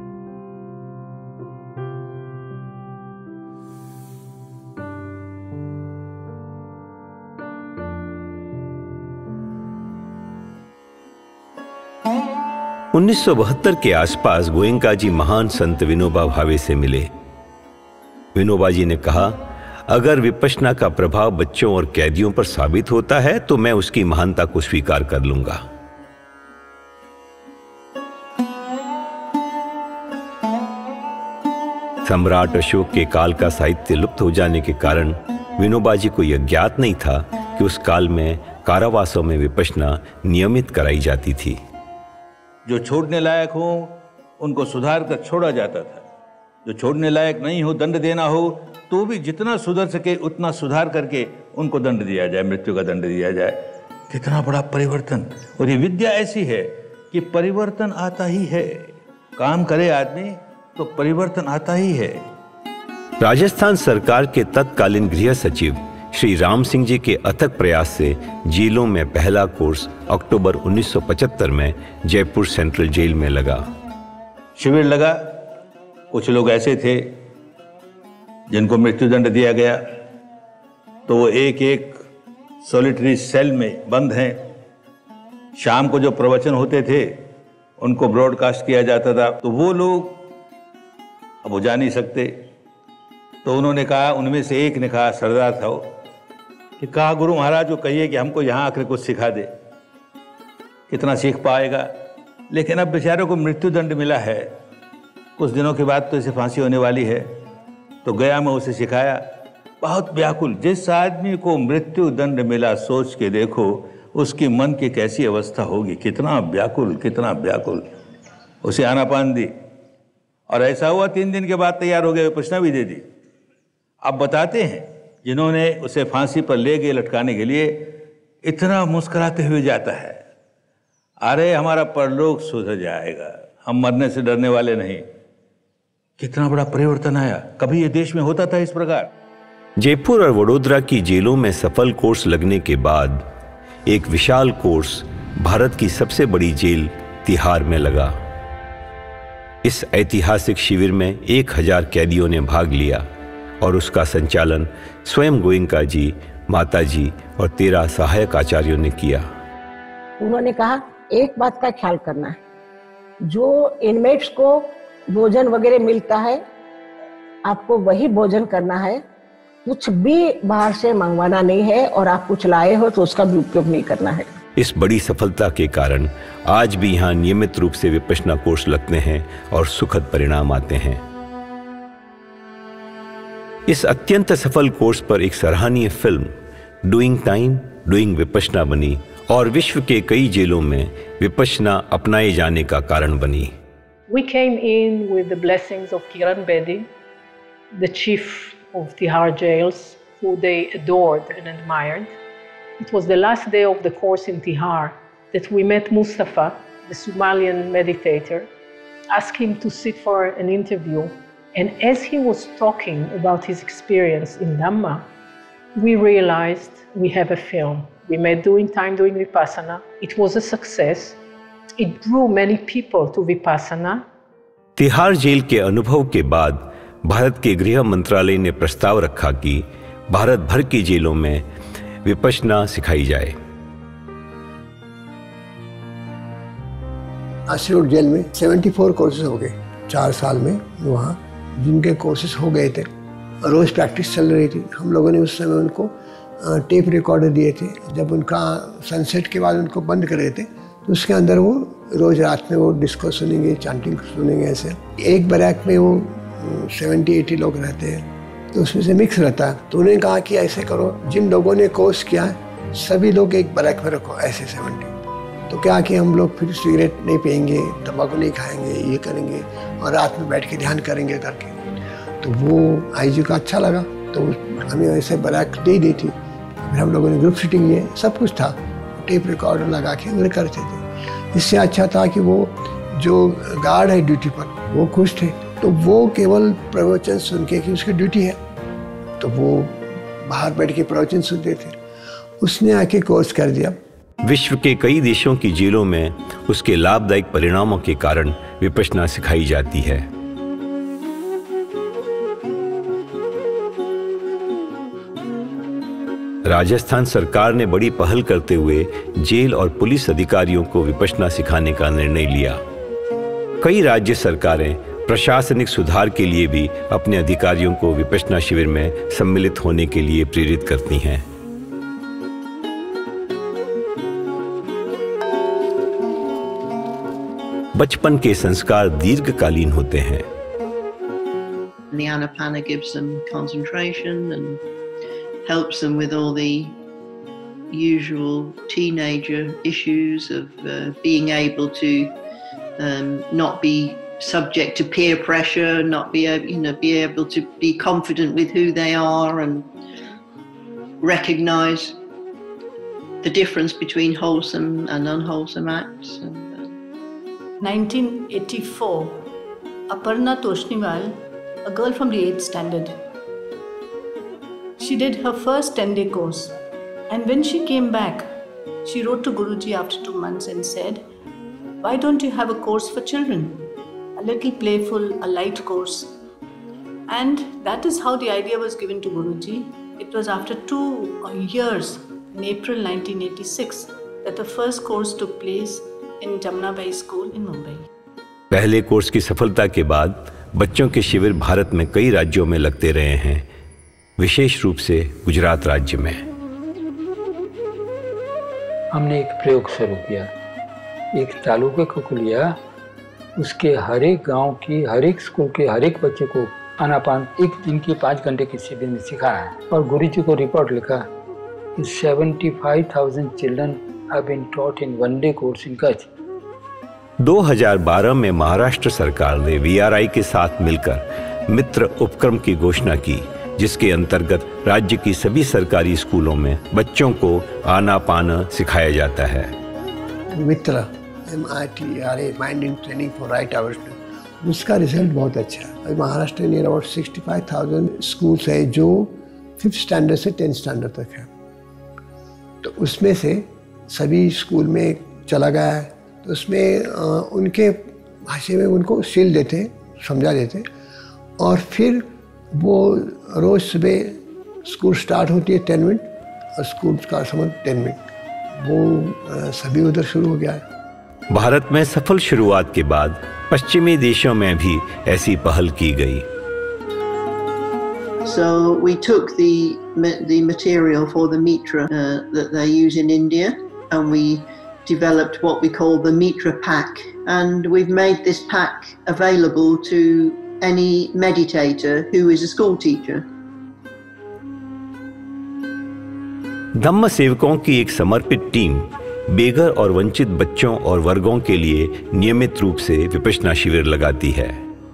– 1972 के आसपास गोएंका जी महान संत विनोबा भावे से मिले। विनोबा जी ने कहा, अगर विपश्यना का प्रभाव बच्चों और कैदियों पर साबित होता है तो मैं उसकी महानता को स्वीकार कर लूंगा। सम्राट अशोक के काल का साहित्य लुप्त हो जाने के कारण विनोबा जी को यह ज्ञात नहीं था कि उस काल में कारावासों में विपश्यना नियमित कराई जाती थी। जो छोड़ने लायक हो उनको सुधार कर छोड़ा जाता था, जो छोड़ने लायक नहीं हो, दंड देना हो तो भी जितना सुधर सके उतना सुधार करके उनको दंड दिया जाए, मृत्यु का दंड दिया जाए। कितना बड़ा परिवर्तन! और ये विद्या ऐसी है कि परिवर्तन आता ही है। काम करे आदमी तो परिवर्तन आता ही है। राजस्थान सरकार के तत्कालीन गृह सचिव श्री राम सिंह जी के अथक प्रयास से जेलों में पहला कोर्स अक्टूबर 1975 में जयपुर सेंट्रल जेल में लगा। शिविर लगा। कुछ लोग ऐसे थे जिनको मृत्युदंड दिया गया, तो वो एक एक सॉलिटरी सेल में बंद हैं। शाम को जो प्रवचन होते थे उनको ब्रॉडकास्ट किया जाता था, तो वो लोग अब वो जा नहीं सकते। तो उन्होंने कहा, उनमें से एक ने कहा, सरदार था वो, कि कहा गुरु महाराज को कहिए कि हमको यहाँ आकर कुछ सिखा दे। कितना सीख पाएगा? लेकिन अब बेचारों को मृत्युदंड मिला है, कुछ दिनों के बाद तो इसे फांसी होने वाली है। तो गया, मैं उसे सिखाया, बहुत व्याकुल। जिस आदमी को मृत्यु दंड मिला, सोच के देखो उसकी मन की कैसी अवस्था होगी। कितना व्याकुल, कितना व्याकुल। उसे आनापान दी और ऐसा हुआ 3 दिन के बाद तैयार हो गए, विपश्यना भी दे दी। अब बताते हैं जिन्होंने उसे फांसी पर ले गए लटकाने के लिए, इतना मुस्कुराते हुए जाता है, अरे हमारा परलोक सुधर जाएगा, हम मरने से डरने वाले नहीं। कितना बड़ा परिवर्तन आया। कभी ये देश में होता था इस प्रकार? जयपुर और वडोदरा की जेलों में सफल कोर्स लगने के बाद एक विशाल कोर्स भारत की सबसे बड़ी जेल तिहाड़ में लगा। इस ऐतिहासिक शिविर में 1000 कैदियों ने भाग लिया और उसका संचालन स्वयं गोएंका जी, माता जी और 13 सहायक आचार्यों ने किया। उन्होंने कहा, एक बात का ख्याल करना है, जो इनमेट्स को भोजन वगैरह मिलता है आपको वही भोजन करना है, कुछ भी बाहर से मंगवाना नहीं है और आप कुछ लाए हो तो उसका भी उपयोग नहीं करना है। इस बड़ी सफलता के कारण आज भी यहाँ नियमित रूप से विपश्यना कोर्स लगते हैं और सुखद परिणाम आते हैं। इस अत्यंत सफल कोर्स पर एक सराहनीय film doing time doing Vipassana बनी और विश्व के कई जेलों में विपश्यना अपनाए जाने का कारण बनी। We came in with the blessings of Kiran Bedi, the chief of Tihar jails, who they adored and admired. It was the last day of the course in Tihar that we met Mustafa, the Somalian meditator, asked him to sit for an interview. And as he was talking about his experience in Dhamma, we realized we have a film. We made Doing Time, Doing Vipassana. It was a success. It drew many people to Vipassana. Tihar jail के अनुभव के बाद भारत के गृह मंत्रालय ने प्रस्ताव रखा कि भारत भर की जेलों में विपश्यना सिखाई जाए। आश्रम जेल में 74 कोर्सेज हो गए 4 साल में। वहाँ जिनके कोर्सेज हो गए थे, रोज़ प्रैक्टिस चल रही थी। हम लोगों ने उस समय उनको टेप रिकॉर्डर दिए थे। जब उनका सनसेट के बाद उनको बंद कर रहे थे तो उसके अंदर वो रोज़ रात में वो डिस्को सुनेंगे, चांटिंग सुनेंगे। ऐसे एक बैरक में वो 70-80 लोग रहते हैं, तो उसमें से मिक्स रहता है। तो उन्होंने कहा कि ऐसे करो, जिन लोगों ने कोर्स किया है सभी लोग एक बैरक में रखो, ऐसे 70। तो क्या कि हम लोग फिर सिगरेट नहीं पिएंगे, तंबाकू नहीं खाएंगे, ये करेंगे और रात में बैठ के ध्यान करेंगे करके। तो वो आईजी को अच्छा लगा, तो हमें ऐसे बैरक दे दी थी। फिर हम लोगों ने ग्रुप सीटिंग लिए, सब कुछ था, टेप रिकॉर्डर लगा के उन्हें करते थे। इससे अच्छा था कि वो जो गार्ड है ड्यूटी पर वो खुश थे, तो वो केवल प्रवचन सुन के कि उसकी ड्यूटी है तो वो बाहर बैठ के प्रवचन सुनते थे। उसने आके कोर्स कर दिया। विश्व के कई देशों की जेलों में उसके लाभदायक परिणामों के कारण विपश्यना सिखाई जाती है। राजस्थान सरकार ने बड़ी पहल करते हुए जेल और पुलिस अधिकारियों को विपश्यना सिखाने का निर्णय लिया। कई राज्य सरकारें प्रशासनिक सुधार के लिए भी अपने अधिकारियों को विपश्यना शिविर में सम्मिलित होने के लिए प्रेरित करती हैं। बचपन के संस्कार दीर्घकालीन होते हैं। The Anapana gives them concentration and helps them with all the usual teenager issues of being able to not be subject to peer pressure, not be able to be confident with who they are and recognize the difference between wholesome and unwholesome acts. 1984, Aparna Toshniwal, a girl from the 8th standard, she did her first 10-day course, and when she came back, she wrote to Guruji after 2 months and said, "Why don't you have a course for children? A little playful, a light course." And that is how the idea was given to Guruji. It was after 2 years, in April 1986, that the first course took place in Jamna Bai School in Mumbai. पहले course की सफलता के बाद बच्चों के शिविर भारत में कई राज्यों में लगते रहे हैं, विशेष रूप से गुजरात राज्य में। हमने एक प्रयोग शुरू किया, एक तालुके को लिया, उसके हर एक गांव की, हर एक स्कूल के हर एक बच्चे को आनापान एक दिन की 5 घंटे की शिविर में सिखाया है। और गुरुजी को रिपोर्ट लिखा कि 75,000 children have been taught in 1-day course in Kutch. 2012 में महाराष्ट्र सरकार ने VRI के साथ मिलकर मित्र उपक्रम की घोषणा की, जिसके अंतर्गत राज्य की सभी सरकारी स्कूलों में बच्चों को आनापान सिखाया जाता है। Mitra MITRA minding training for right awareness, उसका रिजल्ट बहुत अच्छा है। महाराष्ट्र में अबाउट 65,000 स्कूल्स है जो 5th स्टैंडर्ड से 10th स्टैंडर्ड तक है। तो उसमें से सभी स्कूल में चला गया है। तो उसमें उनके भाषा में उनको सील देते, समझा देते, और फिर वो रोज़ सुबह स्कूल स्टार्ट होती है 10 मिनट और स्कूल का समय 10 मिनट, वो सभी उधर शुरू हो गया है। भारत में सफल शुरुआत के बाद पश्चिमी देशों में भी ऐसी पहल की गई। So we took the material for the mitra that they use in India, and we developed what we call the mitra pack, and we've made this pack available to any meditator who is a school teacher. धम्म सेवकों की एक समर्पित team बेघर और वंचित बच्चों और वर्गों के लिए नियमित रूप से विपश्यना शिविर लगाती है।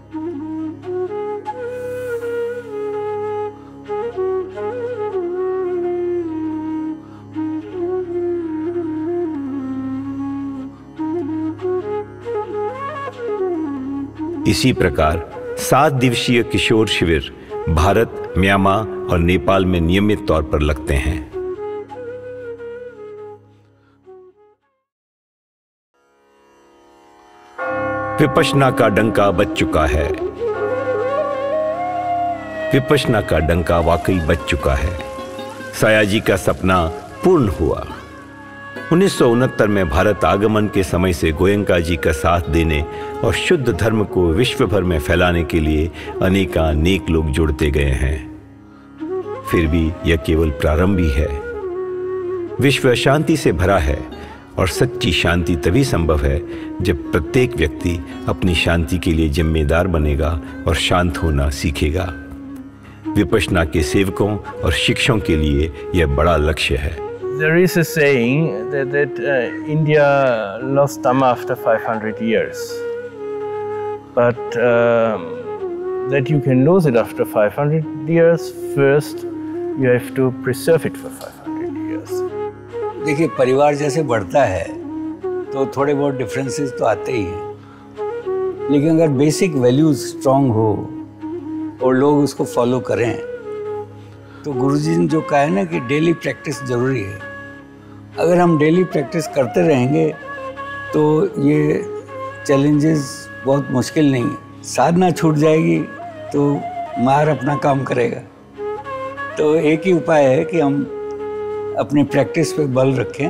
इसी प्रकार 7 दिवसीय किशोर शिविर भारत, म्यांमार और नेपाल में नियमित तौर पर लगते हैं। विपश्यना का डंका बज चुका है। विपश्यना का डंका वाकई बज चुका है। सायाजी का सपना पूर्ण हुआ। 1969 में भारत आगमन के समय से गोयंका जी का साथ देने और शुद्ध धर्म को विश्व भर में फैलाने के लिए अनेकानेक लोग जुड़ते गए हैं। फिर भी यह केवल प्रारंभ ही है। विश्व शांति से भरा है और सच्ची शांति तभी संभव है जब प्रत्येक व्यक्ति अपनी शांति के लिए जिम्मेदार बनेगा और शांत होना सीखेगा। विपश्यना के सेवकों और शिक्षकों के लिए यह बड़ा लक्ष्य है। There is a saying that India lost Dhamma after 500 years, but that you can lose it after 500 years, first you have to preserve it for 500 years. देखिए, परिवार जैसे बढ़ता है तो थोड़े बहुत डिफरेंसेस तो आते ही हैं, लेकिन अगर बेसिक वैल्यूज स्ट्रांग हो और लोग उसको फॉलो करें तो गुरुजी ने जो कहा है ना कि डेली प्रैक्टिस ज़रूरी है। अगर हम डेली प्रैक्टिस करते रहेंगे तो ये चैलेंजेस बहुत मुश्किल नहीं है। साधना छूट जाएगी तो मार अपना काम करेगा। तो एक ही उपाय है कि हम अपनी प्रैक्टिस पे बल रखें,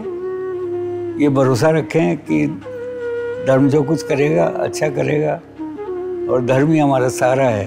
ये भरोसा रखें कि धर्म जो कुछ करेगा अच्छा करेगा और धर्म ही हमारा सहारा है,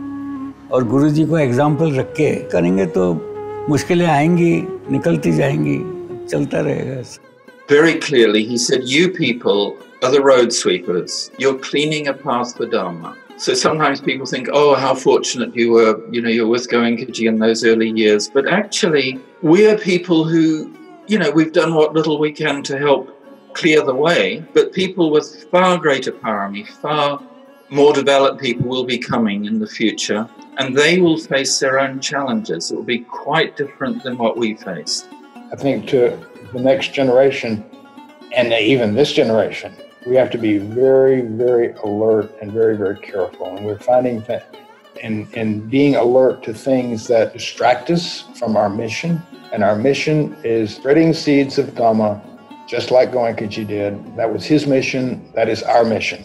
और गुरु जी को एग्जाम्पल रख के करेंगे तो मुश्किलें आएंगी, निकलती जाएंगी, चलता रहेगा। Very clearly he said, you people are the road sweepers. You're cleaning a path for Dharma. So sometimes people think, oh, how fortunate you were, you're with Goenka in those early years. But actually, we are people who, we've done what little we can to help clear the way, but people with far greater parami, far more developed people will be coming in the future, and they will face their own challenges. It will be quite different than what we faced. I think to the next generation, and even this generation, we have to be very, very alert and very, very careful. And we're finding that in being alert to things that distract us from our mission, and our mission is spreading seeds of Dhamma, just like Goenka did. That was his mission, that is our mission.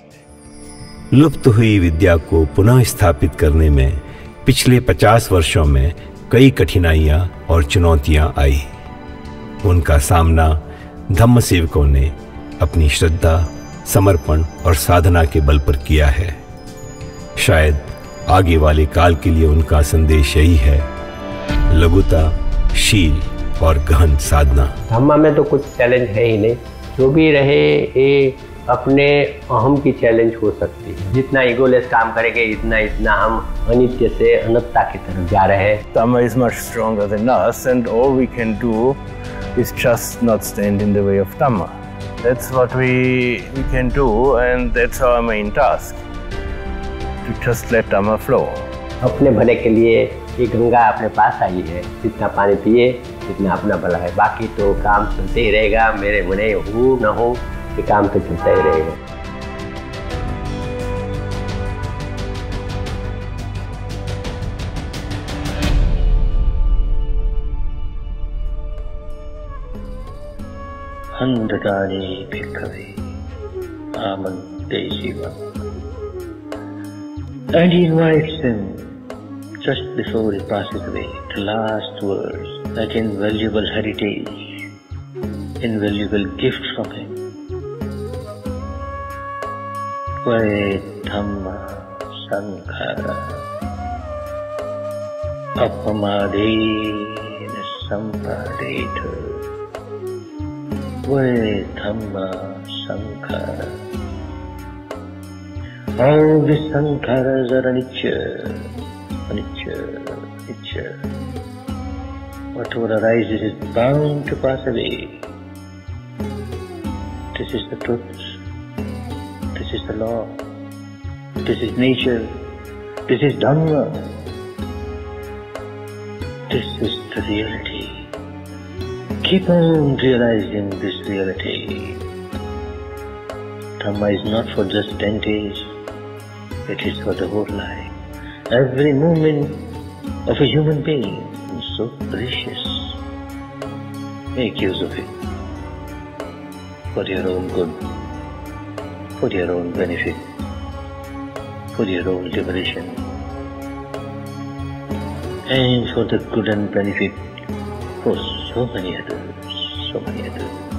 लुप्त हुई विद्या को पुनः स्थापित करने में पिछले 50 वर्षों में कई कठिनाइयां और चुनौतियां आई। उनका सामना धम्म सेवकों ने अपनी श्रद्धा, समर्पण और साधना के बल पर किया है। शायद आगे वाले काल के लिए उनका संदेश यही है: लघुता, शील और गहन साधना। धम्मा में तो कुछ चैलेंज है ही नहीं, जो भी रहे ये अपने अहम की चैलेंज हो सकती है। जितना ईगोलेस काम करेंगे इतना हम अनित्य से अनंतता की तरफ जा रहे हैं। Dhamma is much stronger than us, and all we can do is just not stand in the way of Dhamma. That's what we can do, and that's our main task, to just let Dhamma flow. अपने भले के लिए ये गंगा अपने पास आई है, जितना पानी पिए जितना अपना भला है, बाकी तो काम चलते ही रहेगा। मेरे बने हो न हो ये काम तो चलता ही रहेगा। Andadani Bhikkhave Amante Shiva. And he invites him just before he passes away, the last words, that invaluable heritage, invaluable gift from him. Vai Dhamma Sankhara. Apamadena sampadeta Ve dhamma sankhara. All the sankharas are anicca, anicca, anicca. Whatever arises is bound to pass away. This is the truth. This is the law. This is nature. This is Dhamma. This is the reality. Keep on realizing this reality. Dhamma is not for just 10 days. It is for the whole life. Every moment of a human being is so precious. Make use of it for your own good, for your own benefit, for your own liberation, and for the good and benefit for so many others, so many others.